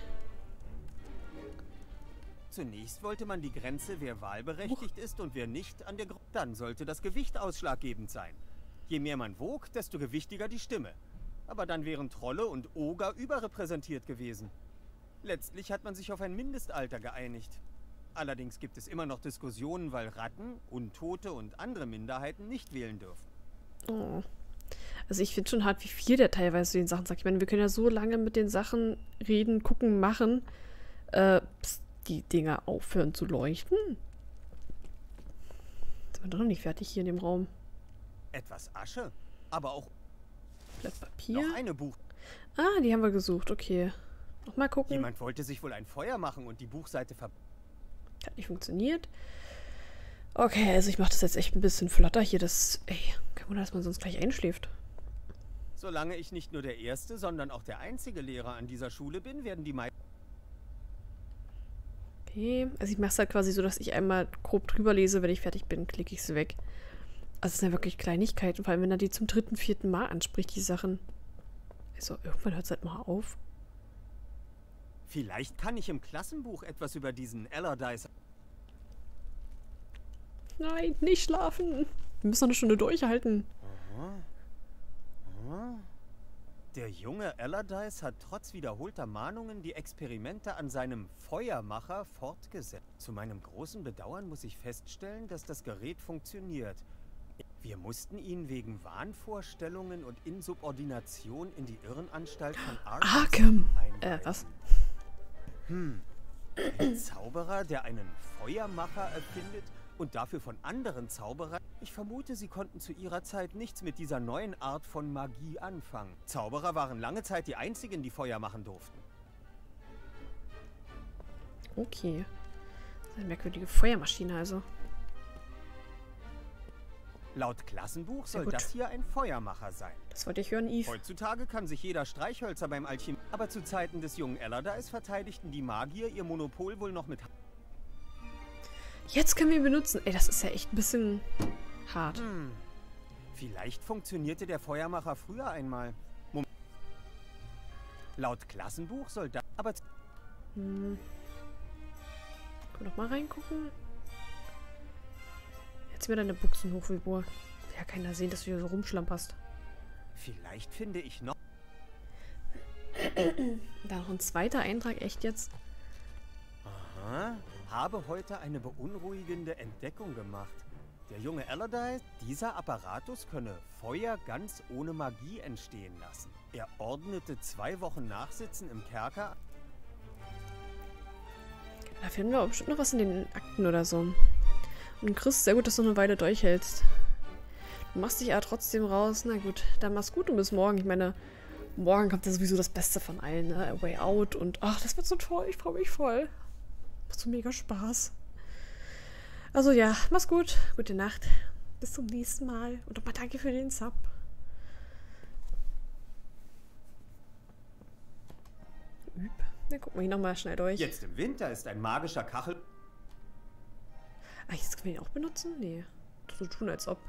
Zunächst wollte man die Grenze, wer wahlberechtigt ist und wer nicht, an der Gruppe. Dann sollte das Gewicht ausschlaggebend sein. Je mehr man wog, desto gewichtiger die Stimme. Aber dann wären Trolle und Oger überrepräsentiert gewesen. Letztlich hat man sich auf ein Mindestalter geeinigt. Allerdings gibt es immer noch Diskussionen, weil Ratten, Untote und andere Minderheiten nicht wählen dürfen. Oh. Also ich finde schon hart, wie viel der teilweise zu den Sachen sagt. Ich meine, wir können ja so lange mit den Sachen reden, gucken, machen, äh, bis die Dinger aufhören zu leuchten. Sind wir doch noch nicht fertig hier in dem Raum. Etwas Asche, aber auch Blatt Papier. noch eine Buch. Ah, die haben wir gesucht, okay. Noch mal gucken. Jemand wollte sich wohl ein Feuer machen und die Buchseite ver... Hat nicht funktioniert. Okay, also ich mache das jetzt echt ein bisschen flotter hier. Das, ey, kein Wunder, dass man sonst gleich einschläft. Solange ich nicht nur der erste, sondern auch der einzige Lehrer an dieser Schule bin, werden die meisten... Okay, also ich mache es halt quasi so, dass ich einmal grob drüber lese, wenn ich fertig bin, klicke ich sie weg. Also es sind ja wirklich Kleinigkeiten, vor allem wenn er die zum dritten, vierten Mal anspricht, die Sachen. Also irgendwann hört es halt mal auf. Vielleicht kann ich im Klassenbuch etwas über diesen Allardyce... Nein, nicht schlafen. Wir müssen noch eine Stunde durchhalten. Aha. Aha. Der junge Allardyce hat trotz wiederholter Mahnungen die Experimente an seinem Feuermacher fortgesetzt. Zu meinem großen Bedauern muss ich feststellen, dass das Gerät funktioniert. Wir mussten ihn wegen Wahnvorstellungen und Insubordination in die Irrenanstalt von Arkham. Äh, was? Hm. Ein Zauberer, der einen Feuermacher erfindet und dafür von anderen Zauberern... Ich vermute, sie konnten zu ihrer Zeit nichts mit dieser neuen Art von Magie anfangen. Zauberer waren lange Zeit die einzigen, die Feuer machen durften. Okay. Das ist eine merkwürdige Feuermaschine also. Laut Klassenbuch soll das hier ein Feuermacher sein. Das wollte ich hören, Eve. Heutzutage kann sich jeder Streichhölzer beim Alchemie... Aber zu Zeiten des jungen Allardyce verteidigten die Magier ihr Monopol wohl noch mit... Jetzt können wir ihn benutzen. Ey, das ist ja echt ein bisschen hart. Hm. Vielleicht funktionierte der Feuermacher früher einmal. Moment. Laut Klassenbuch soll das... Aber... Hm. Können wir noch mal reingucken? Jetzt mir deine Buchsen hoch, Wilbur. Will ja keiner sehen, dass du hier so rumschlamperst. Vielleicht finde ich noch... Da noch ein zweiter Eintrag, echt jetzt? Aha. Habe heute eine beunruhigende Entdeckung gemacht. Der junge Allardyce, dieser Apparatus könne Feuer ganz ohne Magie entstehen lassen. Er ordnete zwei Wochen Nachsitzen im Kerker. Da finden wir bestimmt noch was in den Akten oder so. Und Chris, sehr gut, dass du eine Weile durchhältst. Du machst dich aber trotzdem raus. Na gut, dann mach's gut und bis morgen. Ich meine, morgen kommt ja sowieso das Beste von allen, ne? A Way Out und ach, das wird so toll. Ich freue mich voll. Macht so mega Spaß. Also ja, mach's gut. Gute Nacht. Bis zum nächsten Mal. Und nochmal danke für den Sub. Üb. Dann gucken wir hier nochmal schnell durch. Jetzt im Winter ist ein magischer Kachel... Ach, jetzt können wir ihn auch benutzen? Nee. So tun, als ob.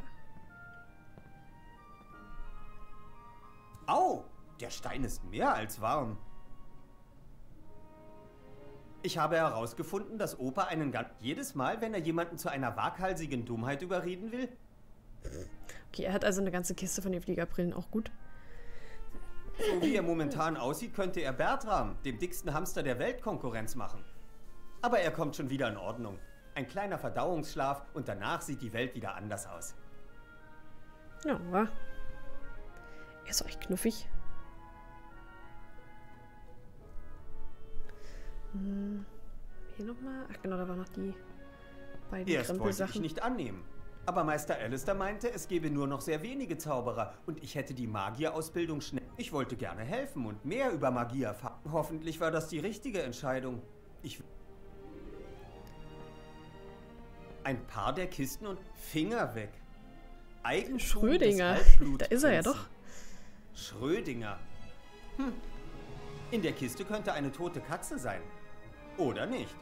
Au! Der Stein ist mehr als warm. Ich habe herausgefunden, dass Opa einen ganz... Jedes Mal, wenn er jemanden zu einer waghalsigen Dummheit überreden will... Okay, er hat also eine ganze Kiste von den Fliegerbrillen, auch gut. So wie er momentan aussieht, könnte er Bertram, dem dicksten Hamster der Welt, Konkurrenz machen. Aber er kommt schon wieder in Ordnung. Ein kleiner Verdauungsschlaf und danach sieht die Welt wieder anders aus. Ja, er ist auch echt knuffig. Hm, hier nochmal. Ach genau, da waren noch die beiden Erst wollte ich Krempelsachen. nicht annehmen. Aber Meister Alistair meinte, es gebe nur noch sehr wenige Zauberer und ich hätte die Magierausbildung schnell... Ich wollte gerne helfen und mehr über Magie erfahren. Hoffentlich war das die richtige Entscheidung. Ich... Ein paar der Kisten und Finger weg. Eigentum Schrödinger, da ist er ja doch. Schrödinger. Hm. In der Kiste könnte eine tote Katze sein. Oder nicht.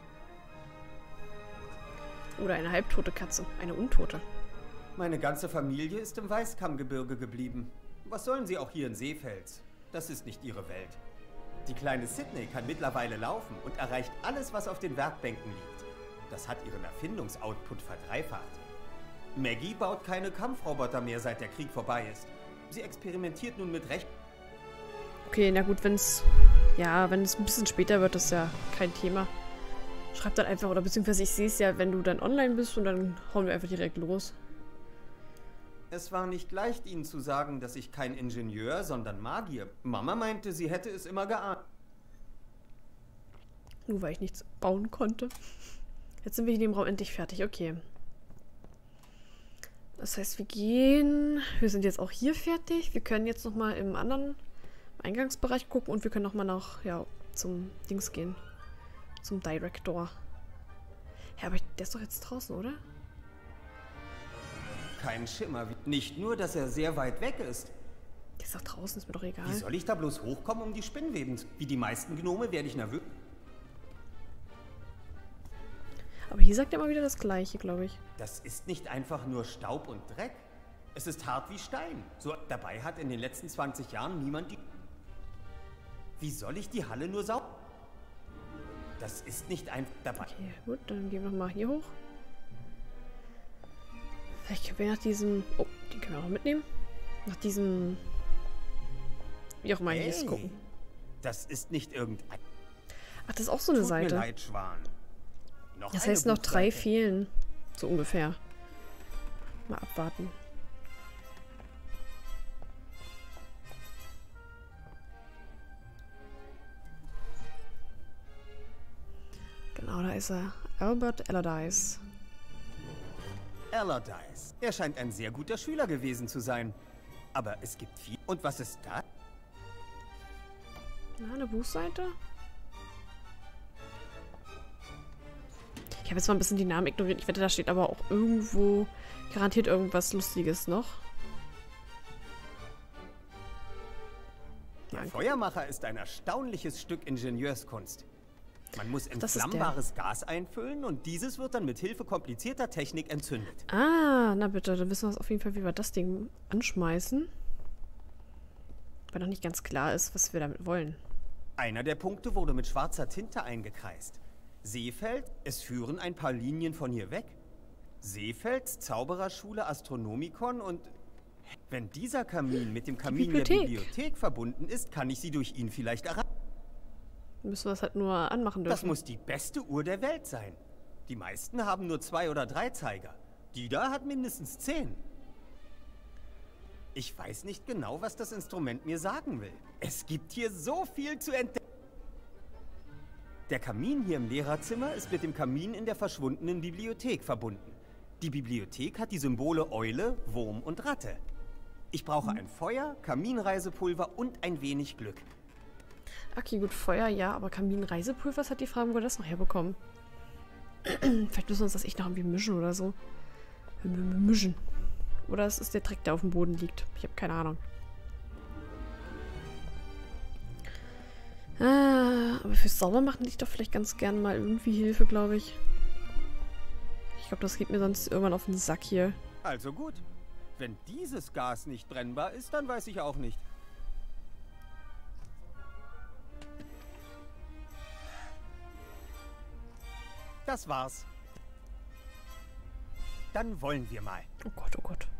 Oder eine halbtote Katze, eine untote. Meine ganze Familie ist im Weißkammgebirge geblieben. Was sollen sie auch hier in Seefels? Das ist nicht ihre Welt. Die kleine Sydney kann mittlerweile laufen und erreicht alles, was auf den Werkbänken liegt. Das hat ihren Erfindungsoutput verdreifacht. Maggie baut keine Kampfroboter mehr, seit der Krieg vorbei ist. Sie experimentiert nun mit Recht... Okay, na gut, wenn es... Ja, wenn es ein bisschen später wird, ist ja kein Thema. Schreib dann einfach, oder beziehungsweise ich sehe es ja, wenn du dann online bist und dann hauen wir einfach direkt los. Es war nicht leicht, ihnen zu sagen, dass ich kein Ingenieur, sondern Magier... Mama meinte, sie hätte es immer geahnt. Nur weil ich nichts bauen konnte. Jetzt sind wir hier in dem Raum endlich fertig, okay. Das heißt, wir gehen... Wir sind jetzt auch hier fertig. Wir können jetzt nochmal im anderen Eingangsbereich gucken und wir können nochmal nach, ja, zum Dings gehen. Zum Director. Ja, aber der ist doch jetzt draußen, oder? Kein Schimmer. Nicht nur, dass er sehr weit weg ist. Der ist doch draußen, ist mir doch egal. Wie soll ich da bloß hochkommen, um die Spinnweben zu... Wie die meisten Gnome werde ich nervös. Aber hier sagt er immer wieder das Gleiche, glaube ich. Das ist nicht einfach nur Staub und Dreck. Es ist hart wie Stein. So, dabei hat in den letzten zwanzig Jahren niemand die... Wie soll ich die Halle nur sauber... Das ist nicht einfach dabei. Okay, gut, dann gehen wir nochmal hier hoch. Vielleicht können wir nach diesem... Oh, den können wir auch mitnehmen. Nach diesem... Wie auch immer Hey, hier gucken. Das ist nicht irgendein... Ach, das ist auch so eine Tut Seite. Mir leid, Schwan. Noch Das eine heißt, noch drei Buchseite. fehlen. So ungefähr. Mal abwarten. Genau, da ist er. Albert Allardyce. Allardyce. Er scheint ein sehr guter Schüler gewesen zu sein. Aber es gibt viel... Und was ist da? Na, eine Buchseite. Ich habe jetzt mal ein bisschen die Namen ignoriert. Ich wette, da steht aber auch irgendwo garantiert irgendwas Lustiges noch. Der Feuermacher ist ein erstaunliches Stück Ingenieurskunst. Man muss Das ist der. entflammbares Gas einfüllen und dieses wird dann mit Hilfe komplizierter Technik entzündet. Ah, na bitte, dann wissen wir auf jeden Fall, wie wir das Ding anschmeißen. Weil noch nicht ganz klar ist, was wir damit wollen. Einer der Punkte wurde mit schwarzer Tinte eingekreist. Seefeld, es führen ein paar Linien von hier weg. Seefelds Zaubererschule Astronomikon und... Wenn dieser Kamin mit dem Kamin der Bibliothek. Bibliothek verbunden ist, kann ich sie durch ihn vielleicht erreichen. Müssen wir es halt nur anmachen dürfen. Das muss die beste Uhr der Welt sein. Die meisten haben nur zwei oder drei Zeiger. Die da hat mindestens zehn. Ich weiß nicht genau, was das Instrument mir sagen will. Es gibt hier so viel zu entdecken. Der Kamin hier im Lehrerzimmer ist mit dem Kamin in der verschwundenen Bibliothek verbunden. Die Bibliothek hat die Symbole Eule, Wurm und Ratte. Ich brauche ein Feuer, Kaminreisepulver und ein wenig Glück. Okay, gut, Feuer, ja, aber Kaminreisepulver, was hat die Frage, wo wir das noch herbekommen? Vielleicht müssen wir uns das echt noch irgendwie mischen oder so. Mischen. Oder es ist der Dreck, der auf dem Boden liegt. Ich habe keine Ahnung. Ah, aber fürs Saubermachen hätte ich doch vielleicht ganz gern mal irgendwie Hilfe, glaube ich. Ich glaube, das geht mir sonst irgendwann auf den Sack hier. Also gut. Wenn dieses Gas nicht brennbar ist, dann weiß ich auch nicht. Das war's. Dann wollen wir mal. Oh Gott, oh Gott.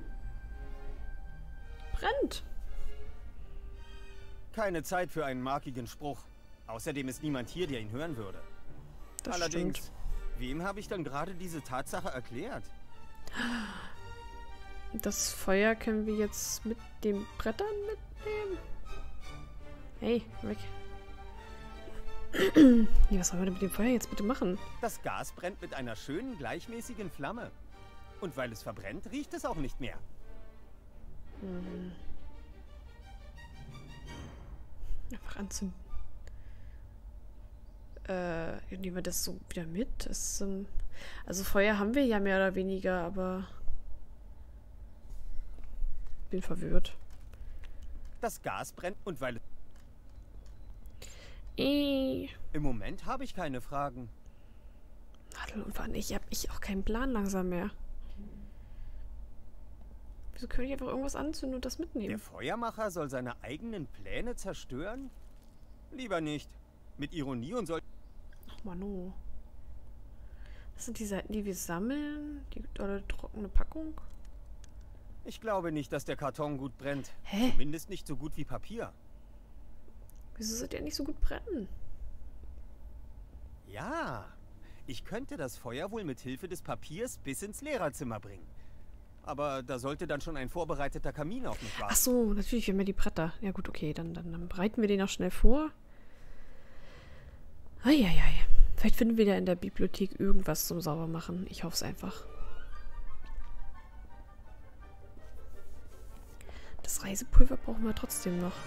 Brennt. Keine Zeit für einen markigen Spruch. Außerdem ist niemand hier, der ihn hören würde. Das Allerdings, stimmt. wem habe ich dann gerade diese Tatsache erklärt? Das Feuer können wir jetzt mit den Brettern mitnehmen. Hey, weg. Nee, was sollen wir denn mit dem Feuer jetzt bitte machen? Das Gas brennt mit einer schönen, gleichmäßigen Flamme. Und weil es verbrennt, riecht es auch nicht mehr. Hm. Einfach anzünden. Äh, nehmen wir das so wieder mit? Das, ähm, also Feuer haben wir ja mehr oder weniger, aber... Bin verwirrt. Das Gas brennt und weil... Äh. Im Moment habe ich keine Fragen. Nadel und Faden. Ich habe ich auch keinen Plan langsam mehr. Wieso könnte ich einfach irgendwas anzünden und das mitnehmen? Der Feuermacher soll seine eigenen Pläne zerstören? Lieber nicht. Mit Ironie und soll... Ach Mano. Das sind die Seiten, die wir sammeln? Die oder trockene Packung? Ich glaube nicht, dass der Karton gut brennt. Hä? Zumindest nicht so gut wie Papier. Wieso sollte der nicht so gut brennen? Ja, ich könnte das Feuer wohl mit Hilfe des Papiers bis ins Lehrerzimmer bringen. Aber da sollte dann schon ein vorbereiteter Kamin auf mich warten. Ach so, natürlich, wir haben ja die Bretter. Ja gut, okay, dann, dann, dann bereiten wir den auch schnell vor. Eieiei. Vielleicht finden wir da in der Bibliothek irgendwas zum Saubermachen. Ich hoffe es einfach. Das Reisepulver brauchen wir trotzdem noch.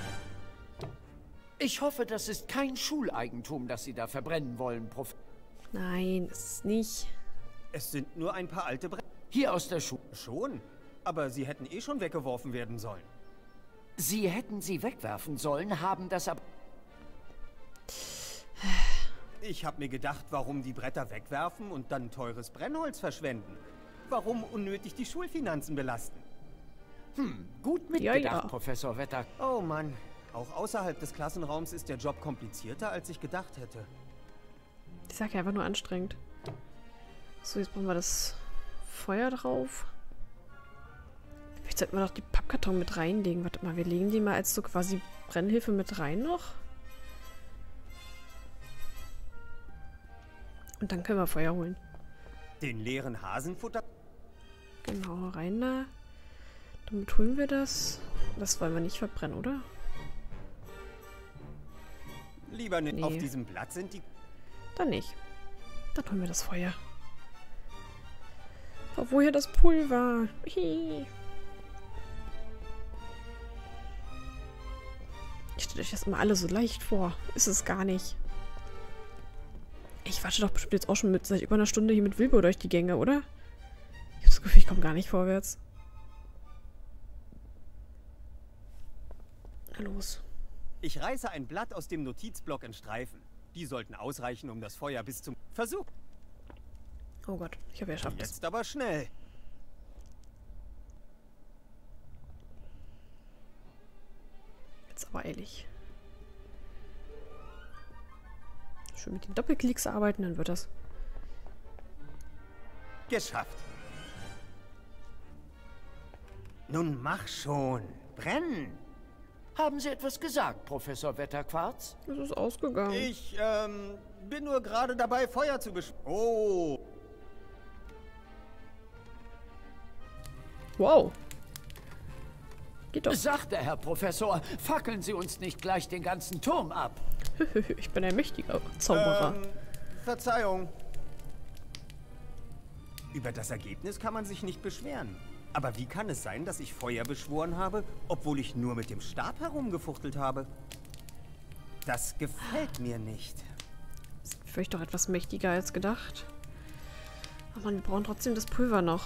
Ich hoffe, das ist kein Schuleigentum, das Sie da verbrennen wollen, Prof. Nein, ist es nicht. Es sind nur ein paar alte Bretter. Hier aus der Schule. Schon? Aber sie hätten eh schon weggeworfen werden sollen. Sie hätten sie wegwerfen sollen, haben das aber... Ich habe mir gedacht, warum die Bretter wegwerfen und dann teures Brennholz verschwenden? Warum unnötig die Schulfinanzen belasten? Hm, gut mitgedacht, ja, ja. Professor Wetter. Oh Mann, auch außerhalb des Klassenraums ist der Job komplizierter, als ich gedacht hätte. Ich sag ja einfach nur anstrengend. So, jetzt brauchen wir das Feuer drauf. Vielleicht sollten wir doch die Pappkarton mit reinlegen. Warte mal, wir legen die mal als so quasi Brennhilfe mit rein noch. Und dann können wir Feuer holen. Den leeren Hasenfutter? Genau, rein da. Damit holen wir das. Das wollen wir nicht verbrennen, oder? Lieber nicht. Nee. Auf diesem Blatt sind die... Dann nicht. Dann holen wir das Feuer. Oh, woher das Pulver? Hihi. Ich stelle euch das immer alle so leicht vor. Ist es gar nicht. Ich wasche doch bestimmt jetzt auch schon mit seit über einer Stunde hier mit Wilbur durch die Gänge, oder? Ich habe das Gefühl, ich komme gar nicht vorwärts. Na los. Ich reiße ein Blatt aus dem Notizblock in Streifen. Die sollten ausreichen, um das Feuer bis zum Versuch. Oh Gott, ich habe ja geschafft. Jetzt aber schnell. Jetzt aber eilig. Schön mit den Doppelklicks arbeiten, dann wird das. Geschafft. Nun mach schon. Brennen. Haben Sie etwas gesagt, Professor Wetterquarz? Es ist ausgegangen. Ich, ähm, bin nur gerade dabei, Feuer zu besch... Oh. Wow. Geht doch. Sagt der Herr Professor, fackeln Sie uns nicht gleich den ganzen Turm ab. Ich bin ein mächtiger Zauberer. Ähm, Verzeihung. Über das Ergebnis kann man sich nicht beschweren. Aber wie kann es sein, dass ich Feuer beschworen habe, obwohl ich nur mit dem Stab herumgefuchtelt habe? Das gefällt mir nicht. Das ist vielleicht doch etwas mächtiger als gedacht. Aber wir brauchen trotzdem das Pulver noch.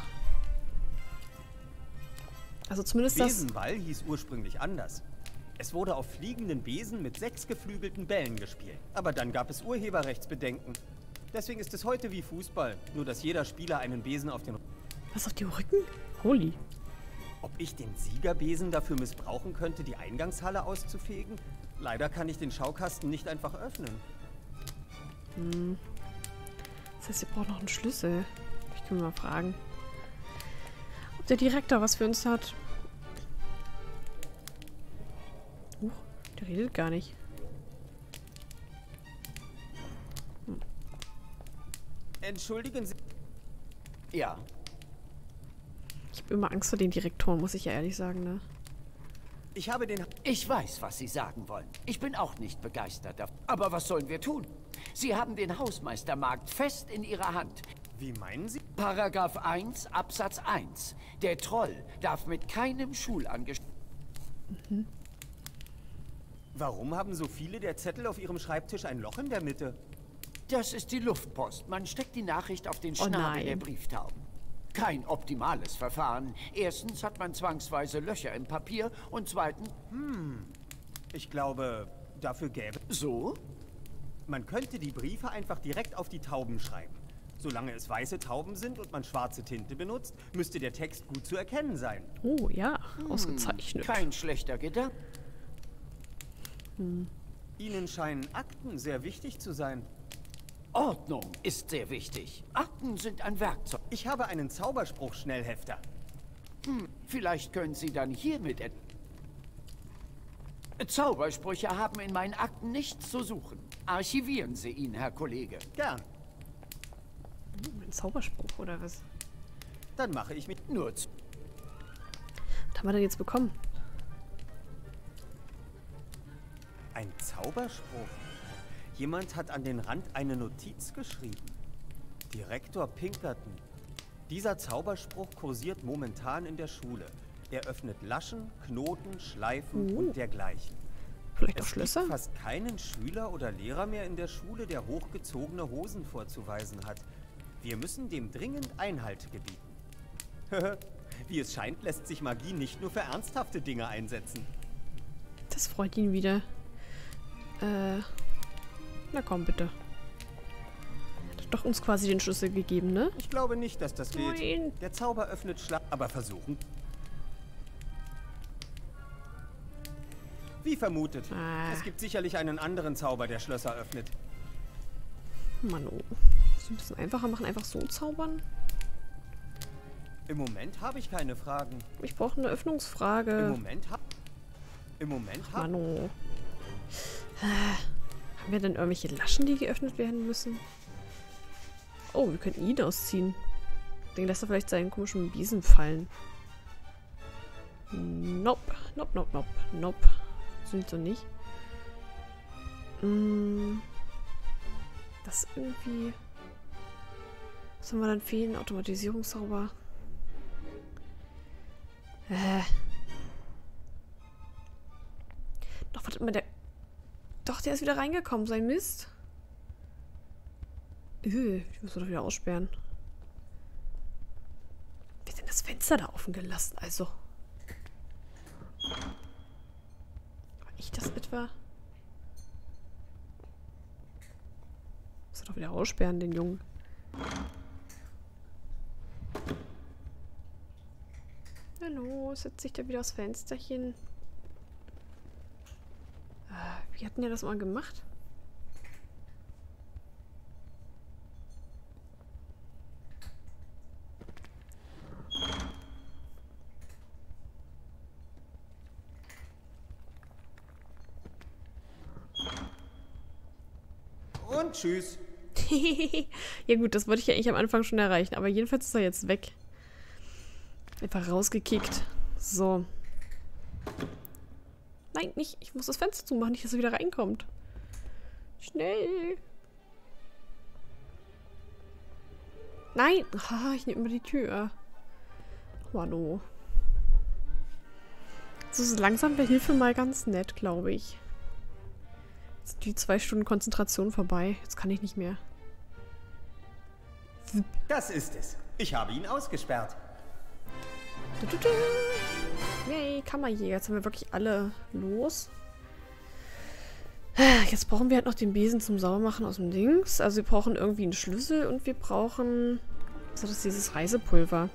Also zumindest das... Besenball hieß ursprünglich anders. Es wurde auf fliegenden Besen mit sechs geflügelten Bällen gespielt. Aber dann gab es Urheberrechtsbedenken. Deswegen ist es heute wie Fußball, nur dass jeder Spieler einen Besen auf den... Was, auf die Rücken? Holy. Ob ich den Siegerbesen dafür missbrauchen könnte, die Eingangshalle auszufegen? Leider kann ich den Schaukasten nicht einfach öffnen. Hm. Das heißt, ihr braucht noch einen Schlüssel. Ich kann mal fragen. Ob der Direktor was für uns hat. Huch, der redet gar nicht. Hm. Entschuldigen Sie... Ja. Ich habe immer Angst vor den Direktoren, muss ich ja ehrlich sagen, ne? Ich habe den... Ich weiß, was Sie sagen wollen. Ich bin auch nicht begeistert davon. Aber was sollen wir tun? Sie haben den Hausmeistermarkt fest in Ihrer Hand. Wie meinen Sie? Paragraph eins, Absatz eins. Der Troll darf mit keinem Schulangestellten... Mhm. Warum haben so viele der Zettel auf Ihrem Schreibtisch ein Loch in der Mitte? Das ist die Luftpost. Man steckt die Nachricht auf den Oh Schnabel nein. der Brieftauben. Kein optimales Verfahren. Erstens hat man zwangsweise Löcher im Papier und zweitens... Hm, ich glaube, dafür gäbe... So? Man könnte die Briefe einfach direkt auf die Tauben schreiben. Solange es weiße Tauben sind und man schwarze Tinte benutzt, müsste der Text gut zu erkennen sein. Oh ja, ausgezeichnet. Hm, kein schlechter Gedanke. Hm. Ihnen scheinen Akten sehr wichtig zu sein. Ordnung ist sehr wichtig. Akten sind ein Werkzeug. Ich habe einen Zauberspruch-Schnellhefter. Hm, vielleicht können Sie dann hiermit... et- Zaubersprüche haben in meinen Akten nichts zu suchen. Archivieren Sie ihn, Herr Kollege. Gern. Ein Zauberspruch, oder was? Dann mache ich mich nur zu... Was haben wir denn jetzt bekommen? Ein Zauberspruch? Jemand hat an den Rand eine Notiz geschrieben. Direktor Pinkerton. Dieser Zauberspruch kursiert momentan in der Schule. Er öffnet Laschen, Knoten, Schleifen Uh. und dergleichen. Vielleicht auch Es Schlösser? gibt fast keinen Schüler oder Lehrer mehr in der Schule, der hochgezogene Hosen vorzuweisen hat. Wir müssen dem dringend Einhalt gebieten. Wie es scheint, lässt sich Magie nicht nur für ernsthafte Dinge einsetzen. Das freut ihn wieder. Äh, na komm, bitte. Hat doch uns quasi den Schlüssel gegeben, ne? Ich glaube nicht, dass das geht. Nein. Der Zauber öffnet Schlag... Aber versuchen. Wie vermutet. Ah. Es gibt sicherlich einen anderen Zauber, der Schlösser öffnet. Mann, oh. Das ein bisschen einfacher machen, einfach so zaubern. Im Moment habe ich keine Fragen. Ich brauche eine Öffnungsfrage. Im Moment habe... Im Moment habe... Mann, oh. Haben wir denn irgendwelche Laschen, die geöffnet werden müssen? Oh, wir könnten ihn ausziehen. Den lässt er vielleicht seinen komischen Biesen fallen. Nope. Nope, nope, nope. Nope. Sind so nicht. Hm. Das ist irgendwie... Was haben wir dann fehlen? Automatisierungszauber. Äh. Doch, warte mal, der... Doch, der ist wieder reingekommen, sein Mist. Üh, ich muss doch wieder aussperren. Wie hat denn das Fenster da offen gelassen? Also. War ich das etwa? Muss er doch wieder aussperren, den Jungen. Hallo, setzt sich da wieder aufs Fensterchen. Wie hatten wir das mal gemacht? Und tschüss. Ja gut, das wollte ich ja eigentlich am Anfang schon erreichen. Aber jedenfalls ist er jetzt weg. Einfach rausgekickt. So. Nein, nicht. Ich muss das Fenster zumachen, nicht, dass er wieder reinkommt. Schnell. Nein. Ah, ich nehme immer die Tür. Mann, oh. So ist langsam wäre Hilfe mal ganz nett, glaube ich. Jetzt sind die zwei Stunden Konzentration vorbei. Jetzt kann ich nicht mehr. Das ist es. Ich habe ihn ausgesperrt. Du, du, du. Yay, Kammerjäger. Jetzt haben wir wirklich alle los. Jetzt brauchen wir halt noch den Besen zum Saubermachen aus dem Dings. Also wir brauchen irgendwie einen Schlüssel und wir brauchen... Was ist das, dieses Reisepulver?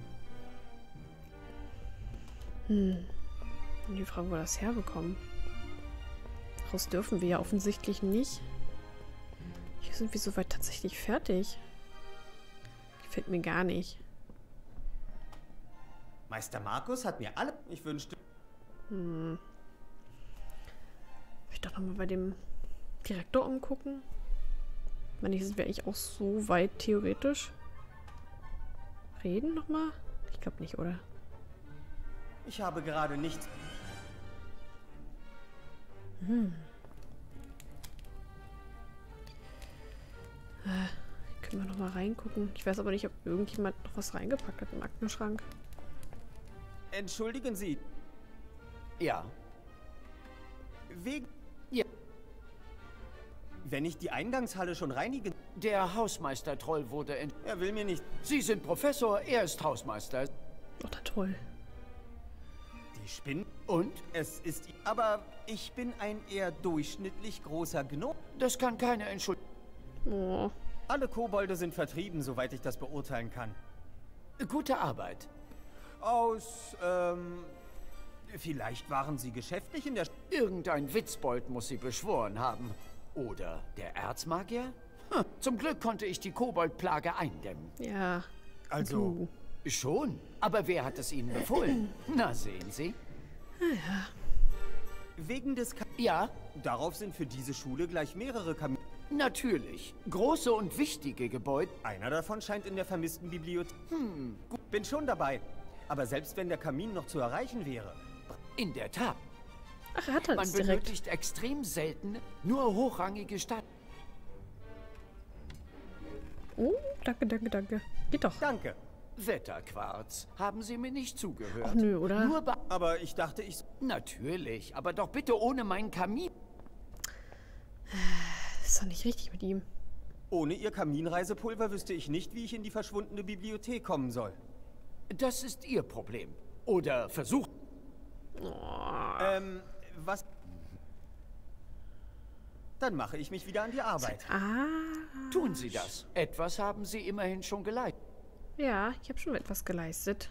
Hm. Und die Frage, wo wir das herbekommen. Raus dürfen wir ja offensichtlich nicht. Hier sind wir soweit tatsächlich fertig. Gefällt mir gar nicht. Meister Markus hat mir alle... Ich wünschte... Hm. Ich doch nochmal bei dem Direktor umgucken. Ich meine, hier sind wir eigentlich auch so weit theoretisch. Reden nochmal? Ich glaube nicht, oder? Ich habe gerade nichts... Hm. Äh, können wir nochmal reingucken. Ich weiß aber nicht, ob irgendjemand noch was reingepackt hat im Aktenschrank. Entschuldigen Sie. Ja. Wegen... Ja. Wenn ich die Eingangshalle schon reinige... Der Hausmeister-Troll wurde ent... Er will mir nicht... Sie sind Professor, er ist Hausmeister. Oh, na toll. Die Spinnen... Und? Es ist... Aber ich bin ein eher durchschnittlich großer Gnome. Das kann keine Entschuldigung... Oh. Alle Kobolde sind vertrieben, soweit ich das beurteilen kann. Gute Arbeit. Aus, ähm... Vielleicht waren sie geschäftlich in der... Irgendein Witzbold muss sie beschworen haben. Oder der Erzmagier? Hm, zum Glück konnte ich die Koboldplage eindämmen. Ja. Also... Du. Schon? Aber wer hat es Ihnen befohlen? Na, sehen Sie. Ja. Wegen des... Ka ja? Darauf sind für diese Schule gleich mehrere Kamine... Natürlich. Große und wichtige Gebäude. Einer davon scheint in der vermissten Bibliothek... Hm. Gut, bin schon dabei. Aber selbst wenn der Kamin noch zu erreichen wäre... In der Tat. Ach, er hat halt Man direkt. benötigt extrem selten nur hochrangige Stadt. Oh, danke, danke, danke. Geht doch. Danke. Wetterquarz. Haben Sie mir nicht zugehört? Ach nö, oder? Nur bei Aber ich dachte, ich... Natürlich, aber doch bitte ohne meinen Kamin. Das ist doch nicht richtig mit ihm. Ohne Ihr Kaminreisepulver wüsste ich nicht, wie ich in die verschwundene Bibliothek kommen soll. Das ist Ihr Problem. Oder versucht... Oh. Ähm, was... Dann mache ich mich wieder an die Arbeit. Ah. Tun Sie das. Etwas haben Sie immerhin schon geleistet. Ja, ich habe schon etwas geleistet.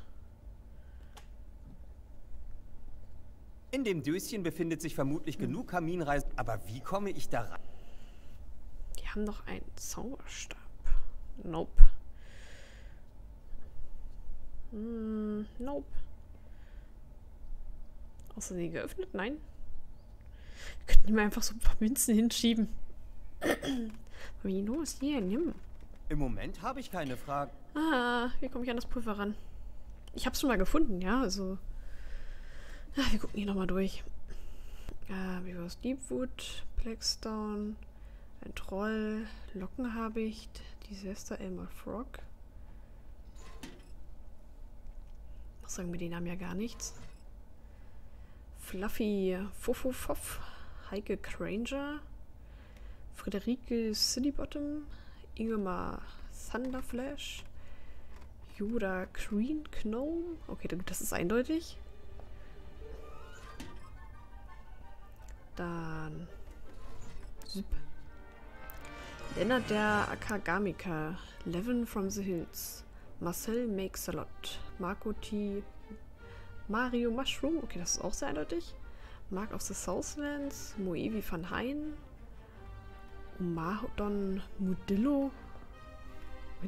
In dem Döschen befindet sich vermutlich genug Kaminreis... Aber wie komme ich da rein? Die haben noch einen Zauberstab. Nope. Hm, nope. Außer sie geöffnet? Nein. Wir könnten die mal einfach so ein paar Münzen hinschieben. Wie los? Hier, nimm. Im Moment habe ich keine Fragen. Ah, wie komme ich an das Pulver ran? Ich habe es schon mal gefunden, ja, also... Ah, wir gucken hier nochmal durch. Ah, wie war's? Deepwood, Blackstone, ein Troll, Lockenhabicht, Disaster, Elmer Frog. Was sagen wir, die Namen ja gar nichts. Fluffy Fofofoff, Heike Granger, Friederike Citybottom, Ingemar Thunderflash, Yoda Green Gnome. Okay, das ist eindeutig. Dann Zip. Lennart der Akagamiker, Levin from the Hills, Marcel Makes a Lot, Marco T. Mario Mushroom, okay, das ist auch sehr eindeutig. Mark of the Southlands, Moevi van Hein, Mahadon Mudillo. Mit.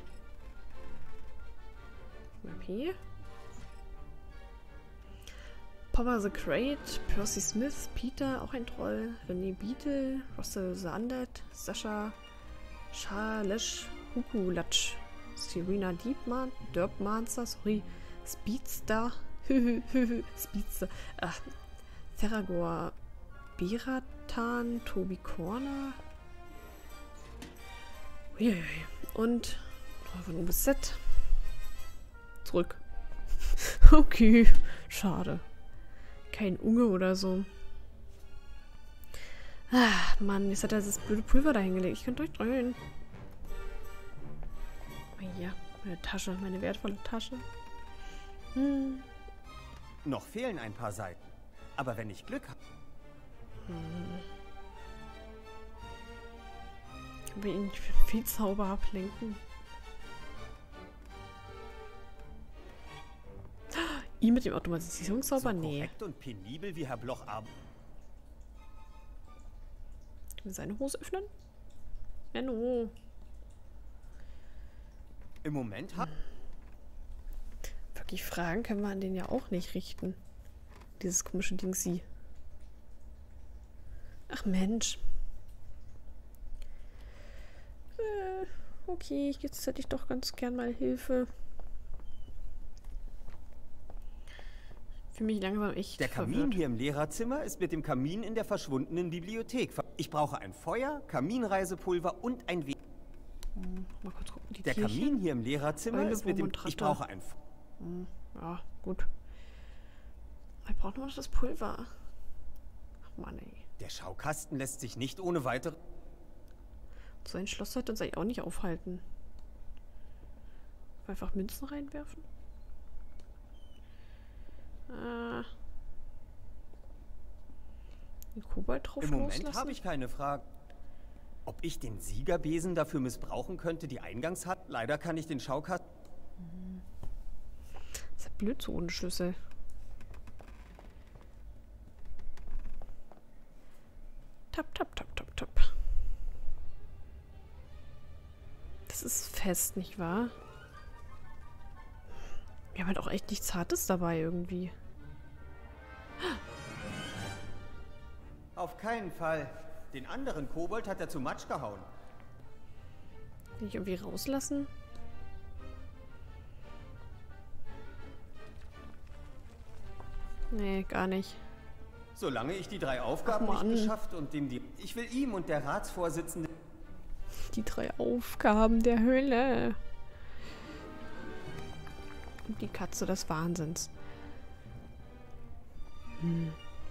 Okay. Papa the Great, Percy Smith, Peter, auch ein Troll, René Beetle, Russell the Undead, Sascha, Shalesh, Hukulatsch, Serena Diepman, Derpmancer, sorry, Speedstar, Speedster, ach, Theragor Beratan, Tobi Corner. Uiuiui. Und von U bis Z. Zurück. Okay, schade. Kein Unge oder so. Ah, Mann, jetzt hat er das blöde Pulver da hingelegt. Ich könnte durchdrehen. Ja, meine Tasche, meine wertvolle Tasche. Hm. Noch fehlen ein paar Seiten. Aber wenn ich Glück habe... Hm. Können wir ihn viel Zauber ablenken? Ihn mit dem Automatisierungszauber? So Nee. korrekt und penibel wie Herr Bloch ab. Können wir seine Hose öffnen? Ja, no. Im Moment hat... Wirklich Fragen können wir an den ja auch nicht richten. Dieses komische Ding sie. Ach Mensch. Äh, okay, jetzt hätte ich doch ganz gern mal Hilfe. Für mich langsam echt Der Kamin verwirrt. hier im Lehrerzimmer ist mit dem Kamin in der verschwundenen Bibliothek. ver- Ich brauche ein Feuer, Kaminreisepulver und ein Weg. Hm, mal kurz gucken. Die Der Tierchen. Kamin hier im Lehrerzimmer Eule, ist mit dem... Wurm und Ich Ratte. brauche ein... F Hm, ja, gut. Ich brauche nur noch das Pulver. Ach Mann, ey. Der Schaukasten lässt sich nicht ohne weitere... So ein Schloss sollte uns eigentlich auch nicht aufhalten. Einfach Münzen reinwerfen? Äh. Den Kobold drauf Im Moment loslassen? habe ich keine Frage. Ob ich den Siegerbesen dafür missbrauchen könnte, die Eingangs hat? Leider kann ich den Schaukasten... Das ist ja blöd so ohne Schlüssel. Tap, tap, tap, tap, tap. Das ist fest, nicht wahr? Wir haben halt auch echt nichts Hartes dabei irgendwie. Auf keinen Fall. Den anderen Kobold hat er zu Matsch gehauen. Kann ich irgendwie rauslassen? Nee, gar nicht. Solange ich die drei Aufgaben Ach, nicht Mann. geschafft und dem die... Ich will ihm und der Ratsvorsitzende... Die drei Aufgaben der Hölle. Und die Katze des Wahnsinns. Hm.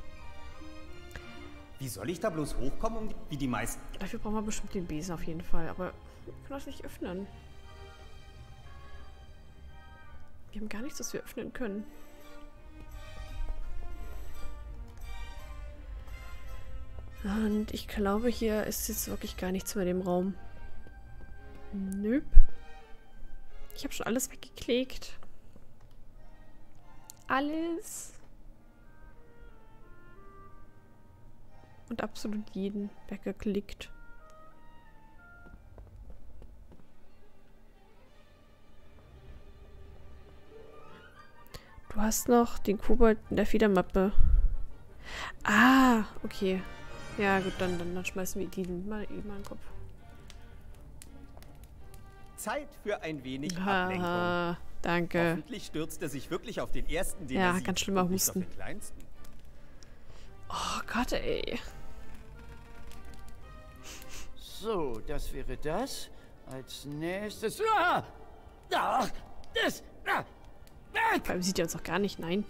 Wie soll ich da bloß hochkommen, um die, wie die meisten... Dafür brauchen wir bestimmt den Besen auf jeden Fall, aber wir können das nicht öffnen. Wir haben gar nichts, das wir öffnen können. Und ich glaube, hier ist jetzt wirklich gar nichts mehr in dem Raum. Nöp. Ich habe schon alles weggeklickt. Alles. Und absolut jeden weggeklickt. Du hast noch den Kobold in der Federmappe. Ah, okay. Ja gut, dann, dann, dann schmeißen wir diesen mal eben in den Kopf. Zeit für ein wenig Haha, Ablenkung. danke. Hoffentlich stürzt er sich wirklich auf den ersten, den ja, er sieht, ganz schlimmer und nicht auf Husten. den kleinsten. Oh Gott, ey. So, das wäre das. Als nächstes... Ah! Ah! Das... Ah! Vor allem sieht er uns auch gar nicht, nein.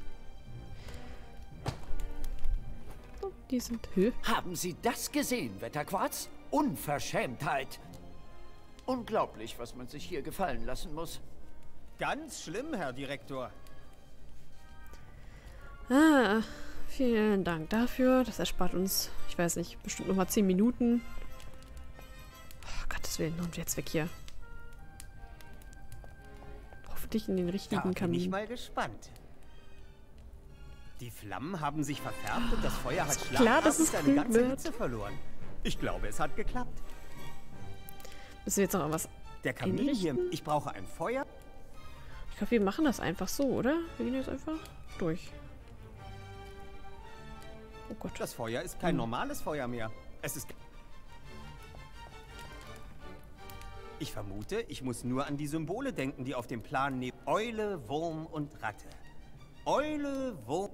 Oh, die sind Höhe. Haben Sie das gesehen, Wetterquarz? Unverschämtheit. Unglaublich, was man sich hier gefallen lassen muss. Ganz schlimm, Herr Direktor. Ah, vielen Dank dafür. Das erspart uns, ich weiß nicht, bestimmt nochmal zehn Minuten. Oh, Gottes Willen, und jetzt weg hier. Hoffentlich in den richtigen Da bin Kamin. ich mal gespannt. Die Flammen haben sich verfärbt und das Feuer hat Ist klar, dass es seine grün ganze wird. Hitze verloren. Ich glaube, es hat geklappt. Müssen wir jetzt noch was Der Kamin hier, einrichten? ich brauche ein Feuer. Ich glaube, wir machen das einfach so, oder? Wir gehen jetzt einfach durch. Oh Gott. Das Feuer ist kein Hm. normales Feuer mehr. Es ist... Ich vermute, ich muss nur an die Symbole denken, die auf dem Plan neben Eule, Wurm und Ratte. Eule, Wurm...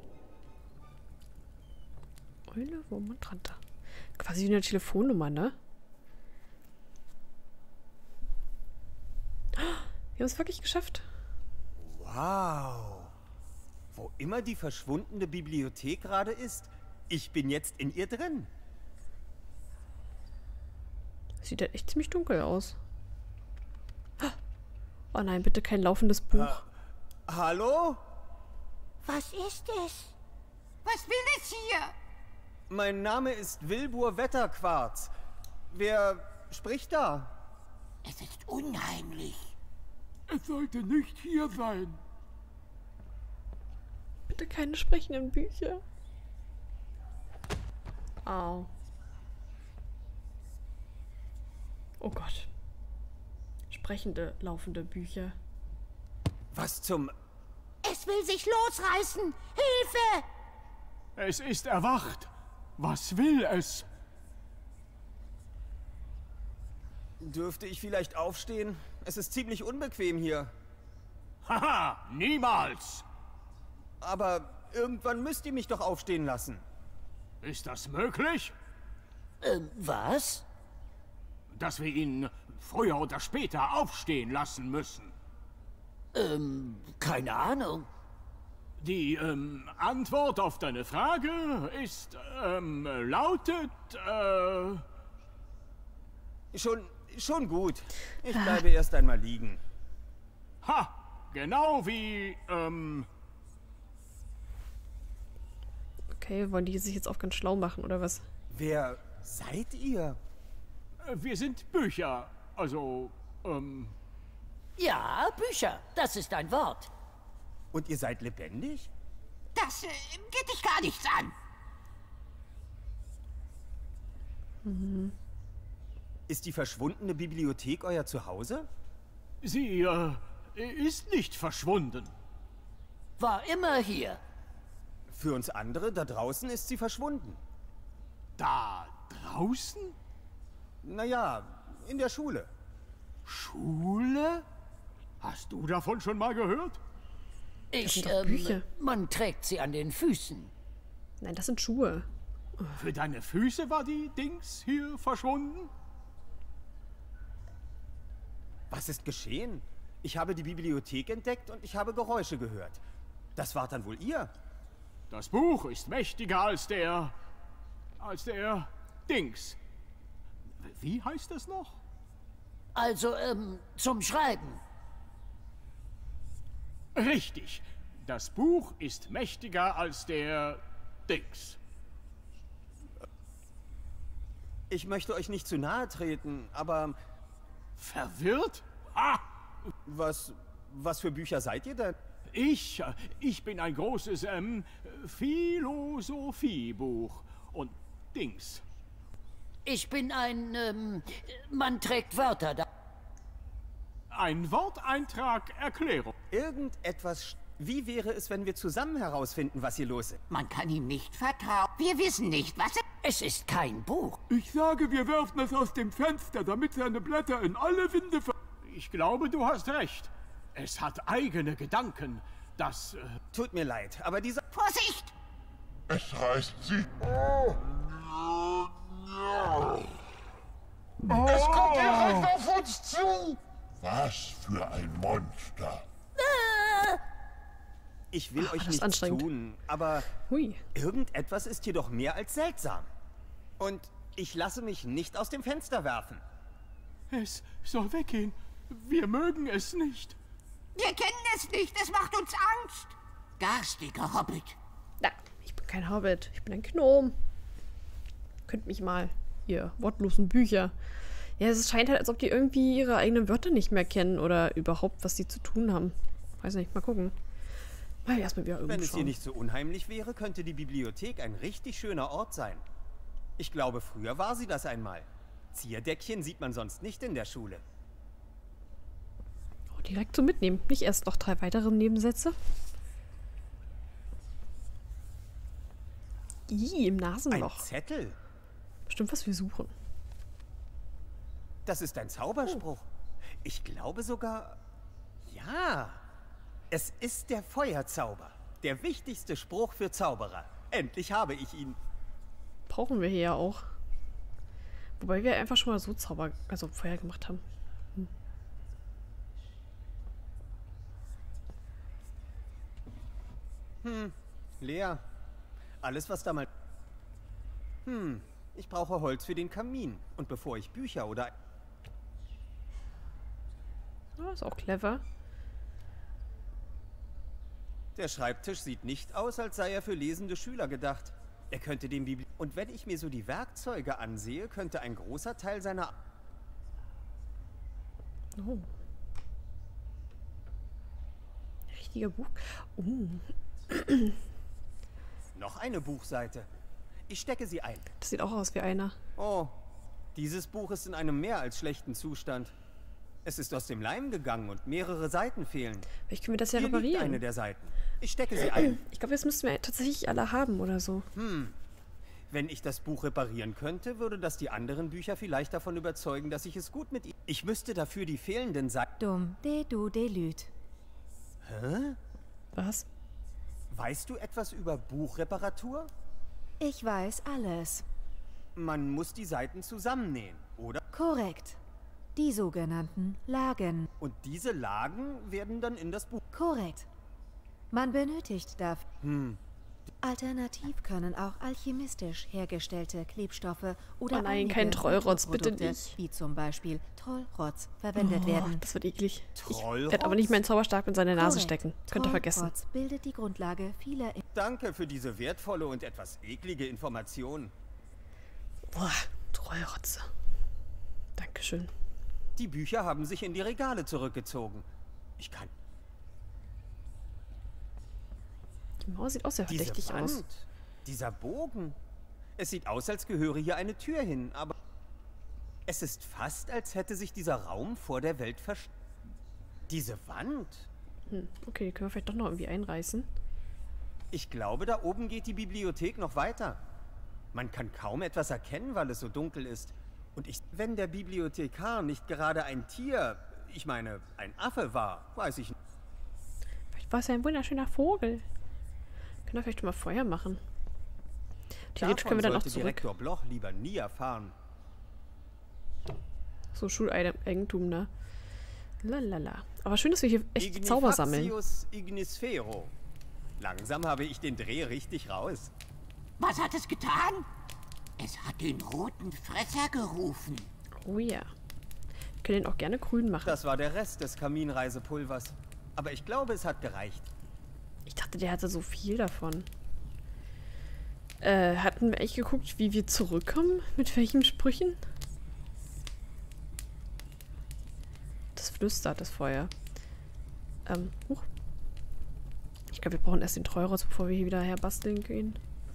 Eule, Wurm und Ratte. Quasi wie eine Telefonnummer, ne? Wir haben es wirklich geschafft. Wow. Wo immer die verschwundene Bibliothek gerade ist, ich bin jetzt in ihr drin. Sieht halt echt ziemlich dunkel aus. Oh nein, bitte kein laufendes Buch. Ha Hallo? Was ist es? Was will es hier? Mein Name ist Wilbur Wetterquarz. Wer spricht da? Es ist unheimlich. Es sollte nicht hier sein. Bitte keine sprechenden Bücher. Au. Oh Gott. Sprechende, laufende Bücher. Was zum... Es will sich losreißen! Hilfe! Es ist erwacht. Was will es? Dürfte ich vielleicht aufstehen? Es ist ziemlich unbequem hier. Haha, niemals! Aber irgendwann müsst ihr mich doch aufstehen lassen. Ist das möglich? Ähm, was? Dass wir ihn früher oder später aufstehen lassen müssen. Ähm, keine Ahnung. Die, ähm, Antwort auf deine Frage ist, ähm, lautet, äh... Schon, schon gut. Ich bleibe erst einmal liegen. Ha! Genau wie, ähm... Okay, wollen die sich jetzt auch ganz schlau machen, oder was? Wer seid ihr? Wir sind Bücher. Also, ähm... Ja, Bücher. Das ist ein Wort. Und ihr seid lebendig? Das äh, geht dich gar nichts an. Mhm. Ist die verschwundene Bibliothek euer Zuhause? Sie, äh, ist nicht verschwunden. War immer hier. Für uns andere da draußen ist sie verschwunden. Da draußen? Naja, in der Schule. Schule? Hast du davon schon mal gehört? Ich, sind doch ähm, Bücher. man trägt sie an den Füßen. Nein, das sind Schuhe. Für deine Füße war die Dings hier verschwunden? Was ist geschehen? Ich habe die Bibliothek entdeckt und ich habe Geräusche gehört. Das war dann wohl ihr. Das Buch ist mächtiger als der... als der... Dings. Wie heißt das noch? Also, ähm, zum Schreiben. Richtig. Das Buch ist mächtiger als der... Dings. Ich möchte euch nicht zu nahe treten, aber... Verwirrt? Ah! Was... was für Bücher seid ihr denn? Ich... ich bin ein großes, ähm... Philosophiebuch. Und Dings. Ich bin ein, ähm... man trägt Wörter da. Ein Worteintrag, Erklärung. Irgendetwas... Wie wäre es, wenn wir zusammen herausfinden, was hier los ist? Man kann ihm nicht vertrauen. Wir wissen nicht, was er... Es ist kein Buch. Ich sage, wir werfen es aus dem Fenster, damit seine Blätter in alle Winde ver... Ich glaube, du hast recht. Es hat eigene Gedanken. Das... Äh... Tut mir leid, aber dieser... Vorsicht! Es reißt sie... Oh. Oh. Es kommt direkt auf uns zu! Was für ein Monster! Ich will Ach, euch nichts tun, aber Hui. irgendetwas ist hier doch mehr als seltsam. Und ich lasse mich nicht aus dem Fenster werfen. Es soll weggehen. Wir mögen es nicht. Wir kennen es nicht, es macht uns Angst. Garstiger Hobbit. Na, ich bin kein Hobbit, ich bin ein Gnom. Könnt mich mal, ihr wortlosen Bücher. Ja, es scheint halt, als ob die irgendwie ihre eigenen Wörter nicht mehr kennen oder überhaupt, was sie zu tun haben. Weiß nicht, mal gucken. Mal erstmal wieder Wenn es schauen. hier nicht so unheimlich wäre, könnte die Bibliothek ein richtig schöner Ort sein. Ich glaube, früher war sie das einmal. Zierdeckchen sieht man sonst nicht in der Schule. Oh, direkt so mitnehmen. Nicht erst noch drei weitere Nebensätze. Ih, im Nasenloch. Ein Zettel? Bestimmt, was wir suchen. Das ist ein Zauberspruch. Ich glaube sogar... Ja... Es ist der Feuerzauber. Der wichtigste Spruch für Zauberer. Endlich habe ich ihn. Brauchen wir hier ja auch. Wobei wir einfach schon mal so Zauber, also Feuer gemacht haben. Hm. Hm, leer. Alles, was da mal... Hm, ich brauche Holz für den Kamin. Und bevor ich Bücher oder... Oh, ist auch clever. Der Schreibtisch sieht nicht aus, als sei er für lesende Schüler gedacht. Er könnte dem Bibli... Und wenn ich mir so die Werkzeuge ansehe, könnte ein großer Teil seiner... Oh. Richtiger Buch. Oh. Noch eine Buchseite. Ich stecke sie ein. Das sieht auch aus wie einer. Oh, dieses Buch ist in einem mehr als schlechten Zustand. Es ist aus dem Leim gegangen und mehrere Seiten fehlen. Vielleicht können wir das ja Hier liegt reparieren. eine der Seiten. Ich stecke sie ein. Ich glaube, jetzt müssten wir tatsächlich alle haben oder so. Hm. Wenn ich das Buch reparieren könnte, würde das die anderen Bücher vielleicht davon überzeugen, dass ich es gut mit ihm... Ich müsste dafür die fehlenden Seiten... Dumm, de du, de lüt. Hä? Was? Weißt du etwas über Buchreparatur? Ich weiß alles. Man muss die Seiten zusammennähen, oder? Korrekt. Die sogenannten Lagen. Und diese Lagen werden dann in das Buch... Korrekt. Man benötigt dafür... Hm. Alternativ können auch alchemistisch hergestellte Klebstoffe oder oh nein, einige kein Trollrotz, bitte Produkte, nicht. wie zum Beispiel Trollrotz, verwendet oh, werden. Das wird eklig. Trollrotz? Ich werde aber nicht meinen Zauberstab in seine Nase Korrekt. stecken. Könnt ihr vergessen. Trollrotz bildet die Grundlage vieler... Danke für diese wertvolle und etwas eklige Information. Boah, Trollrotze. Dankeschön. Die Bücher haben sich in die Regale zurückgezogen. Ich kann... Die Mauer sieht auch sehr Diese verdächtig Wand, aus. Dieser Bogen. Es sieht aus, als gehöre hier eine Tür hin, aber... Es ist fast, als hätte sich dieser Raum vor der Welt versch... Diese Wand. Hm, okay, die können wir vielleicht doch noch irgendwie einreißen. Ich glaube, da oben geht die Bibliothek noch weiter. Man kann kaum etwas erkennen, weil es so dunkel ist. Und ich... Wenn der Bibliothekar nicht gerade ein Tier, ich meine, ein Affe war, weiß ich nicht. Vielleicht war es ja ein wunderschöner Vogel. Können wir vielleicht mal Feuer machen. Theoretisch können wir dann auch zurück. Direktor Bloch lieber nie erfahren. So Schuleigentum, ne? Lalala. Aber schön, dass wir hier echt Zauber sammeln. Ignifacius Ignisfero. Langsam habe ich den Dreh richtig raus. Was hat es getan? Es hat den roten Fresser gerufen. Oh ja. Wir können ihn auch gerne grün machen. Das war der Rest des Kaminreisepulvers. Aber ich glaube, es hat gereicht. Ich dachte, der hatte so viel davon. Äh, hatten wir echt geguckt, wie wir zurückkommen? Mit welchen Sprüchen? Das flüstert, das Feuer. Ähm, huch. Ich glaube, wir brauchen erst den Treurotz, bevor wir hier wieder herbasteln gehen.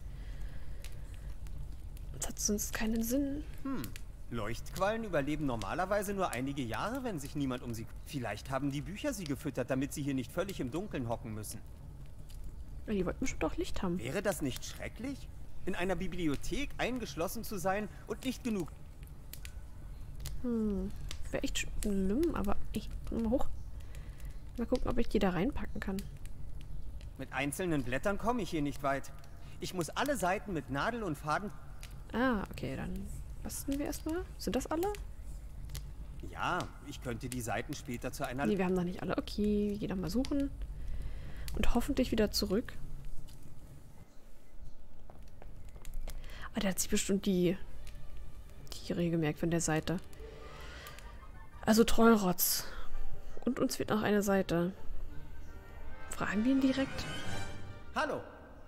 Das hat sonst keinen Sinn. Hm. Leuchtquallen überleben normalerweise nur einige Jahre, wenn sich niemand um sie... Vielleicht haben die Bücher sie gefüttert, damit sie hier nicht völlig im Dunkeln hocken müssen. Ja, die wollten bestimmt auch Licht haben. Wäre das nicht schrecklich? In einer Bibliothek eingeschlossen zu sein und nicht genug... Hm. Wäre echt schlimm, aber ich... Mal hoch. Mal gucken, ob ich die da reinpacken kann. Mit einzelnen Blättern komme ich hier nicht weit. Ich muss alle Seiten mit Nadel und Faden... Ah, okay, dann basteln wir erstmal. Sind das alle? Ja, ich könnte die Seiten später zu einer... Nee, wir haben noch nicht alle. Okay, wir gehen nochmal suchen. Und hoffentlich wieder zurück. Ah, der hat sich bestimmt die Tiere gemerkt von der Seite. Also Trollrotz. Und uns fehlt noch eine Seite. Fragen wir ihn direkt? Hallo.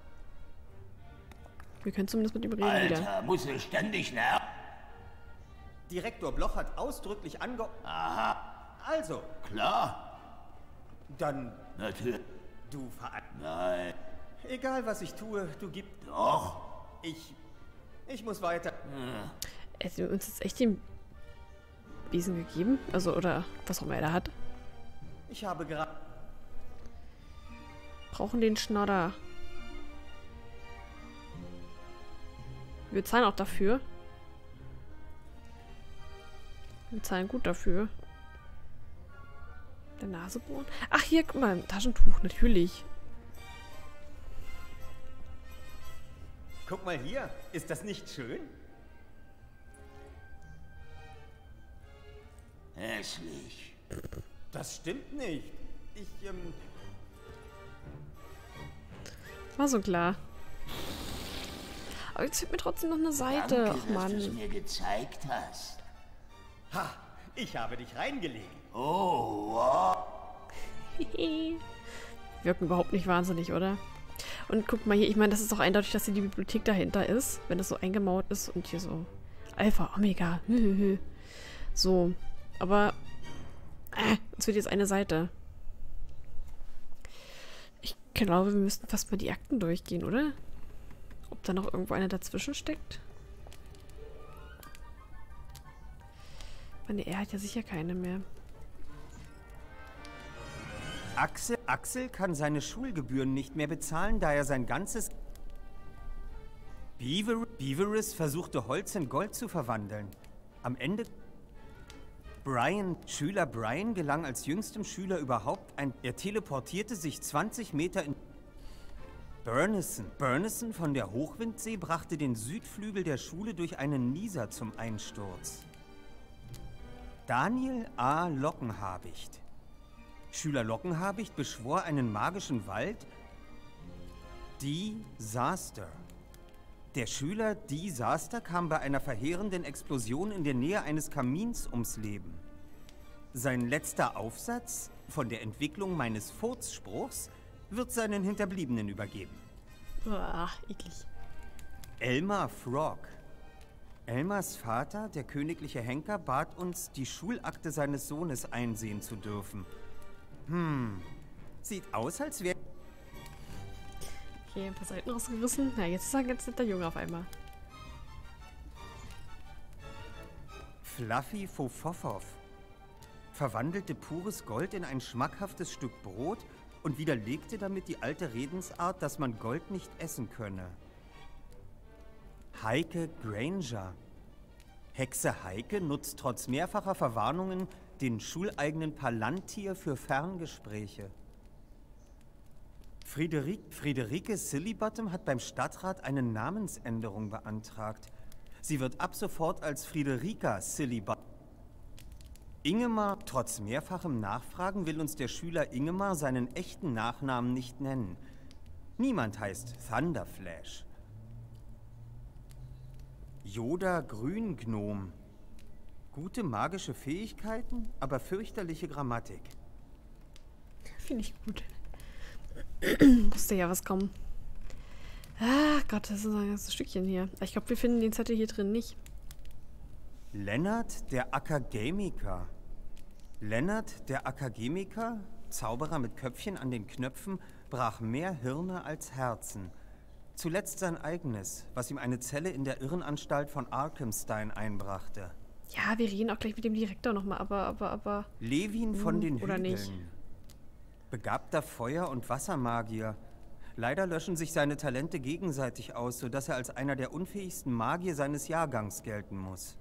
Wir können zumindest mit ihm reden Alter, wieder. muss er ständig nerven. Direktor Bloch hat ausdrücklich ange... Aha. Also. Klar. Dann... Natürlich. Du ver... Nein. Egal, was ich tue, du gibst... Doch. Ich... Ich muss weiter. Hm. Er hat uns jetzt echt den Besen gegeben? Also, oder was auch immer er da hat. Ich habe gerade... Brauchen den Schnodder. Wir zahlen auch dafür. Wir zahlen gut dafür. Der Nasebohren. Ach, hier, guck mal, ein Taschentuch, natürlich. Guck mal hier. Ist das nicht schön? Hässlich. Das stimmt nicht. Ich, ähm... War so klar. Aber jetzt fehlt mir trotzdem noch eine Seite. Danke, Ach, Mann. dass du es mir gezeigt hast. Ha, ich habe dich reingelegt. Oh, wow. Wirken überhaupt nicht wahnsinnig, oder? Und guck mal hier, ich meine, das ist doch eindeutig, dass hier die Bibliothek dahinter ist, wenn das so eingemauert ist und hier so Alpha, Omega. So, aber äh, es wird jetzt eine Seite. Ich glaube, wir müssten fast mal die Akten durchgehen, oder? Ob da noch irgendwo eine dazwischen steckt? Ich meine, er hat ja sicher keine mehr. Axel, Axel kann seine Schulgebühren nicht mehr bezahlen, da er sein ganzes... Beaver, Beaverus versuchte Holz in Gold zu verwandeln. Am Ende... Brian, Schüler Brian gelang als jüngstem Schüler überhaupt ein... Er teleportierte sich zwanzig Meter in... Burnison. Burnison von der Hochwindsee brachte den Südflügel der Schule durch einen Nieser zum Einsturz. Daniel A. Lockenhabicht. Schüler Lockenhabicht beschwor einen magischen Wald. Disaster. Der Schüler Disaster kam bei einer verheerenden Explosion in der Nähe eines Kamins ums Leben. Sein letzter Aufsatz von der Entwicklung meines Furzspruchs wird seinen Hinterbliebenen übergeben. Uah, eklig. Elmar Frog. Elmars Vater, der königliche Henker, bat uns, die Schulakte seines Sohnes einsehen zu dürfen. Hm, sieht aus, als wäre... Okay, ein paar Seiten rausgerissen. Na, jetzt ist er ein ganz netter Junge auf einmal. Fluffy Fofofov verwandelte pures Gold in ein schmackhaftes Stück Brot und widerlegte damit die alte Redensart, dass man Gold nicht essen könne. Heike Granger. Hexe Heike nutzt trotz mehrfacher Verwarnungen den schuleigenen Palantir für Ferngespräche. Friederik, Friederike Sillybottom hat beim Stadtrat eine Namensänderung beantragt. Sie wird ab sofort als Friederika Sillybottom. Ingemar, trotz mehrfachem Nachfragen will uns der Schüler Ingemar seinen echten Nachnamen nicht nennen. Niemand heißt Thunderflash. Yoda Grüngnom. Gute magische Fähigkeiten, aber fürchterliche Grammatik. Finde ich gut. Musste ja was kommen. Ach Gott, das ist ein ganzes Stückchen hier. Ich glaube, wir finden den Zettel hier drin nicht. Lennart der Akademiker. Lennart der Akademiker, Zauberer mit Köpfchen an den Knöpfen, brach mehr Hirne als Herzen. Zuletzt sein eigenes, was ihm eine Zelle in der Irrenanstalt von Arkhamstein einbrachte. Ja, wir reden auch gleich mit dem Direktor nochmal, aber, aber, aber... Levin von hm, den oder Hügeln. nicht. Begabter Feuer- und Wassermagier. Leider löschen sich seine Talente gegenseitig aus, sodass er als einer der unfähigsten Magier seines Jahrgangs gelten muss.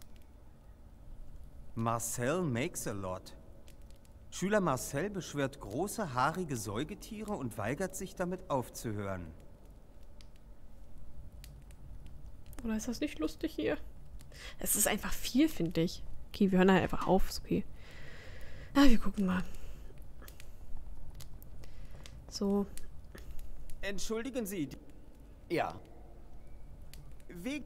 Marcel Makes-a-Lot. Schüler Marcel beschwört große, haarige Säugetiere und weigert sich, damit aufzuhören. Oder ist das nicht lustig hier? Es ist einfach viel, finde ich. Okay, wir hören halt einfach auf. Ist okay. Ah, wir gucken mal. So. Entschuldigen Sie. Ja. Weg.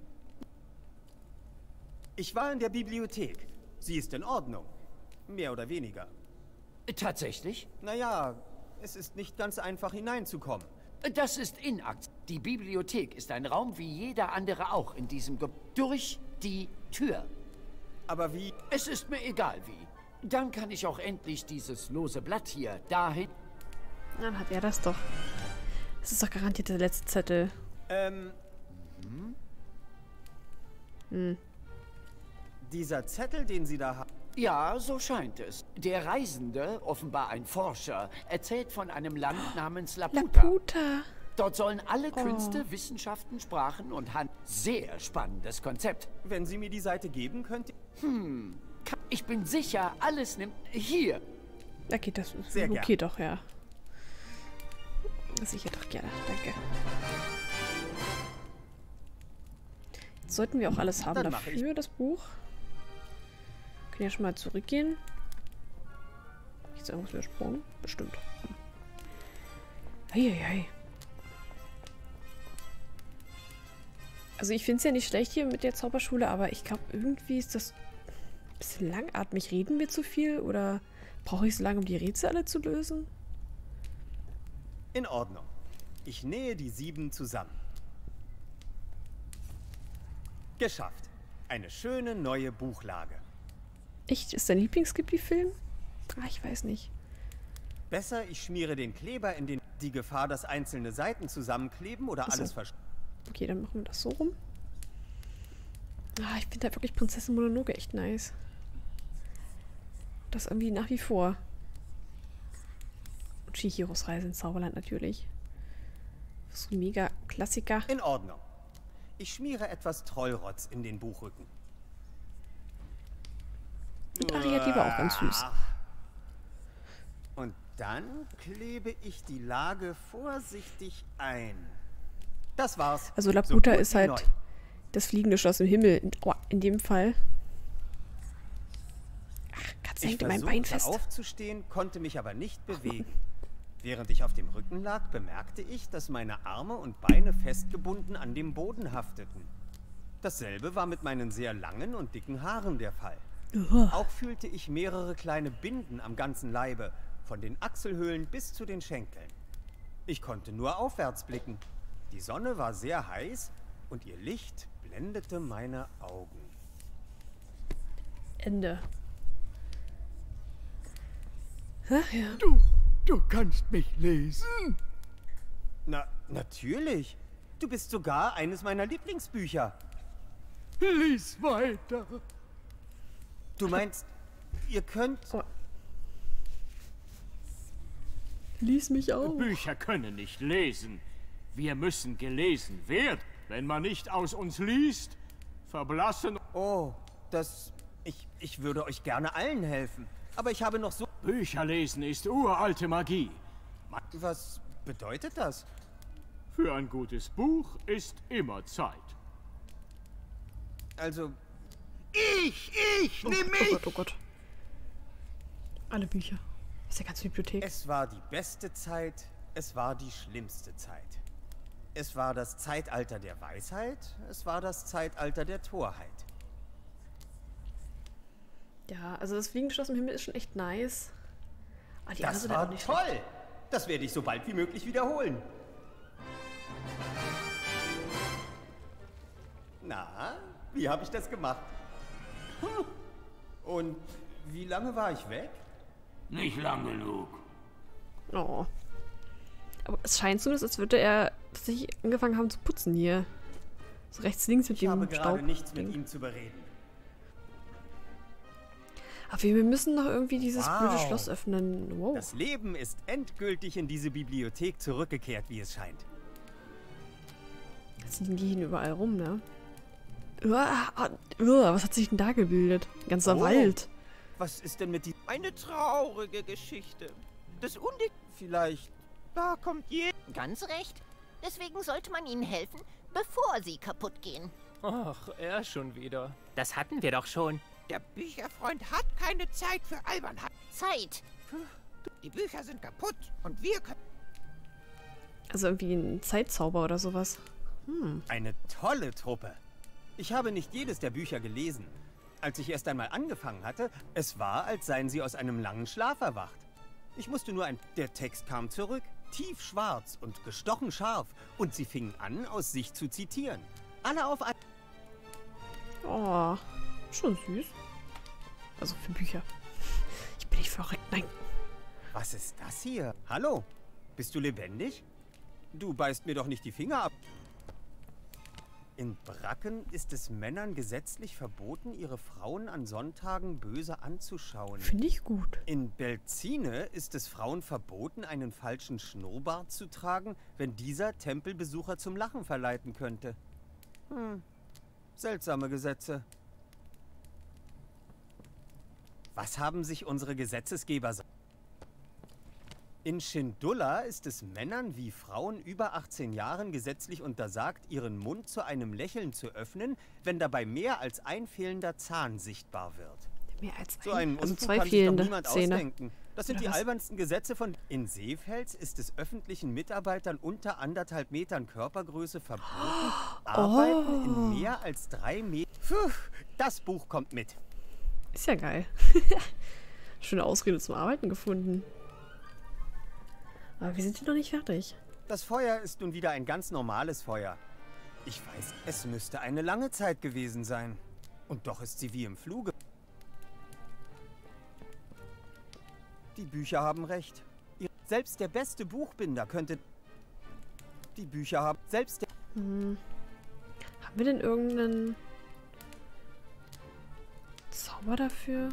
Ich war in der Bibliothek. Sie ist in Ordnung. Mehr oder weniger. Tatsächlich? Naja, es ist nicht ganz einfach hineinzukommen. Das ist Inakt. Die Bibliothek ist ein Raum wie jeder andere auch in diesem Ge... Durch die Tür. Aber wie? Es ist mir egal wie. Dann kann ich auch endlich dieses lose Blatt hier dahin... Dann hat er das doch. Das ist doch garantiert der letzte Zettel. Ähm... Hm? Hm. Dieser Zettel, den Sie da haben... Ja, so scheint es. Der Reisende, offenbar ein Forscher, erzählt von einem Land namens Laputa. Laputa. Dort sollen alle Oh. Künste, Wissenschaften, Sprachen und Hand... Sehr spannendes Konzept. Wenn Sie mir die Seite geben könnt... Hm, ich bin sicher, alles nimmt... Hier. Okay, das ist Sehr okay gern. doch, ja. Sicher doch gerne, danke. Jetzt sollten wir auch alles haben Dann mache ich- dafür, das Buch. Können ja schon mal zurückgehen. Ist irgendwas übersprungen? Bestimmt. Eieiei. Also ich finde es ja nicht schlecht hier mit der Zauberschule, aber ich glaube, irgendwie ist das ein bisschen langatmig. Reden wir zu viel oder brauche ich so lange, um die Rätsel alle zu lösen? In Ordnung. Ich nähe die sieben zusammen. Geschafft. Eine schöne neue Buchlage. Echt? Ist dein Lieblings-Ghibli-Film? Ah, ich weiß nicht. Besser, ich schmiere den Kleber in den... Die Gefahr, dass einzelne Seiten zusammenkleben oder Ach so. alles versch... Okay, dann machen wir das so rum. Ah, ich finde halt wirklich Prinzessin Mononoke echt nice. Das irgendwie nach wie vor. Und Chihiros Reise ins Zauberland natürlich. Das ist ein mega Klassiker. In Ordnung. Ich schmiere etwas Trollrotz in den Buchrücken. Und Aria, die war auch ganz süß. Und dann klebe ich die Lage vorsichtig ein. Das war's. Also Laputa So gut ist wie halt neu. das fliegende Schloss im Himmel. In, oh, in dem Fall. Ach, Katze Ich hängt in meinem Bein versuchte fest. aufzustehen, konnte mich aber nicht bewegen. Während ich auf dem Rücken lag, bemerkte ich, dass meine Arme und Beine festgebunden an dem Boden hafteten. Dasselbe war mit meinen sehr langen und dicken Haaren der Fall. Uah. Auch fühlte ich mehrere kleine Binden am ganzen Leibe, von den Achselhöhlen bis zu den Schenkeln. Ich konnte nur aufwärts blicken. Die Sonne war sehr heiß und ihr Licht blendete meine Augen. Ende. Ach ja. Du, du kannst mich lesen. Na, natürlich. Du bist sogar eines meiner Lieblingsbücher. Lies weiter. Du meinst, ihr könnt... Oh. Lies mich auch. Bücher können nicht lesen. Wir müssen gelesen werden. Wenn man nicht aus uns liest, verblassen... Oh, das... Ich, ich würde euch gerne allen helfen. Aber ich habe noch so... Bücher lesen ist uralte Magie. Was bedeutet das? Für ein gutes Buch ist immer Zeit. Also... Ich, ich, Oh, nimm oh mich! Gott, oh Gott. Alle Bücher. Das ist ja ganze Bibliothek. Es war die beste Zeit, es war die schlimmste Zeit. Es war das Zeitalter der Weisheit, es war das Zeitalter der Torheit. Ja, also das Fliegenschloss im Himmel ist schon echt nice. Aber die das sind war auch nicht toll! schlecht. Das werde ich so bald wie möglich wiederholen. Na, wie habe ich das gemacht? Hm. Und wie lange war ich weg? Nicht lang genug. Oh. Aber es scheint so, als würde er tatsächlich angefangen haben zu putzen hier. So rechts, links mit ich dem habe gerade Staub nichts Ding. mit ihm zu bereden. Aber wir müssen noch irgendwie dieses Wow. blöde Schloss öffnen. Wow. Das Leben ist endgültig in diese Bibliothek zurückgekehrt, wie es scheint. Jetzt liegen die hier überall rum, ne? Uah, uah, was hat sich denn da gebildet? Ein ganzer Oh. Wald. Was ist denn mit die... Eine traurige Geschichte. Das Undick... Vielleicht... Da kommt je... Ganz recht. Deswegen sollte man ihnen helfen, bevor sie kaputt gehen. Ach, er schon wieder. Das hatten wir doch schon. Der Bücherfreund hat keine Zeit für Albernheit. Zeit. Die Bücher sind kaputt und wir können... Also irgendwie ein Zeitzauber oder sowas. Hm. Eine tolle Truppe. Ich habe nicht jedes der Bücher gelesen. Als ich erst einmal angefangen hatte, es war, als seien sie aus einem langen Schlaf erwacht. Ich musste nur ein... Der Text kam zurück, tiefschwarz und gestochen scharf. Und sie fingen an, aus sich zu zitieren. Alle auf ein... Oh, schon süß. Also für Bücher. Ich bin nicht verrückt, nein. Was ist das hier? Hallo? Bist du lebendig? Du beißt mir doch nicht die Finger ab. In Bracken ist es Männern gesetzlich verboten, ihre Frauen an Sonntagen böse anzuschauen. Finde ich gut. In Belzine ist es Frauen verboten, einen falschen Schnurrbart zu tragen, wenn dieser Tempelbesucher zum Lachen verleiten könnte. Hm, seltsame Gesetze. Was haben sich unsere Gesetzesgeber so... In Schindula ist es Männern wie Frauen über achtzehn Jahren gesetzlich untersagt, ihren Mund zu einem Lächeln zu öffnen, wenn dabei mehr als ein fehlender Zahn sichtbar wird. Mehr als ein, so einen also Unfug zwei kann sich doch fehlende niemand Zähne. ausdenken. Das sind Oder die was? albernsten Gesetze von... In Seefels ist es öffentlichen Mitarbeitern unter anderthalb Metern Körpergröße verboten, Oh. Arbeiten in mehr als drei Metern... Puh, das Buch kommt mit. Ist ja geil. Schöne Ausrede zum Arbeiten gefunden. Aber wir sind hier noch nicht fertig. Das Feuer ist nun wieder ein ganz normales Feuer. Ich weiß, es müsste eine lange Zeit gewesen sein. Und doch ist sie wie im Fluge. Die Bücher haben recht. Ihr- Selbst der beste Buchbinder könnte... Die Bücher haben... Selbst der... Hm. Haben wir denn irgendeinen Zauber dafür?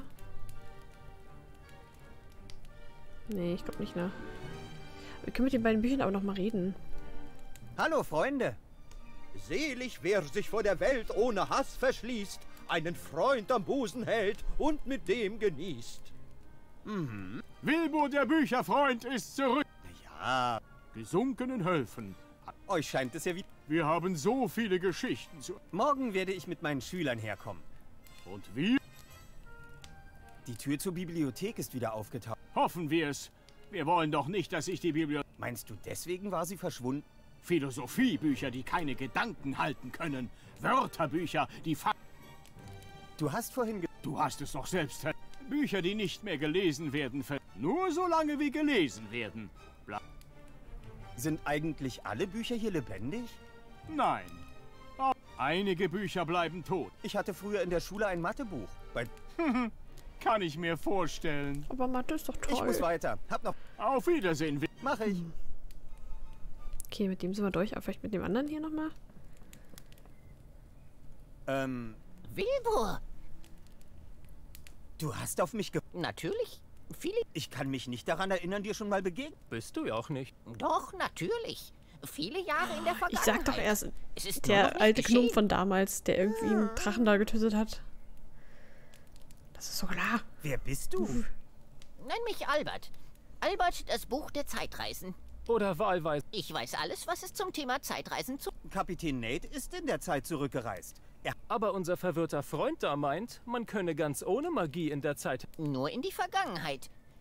Nee, ich glaube nicht, ne? Wir können mit den beiden Büchern aber noch mal reden. Hallo, Freunde. Selig, wer sich vor der Welt ohne Hass verschließt, einen Freund am Busen hält und mit dem genießt. Mhm. Wilbur, der Bücherfreund, ist zurück. Ja. Gesunkenen Hölfen. Euch scheint es ja wie... Wir haben so viele Geschichten zu... Morgen werde ich mit meinen Schülern herkommen. Und wie? Die Tür zur Bibliothek ist wieder aufgetaucht. Hoffen wir es. Wir wollen doch nicht, dass sich die Bibliothek... Meinst du, deswegen war sie verschwunden? Philosophiebücher, die keine Gedanken halten können. Wörterbücher, die... Fa du hast vorhin... Ge du hast es doch selbst... Bücher, die nicht mehr gelesen werden, ver nur so lange wie gelesen werden. Bla Sind eigentlich alle Bücher hier lebendig? Nein. Aber einige Bücher bleiben tot. Ich hatte früher in der Schule ein Mathebuch. Bei Kann ich mir vorstellen. Aber Mathe ist doch toll. Ich muss weiter. Hab noch... Auf Wiedersehen. Mach ich. Okay, mit dem sind wir durch. Aber vielleicht mit dem anderen hier nochmal? Ähm... Wilbur! Du hast auf mich ge... Natürlich. Viele... Ich kann mich nicht daran erinnern, dir schon mal begegnet. Bist du ja auch nicht. Doch, natürlich. Viele Jahre in der Vergangenheit. Ich sag doch erst, es ist nur noch der nicht alte geschehen. Gnome von damals, der irgendwie einen Drachen da getötet hat. Das ist so klar. Wer bist du? Nenn mich Albert. Albert, das Buch der Zeitreisen. Oder wahlweise. Ich weiß alles, was es zum Thema Zeitreisen zu... Kapitän Nate ist in der Zeit zurückgereist. Er Aber unser verwirrter Freund da meint, man könne ganz ohne Magie in der Zeit... Nur in die Vergangenheit.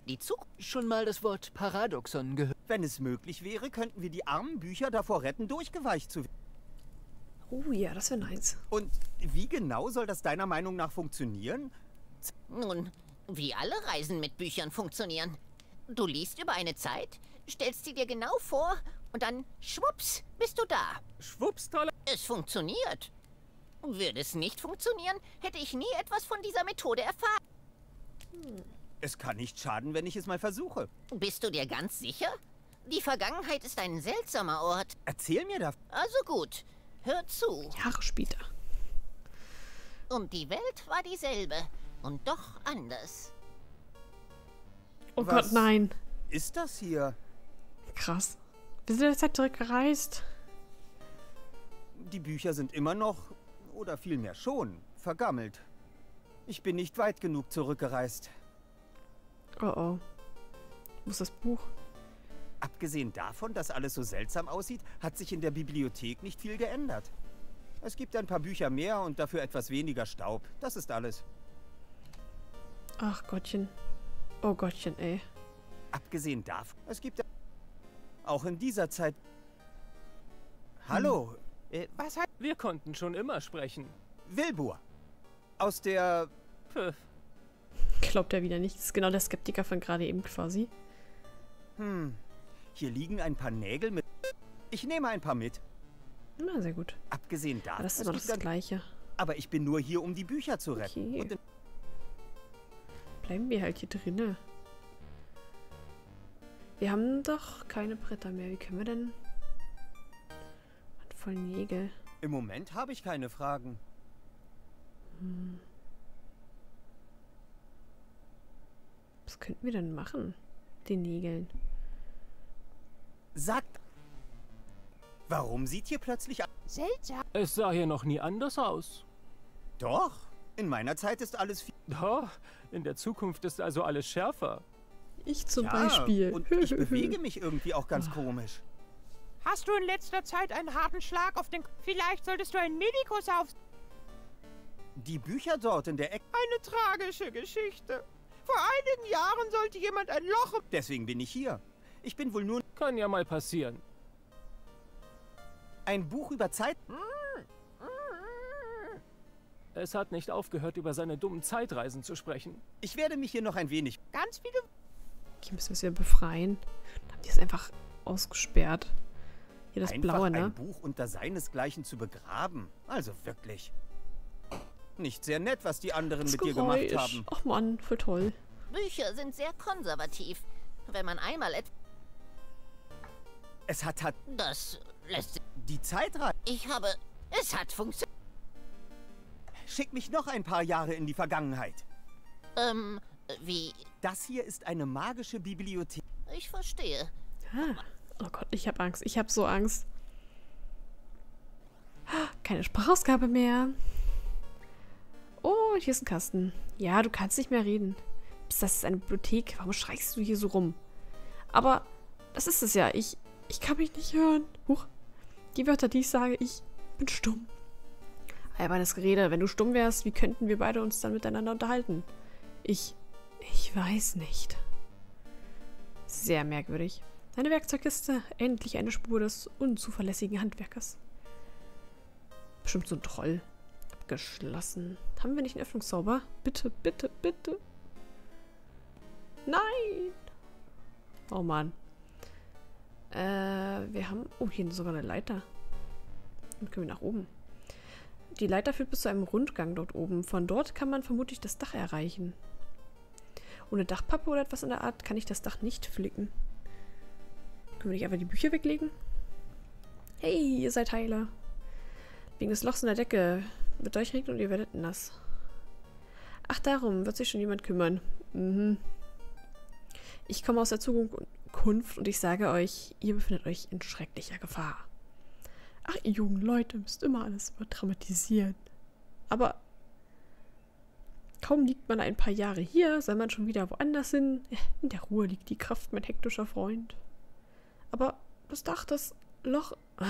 die Zukunft. Schon mal das Wort Paradoxon gehört. Wenn es möglich wäre, könnten wir die armen Bücher davor retten, durchgeweicht zu werden. Oh ja, das wäre nice. Und wie genau soll das deiner Meinung nach funktionieren? Nun, wie alle Reisen mit Büchern funktionieren. Du liest über eine Zeit, stellst sie dir genau vor und dann schwupps, bist du da. Schwupps, tolle. Es funktioniert. Würde es nicht funktionieren, hätte ich nie etwas von dieser Methode erfahren. Hm. Es kann nicht schaden, wenn ich es mal versuche. Bist du dir ganz sicher? Die Vergangenheit ist ein seltsamer Ort. Erzähl mir davon. Also gut, hör zu. Jahre später. Und die Welt war dieselbe und doch anders. Oh Was Gott, nein. Ist das hier? Krass. Wir sind jetzt zurückgereist. Die Bücher sind immer noch, oder vielmehr schon, vergammelt. Ich bin nicht weit genug zurückgereist. Oh oh. Wo ist das Buch? Abgesehen davon, dass alles so seltsam aussieht, hat sich in der Bibliothek nicht viel geändert. Es gibt ein paar Bücher mehr und dafür etwas weniger Staub. Das ist alles. Ach Gottchen. Oh Gottchen, ey. Abgesehen davon, es gibt auch in dieser Zeit... Hallo, hm. äh, was hat... Wir konnten schon immer sprechen. Wilbur. Aus der... Pff. Glaubt er wieder nicht. Das ist genau der Skeptiker von gerade eben quasi. Hm. Hier liegen ein paar Nägel mit... Ich nehme ein paar mit. Na, sehr gut. Abgesehen davon... Aber das ist doch das Gleiche. Aber ich bin nur hier, um die Bücher zu retten. Okay. Und bleiben wir halt hier drinne. Wir haben doch keine Bretter mehr. Wie können wir denn... Voll Nägel. Im Moment habe ich keine Fragen. Hm. Was könnten wir denn machen? Den Nägeln. Sagt... Warum sieht hier plötzlich... Seltsam. Es sah hier noch nie anders aus. Doch. In meiner Zeit ist alles viel... Doch. In der Zukunft ist also alles schärfer. Ich zum ja, Beispiel. Und ich bewege mich irgendwie auch ganz komisch. Hast du in letzter Zeit einen harten Schlag auf den... Vielleicht solltest du einen Medikus auf... Die Bücher dort in der Ecke... Eine tragische Geschichte. Vor einigen Jahren sollte jemand ein Loch... Deswegen bin ich hier. Ich bin wohl nur... Kann ja mal passieren. Ein Buch über Zeit... Es hat nicht aufgehört, über seine dummen Zeitreisen zu sprechen. Ich werde mich hier noch ein wenig... Ganz viele... Hier müssen wir es wieder befreien. Dann haben die es einfach ausgesperrt. Hier das Einfach Blaue, ne? ein Buch unter seinesgleichen zu begraben. Also wirklich. Nicht sehr nett, was die anderen das mit dir Geräusch. gemacht haben. Ach Mann, voll toll. Bücher sind sehr konservativ. Wenn man einmal etwas... Es hat... hat Das lässt sich... Die Zeitreise... Ich habe... Es hat funktioniert. Schick mich noch ein paar Jahre in die Vergangenheit. Ähm, wie... Das hier ist eine magische Bibliothek. Ich verstehe. Ah. Oh Gott, ich habe Angst. Ich habe so Angst. Keine Sprachausgabe mehr. Oh, hier ist ein Kasten. Ja, du kannst nicht mehr reden. Psst, das ist eine Bibliothek. Warum schreist du hier so rum? Aber das ist es ja. Ich, ich kann mich nicht hören. Huch. Die Wörter, die ich sage, ich bin stumm. Albernes Gerede. Wenn du stumm wärst, wie könnten wir beide uns dann miteinander unterhalten? Ich... Ich weiß nicht. Sehr merkwürdig. Eine Werkzeugkiste. Endlich eine Spur des unzuverlässigen Handwerkers. Bestimmt so ein Troll. Abgeschlossen. Haben wir nicht einen Öffnungszauber? Bitte, bitte, bitte. Nein! Oh Mann. Äh, wir haben... Oh, hier sogar eine Leiter. Dann können wir nach oben. Die Leiter führt bis zu einem Rundgang dort oben. Von dort kann man vermutlich das Dach erreichen. Ohne Dachpappe oder etwas in der Art kann ich das Dach nicht flicken. Können wir nicht einfach die Bücher weglegen? Hey, ihr seid Heiler. Wegen des Lochs in der Decke wird euch regnen und ihr werdet nass. Ach, darum wird sich schon jemand kümmern. Mhm. Ich komme aus der Zukunft und ich sage euch, ihr befindet euch in schrecklicher Gefahr. Ach, ihr jungen Leute müsst immer alles überdramatisieren. Aber kaum liegt man ein paar Jahre hier, soll man schon wieder woanders hin. In der Ruhe liegt die Kraft, mein hektischer Freund. Aber das Dach, das Loch... Ah.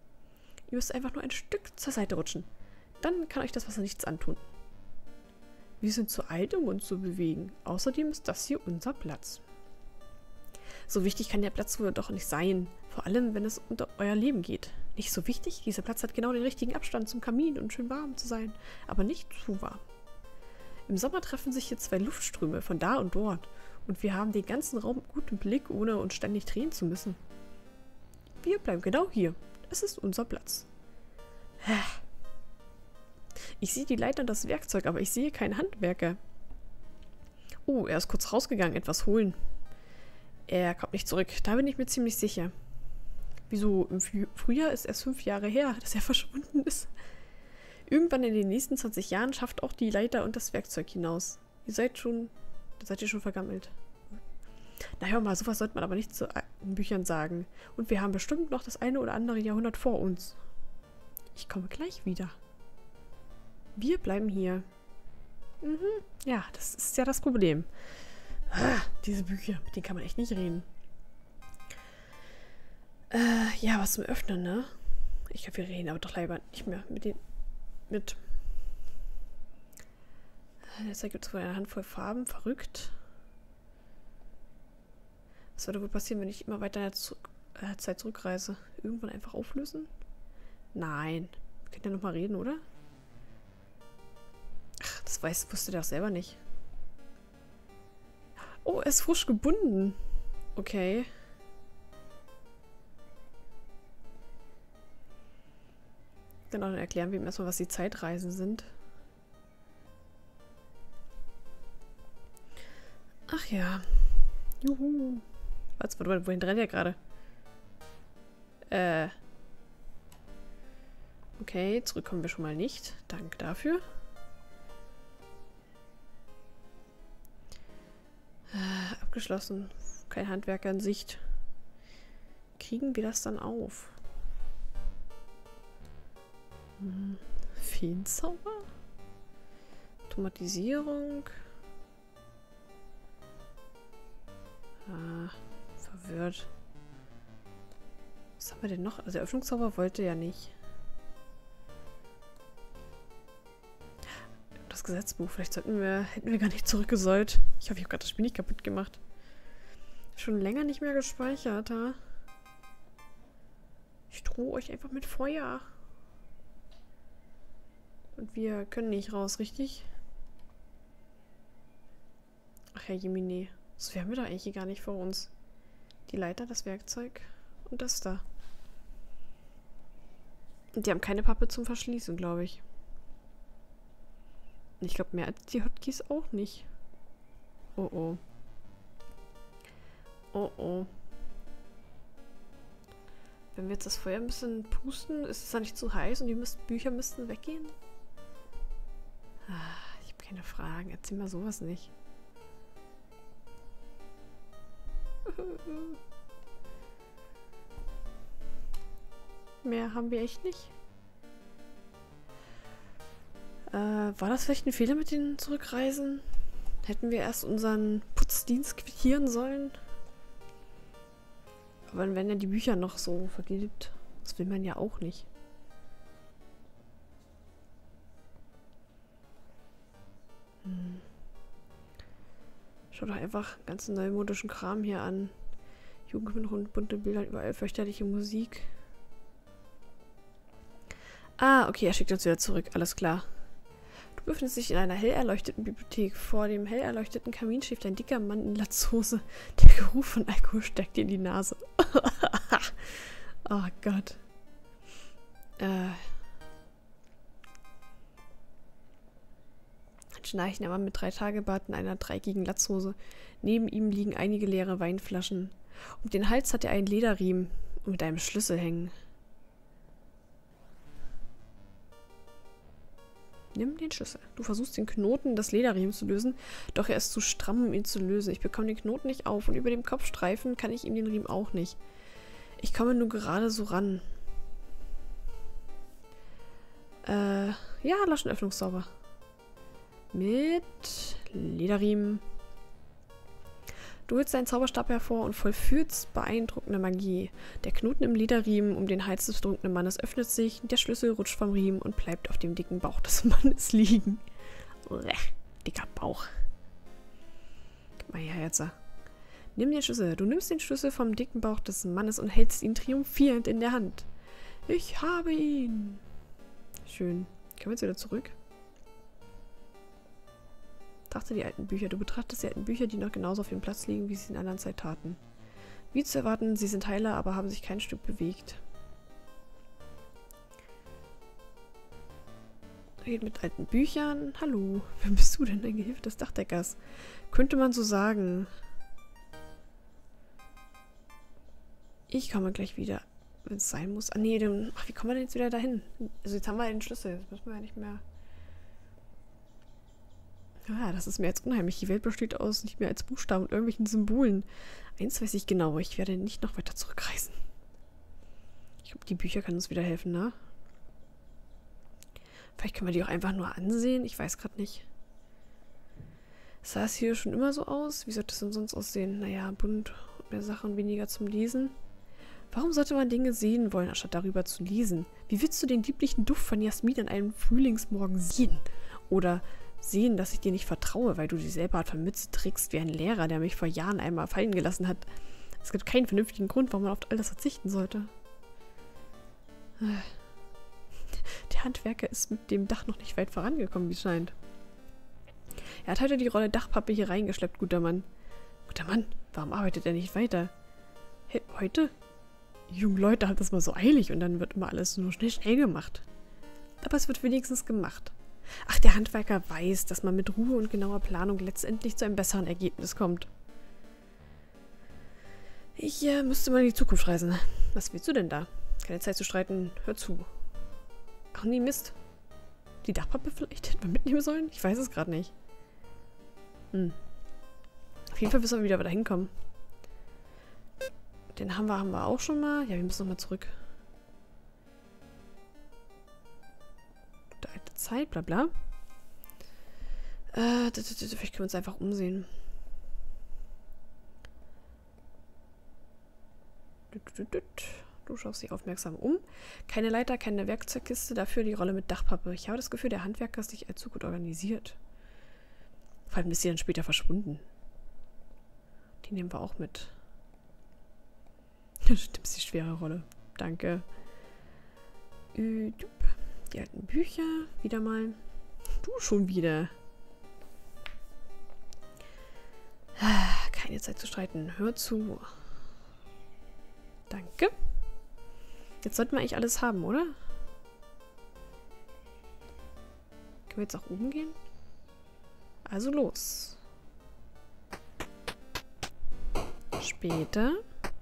Ihr müsst einfach nur ein Stück zur Seite rutschen. Dann kann euch das Wasser nichts antun. Wir sind zu alt, um uns zu bewegen. Außerdem ist das hier unser Platz. So wichtig kann der Platz wohl doch nicht sein. Vor allem, wenn es unter euer Leben geht. Nicht so wichtig? Dieser Platz hat genau den richtigen Abstand zum Kamin, um schön warm zu sein. Aber nicht zu warm. Im Sommer treffen sich hier zwei Luftströme von da und dort. Und wir haben den ganzen Raum gut im Blick, ohne uns ständig drehen zu müssen. Wir bleiben genau hier. Es ist unser Platz. Ich sehe die Leiter und das Werkzeug, aber ich sehe keinen Handwerker. Oh, er ist kurz rausgegangen, etwas holen. Er kommt nicht zurück, da bin ich mir ziemlich sicher. Wieso, im Frühjahr ist erst fünf Jahre her, dass er verschwunden ist. Irgendwann in den nächsten zwanzig Jahren schafft auch die Leiter und das Werkzeug hinaus. Ihr seid schon, da seid ihr schon vergammelt. Na hör mal, sowas sollte man aber nicht zu alten Büchern sagen. Und wir haben bestimmt noch das eine oder andere Jahrhundert vor uns. Ich komme gleich wieder. Wir bleiben hier. Mhm, ja, das ist ja das Problem. Ah, diese Bücher, mit denen kann man echt nicht reden. Äh, ja, was zum Öffnen, ne? Ich glaube, wir reden aber doch lieber nicht mehr mit den... mit... Jetzt gibt es wohl eine Handvoll Farben. Verrückt. Was würde wohl passieren, wenn ich immer weiter in der Zurück äh, Zeit zurückreise? Irgendwann einfach auflösen? Nein. Wir können ja nochmal reden, oder? Ach, das weiß, wusste der auch selber nicht. Oh, er ist frisch gebunden. Okay. Genau, dann erklären wir ihm erstmal, was die Zeitreisen sind. Ach ja. Juhu. Warte, warte, wohin rennt er gerade? Äh. Okay, zurückkommen wir schon mal nicht. Danke dafür. Äh, abgeschlossen. Kein Handwerker in Sicht. Kriegen wir das dann auf? Hm. Feenzauber? Automatisierung? Ah, verwirrt. Was haben wir denn noch? Also der Öffnungszauber wollte ja nicht. Das Gesetzbuch. Vielleicht sollten wir, hätten wir gar nicht zurückgesollt. Ich hoffe, ich habe gerade das Spiel nicht kaputt gemacht. Schon länger nicht mehr gespeichert, ha? Ich drohe euch einfach mit Feuer. Und wir können nicht raus, richtig? Ach ja, Jemine. Das haben wir da eigentlich gar nicht vor uns. Die Leiter, das Werkzeug und das da. Und die haben keine Pappe zum Verschließen, glaube ich. Ich glaube, mehr als die Hotkeys auch nicht. Oh oh. Oh oh. Wenn wir jetzt das Feuer ein bisschen pusten, ist es da nicht zu heiß und die müssten, Bücher müssten weggehen? Ah, ich habe keine Fragen. Erzähl mal sowas nicht. Mehr haben wir echt nicht. Äh, war das vielleicht ein Fehler mit den Zurückreisen? Hätten wir erst unseren Putzdienst quittieren sollen? Aber dann werden ja die Bücher noch so vergilbt. Das will man ja auch nicht. Hm. Schau doch einfach ganzen neumodischen Kram hier an. Jugendhund, bunte Bilder, überall fürchterliche Musik. Ah, okay, er schickt uns wieder zurück. Alles klar. Du befindest dich in einer hell erleuchteten Bibliothek. Vor dem hell erleuchteten Kamin schläft ein dicker Mann in Latzhose. Der Geruch von Alkohol steckt dir in die Nase. Oh Gott. Äh. Ein schnarchender Mann mit drei Tagebart in einer dreieckigen Latzhose. Neben ihm liegen einige leere Weinflaschen. Um den Hals hat er einen Lederriemen und mit einem Schlüssel hängen. Nimm den Schlüssel. Du versuchst den Knoten des Lederriemens zu lösen, doch er ist zu stramm, um ihn zu lösen. Ich bekomme den Knoten nicht auf und über dem Kopfstreifen kann ich ihm den Riemen auch nicht. Ich komme nur gerade so ran. Äh, ja, Laschenöffnungszauber. Mit Lederriemen. Du holst deinen Zauberstab hervor und vollführst beeindruckende Magie. Der Knoten im Lederriemen um den Hals des betrunkenen Mannes öffnet sich, der Schlüssel rutscht vom Riemen und bleibt auf dem dicken Bauch des Mannes liegen. dicker Bauch. Gib mal her jetzt. Nimm den Schlüssel. Du nimmst den Schlüssel vom dicken Bauch des Mannes und hältst ihn triumphierend in der Hand. Ich habe ihn. Schön. Können wir jetzt wieder zurück? Betrachte die alten Bücher. Du betrachtest die alten Bücher, die noch genauso auf dem Platz liegen, wie sie in einer Zeit taten. Wie zu erwarten, sie sind heiler, aber haben sich kein Stück bewegt. Red mit alten Büchern. Hallo. Wer bist du denn? Ein Gehilfe des Dachdeckers. Könnte man so sagen. Ich komme gleich wieder, wenn es sein muss. Ah nee, dann, ach, wie kommen wir denn jetzt wieder dahin? Also jetzt haben wir den Schlüssel. Jetzt müssen wir ja nicht mehr... Ja, das ist mir jetzt unheimlich. Die Welt besteht aus nicht mehr als Buchstaben und irgendwelchen Symbolen. Eins weiß ich genau. Ich werde nicht noch weiter zurückreisen. Ich glaube, die Bücher können uns wieder helfen, ne? Vielleicht können wir die auch einfach nur ansehen. Ich weiß gerade nicht. Sah es hier schon immer so aus? Wie sollte es denn sonst aussehen? Naja, bunt, mehr Sachen, weniger zum Lesen. Warum sollte man Dinge sehen wollen, anstatt darüber zu lesen? Wie willst du den lieblichen Duft von Jasmin an einem Frühlingsmorgen sehen? Oder sehen, dass ich dir nicht vertraue, weil du dieselbe Art von Mütze trägst wie ein Lehrer, der mich vor Jahren einmal fallen gelassen hat. Es gibt keinen vernünftigen Grund, warum man auf all das verzichten sollte. Der Handwerker ist mit dem Dach noch nicht weit vorangekommen, wie es scheint. Er hat heute die Rolle Dachpappe hier reingeschleppt, guter Mann. Guter Mann, warum arbeitet er nicht weiter? Hey, heute? Die jungen Leute haben das mal so eilig und dann wird immer alles nur schnell, schnell gemacht. Aber es wird wenigstens gemacht. Ach, der Handwerker weiß, dass man mit Ruhe und genauer Planung letztendlich zu einem besseren Ergebnis kommt. Ich äh, müsste mal in die Zukunft reisen. Was willst du denn da? Keine Zeit zu streiten. Hör zu. Ach nee, Mist. Die Dachpappe vielleicht hätten wir mitnehmen sollen? Ich weiß es gerade nicht. Hm. Auf jeden Fall müssen wir wieder da hinkommen. Den haben wir, haben wir auch schon mal. Ja, wir müssen nochmal zurück. Der alte Zeit, bla bla. Äh, vielleicht können wir uns einfach umsehen. Du schaust dich aufmerksam um. Keine Leiter, keine Werkzeugkiste, dafür die Rolle mit Dachpappe. Ich habe das Gefühl, der Handwerker ist nicht allzu gut organisiert. Vor allem ist sie dann später verschwunden. Die nehmen wir auch mit. Stimmt, ist die schwere Rolle. Danke. Die alten Bücher. Wieder mal. Du schon wieder. Keine Zeit zu streiten. Hör zu. Danke. Jetzt sollten wir eigentlich alles haben, oder? Können wir jetzt auch oben gehen? Also los. Später.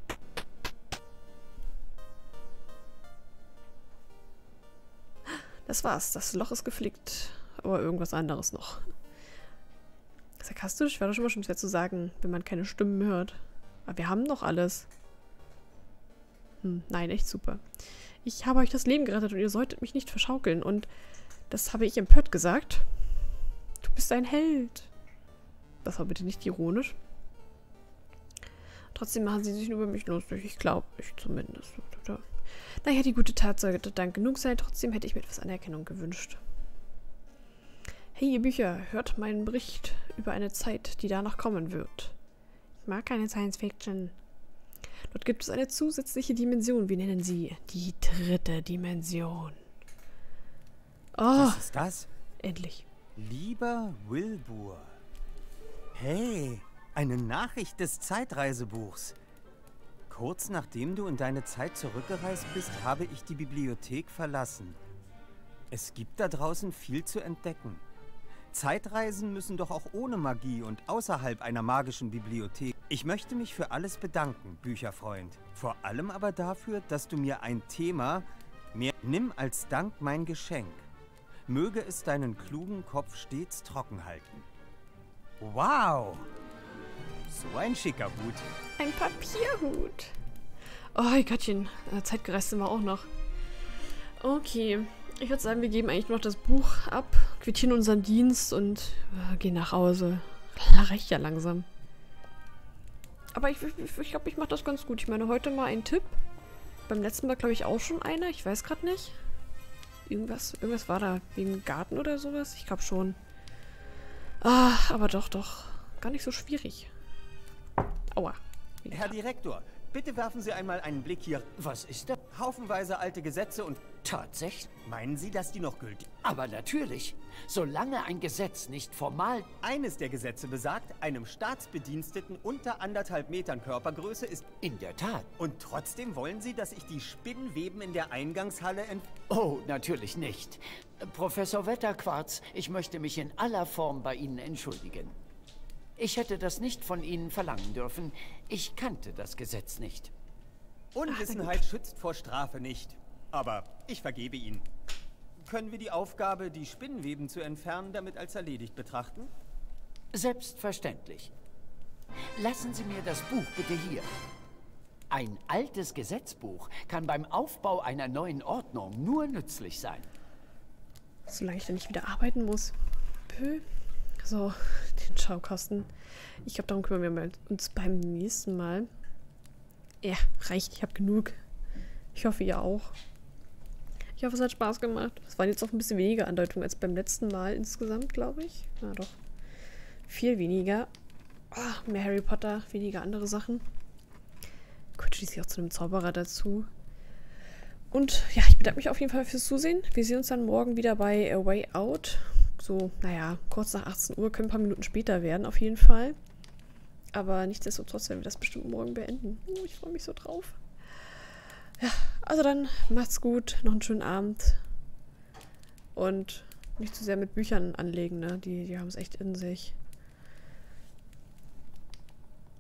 Das war's. Das Loch ist geflickt. Aber irgendwas anderes noch. Sarkastisch? Wäre doch schon mal schon schwer zu sagen, wenn man keine Stimmen hört. Aber wir haben doch alles. Hm, nein, echt super. Ich habe euch das Leben gerettet und ihr solltet mich nicht verschaukeln. Und das habe ich empört gesagt. Du bist ein Held. Das war bitte nicht ironisch. Trotzdem machen sie sich nur über mich lustig. Ich glaube, ich zumindest. Naja, die gute Tat sollte dann genug sein. Trotzdem hätte ich mir etwas Anerkennung gewünscht. Hey, ihr Bücher, hört meinen Bericht über eine Zeit, die danach kommen wird. Ich mag keine Science-Fiction. Dort gibt es eine zusätzliche Dimension. Wir nennen sie die dritte Dimension. Oh, was ist das? Endlich. Lieber Wilbur. Hey, eine Nachricht des Zeitreisebuchs. Kurz nachdem du in deine Zeit zurückgereist bist, habe ich die Bibliothek verlassen. Es gibt da draußen viel zu entdecken. Zeitreisen müssen doch auch ohne Magie und außerhalb einer magischen Bibliothek. Ich möchte mich für alles bedanken, Bücherfreund. Vor allem aber dafür, dass du mir ein Thema mehr... Nimm als Dank mein Geschenk. Möge es deinen klugen Kopf stets trocken halten. Wow! So ein schicker Hut. Ein Papierhut. Oh, Gottchen. Zeitgereist sind wir auch noch. Okay. Ich würde sagen, wir geben eigentlich noch das Buch ab, quittieren unseren Dienst und äh, gehen nach Hause. Reicht ja langsam. Aber ich glaube, ich, ich, glaub, ich mache das ganz gut. Ich meine, heute mal ein Tipp. Beim letzten Mal, glaube ich, auch schon einer. Ich weiß gerade nicht. Irgendwas, irgendwas war da wegen Garten oder sowas. Ich glaube schon. Ah, aber doch, doch. Gar nicht so schwierig. Aua. Herr Direktor, bitte werfen Sie einmal einen Blick hier. Was ist da? Haufenweise alte Gesetze und... Tatsächlich? Meinen Sie, dass die noch gültig? Aber natürlich. Solange ein Gesetz nicht formal... Eines der Gesetze besagt, einem Staatsbediensteten unter anderthalb Metern Körpergröße ist... In der Tat. Und trotzdem wollen Sie, dass ich die Spinnweben in der Eingangshalle ent... Oh, natürlich nicht. Professor Wetterquarz, ich möchte mich in aller Form bei Ihnen entschuldigen. Ich hätte das nicht von Ihnen verlangen dürfen. Ich kannte das Gesetz nicht. Unwissenheit schützt vor Strafe nicht. Aber ich vergebe Ihnen. Können wir die Aufgabe, die Spinnweben zu entfernen, damit als erledigt betrachten? Selbstverständlich. Lassen Sie mir das Buch bitte hier. Ein altes Gesetzbuch kann beim Aufbau einer neuen Ordnung nur nützlich sein. Solange ich dann nicht wieder arbeiten muss. Pö. So, den Schaukasten. Ich glaube, darum kümmern wir uns beim nächsten Mal. Ja, reicht. Ich habe genug. Ich hoffe, ihr auch. Ich hoffe, es hat Spaß gemacht. Es waren jetzt auch ein bisschen weniger Andeutungen als beim letzten Mal insgesamt, glaube ich. Na doch. Viel weniger. Oh, mehr Harry Potter, weniger andere Sachen. Kommt schließlich auch zu einem Zauberer dazu. Und ja, ich bedanke mich auf jeden Fall fürs Zusehen. Wir sehen uns dann morgen wieder bei A Way Out. So, naja, kurz nach achtzehn Uhr, können ein paar Minuten später werden, auf jeden Fall. Aber nichtsdestotrotz werden wir das bestimmt morgen beenden. Oh, ich freue mich so drauf. Ja, also dann macht's gut, noch einen schönen Abend. Und nicht zu sehr mit Büchern anlegen, ne? Die, die haben es echt in sich.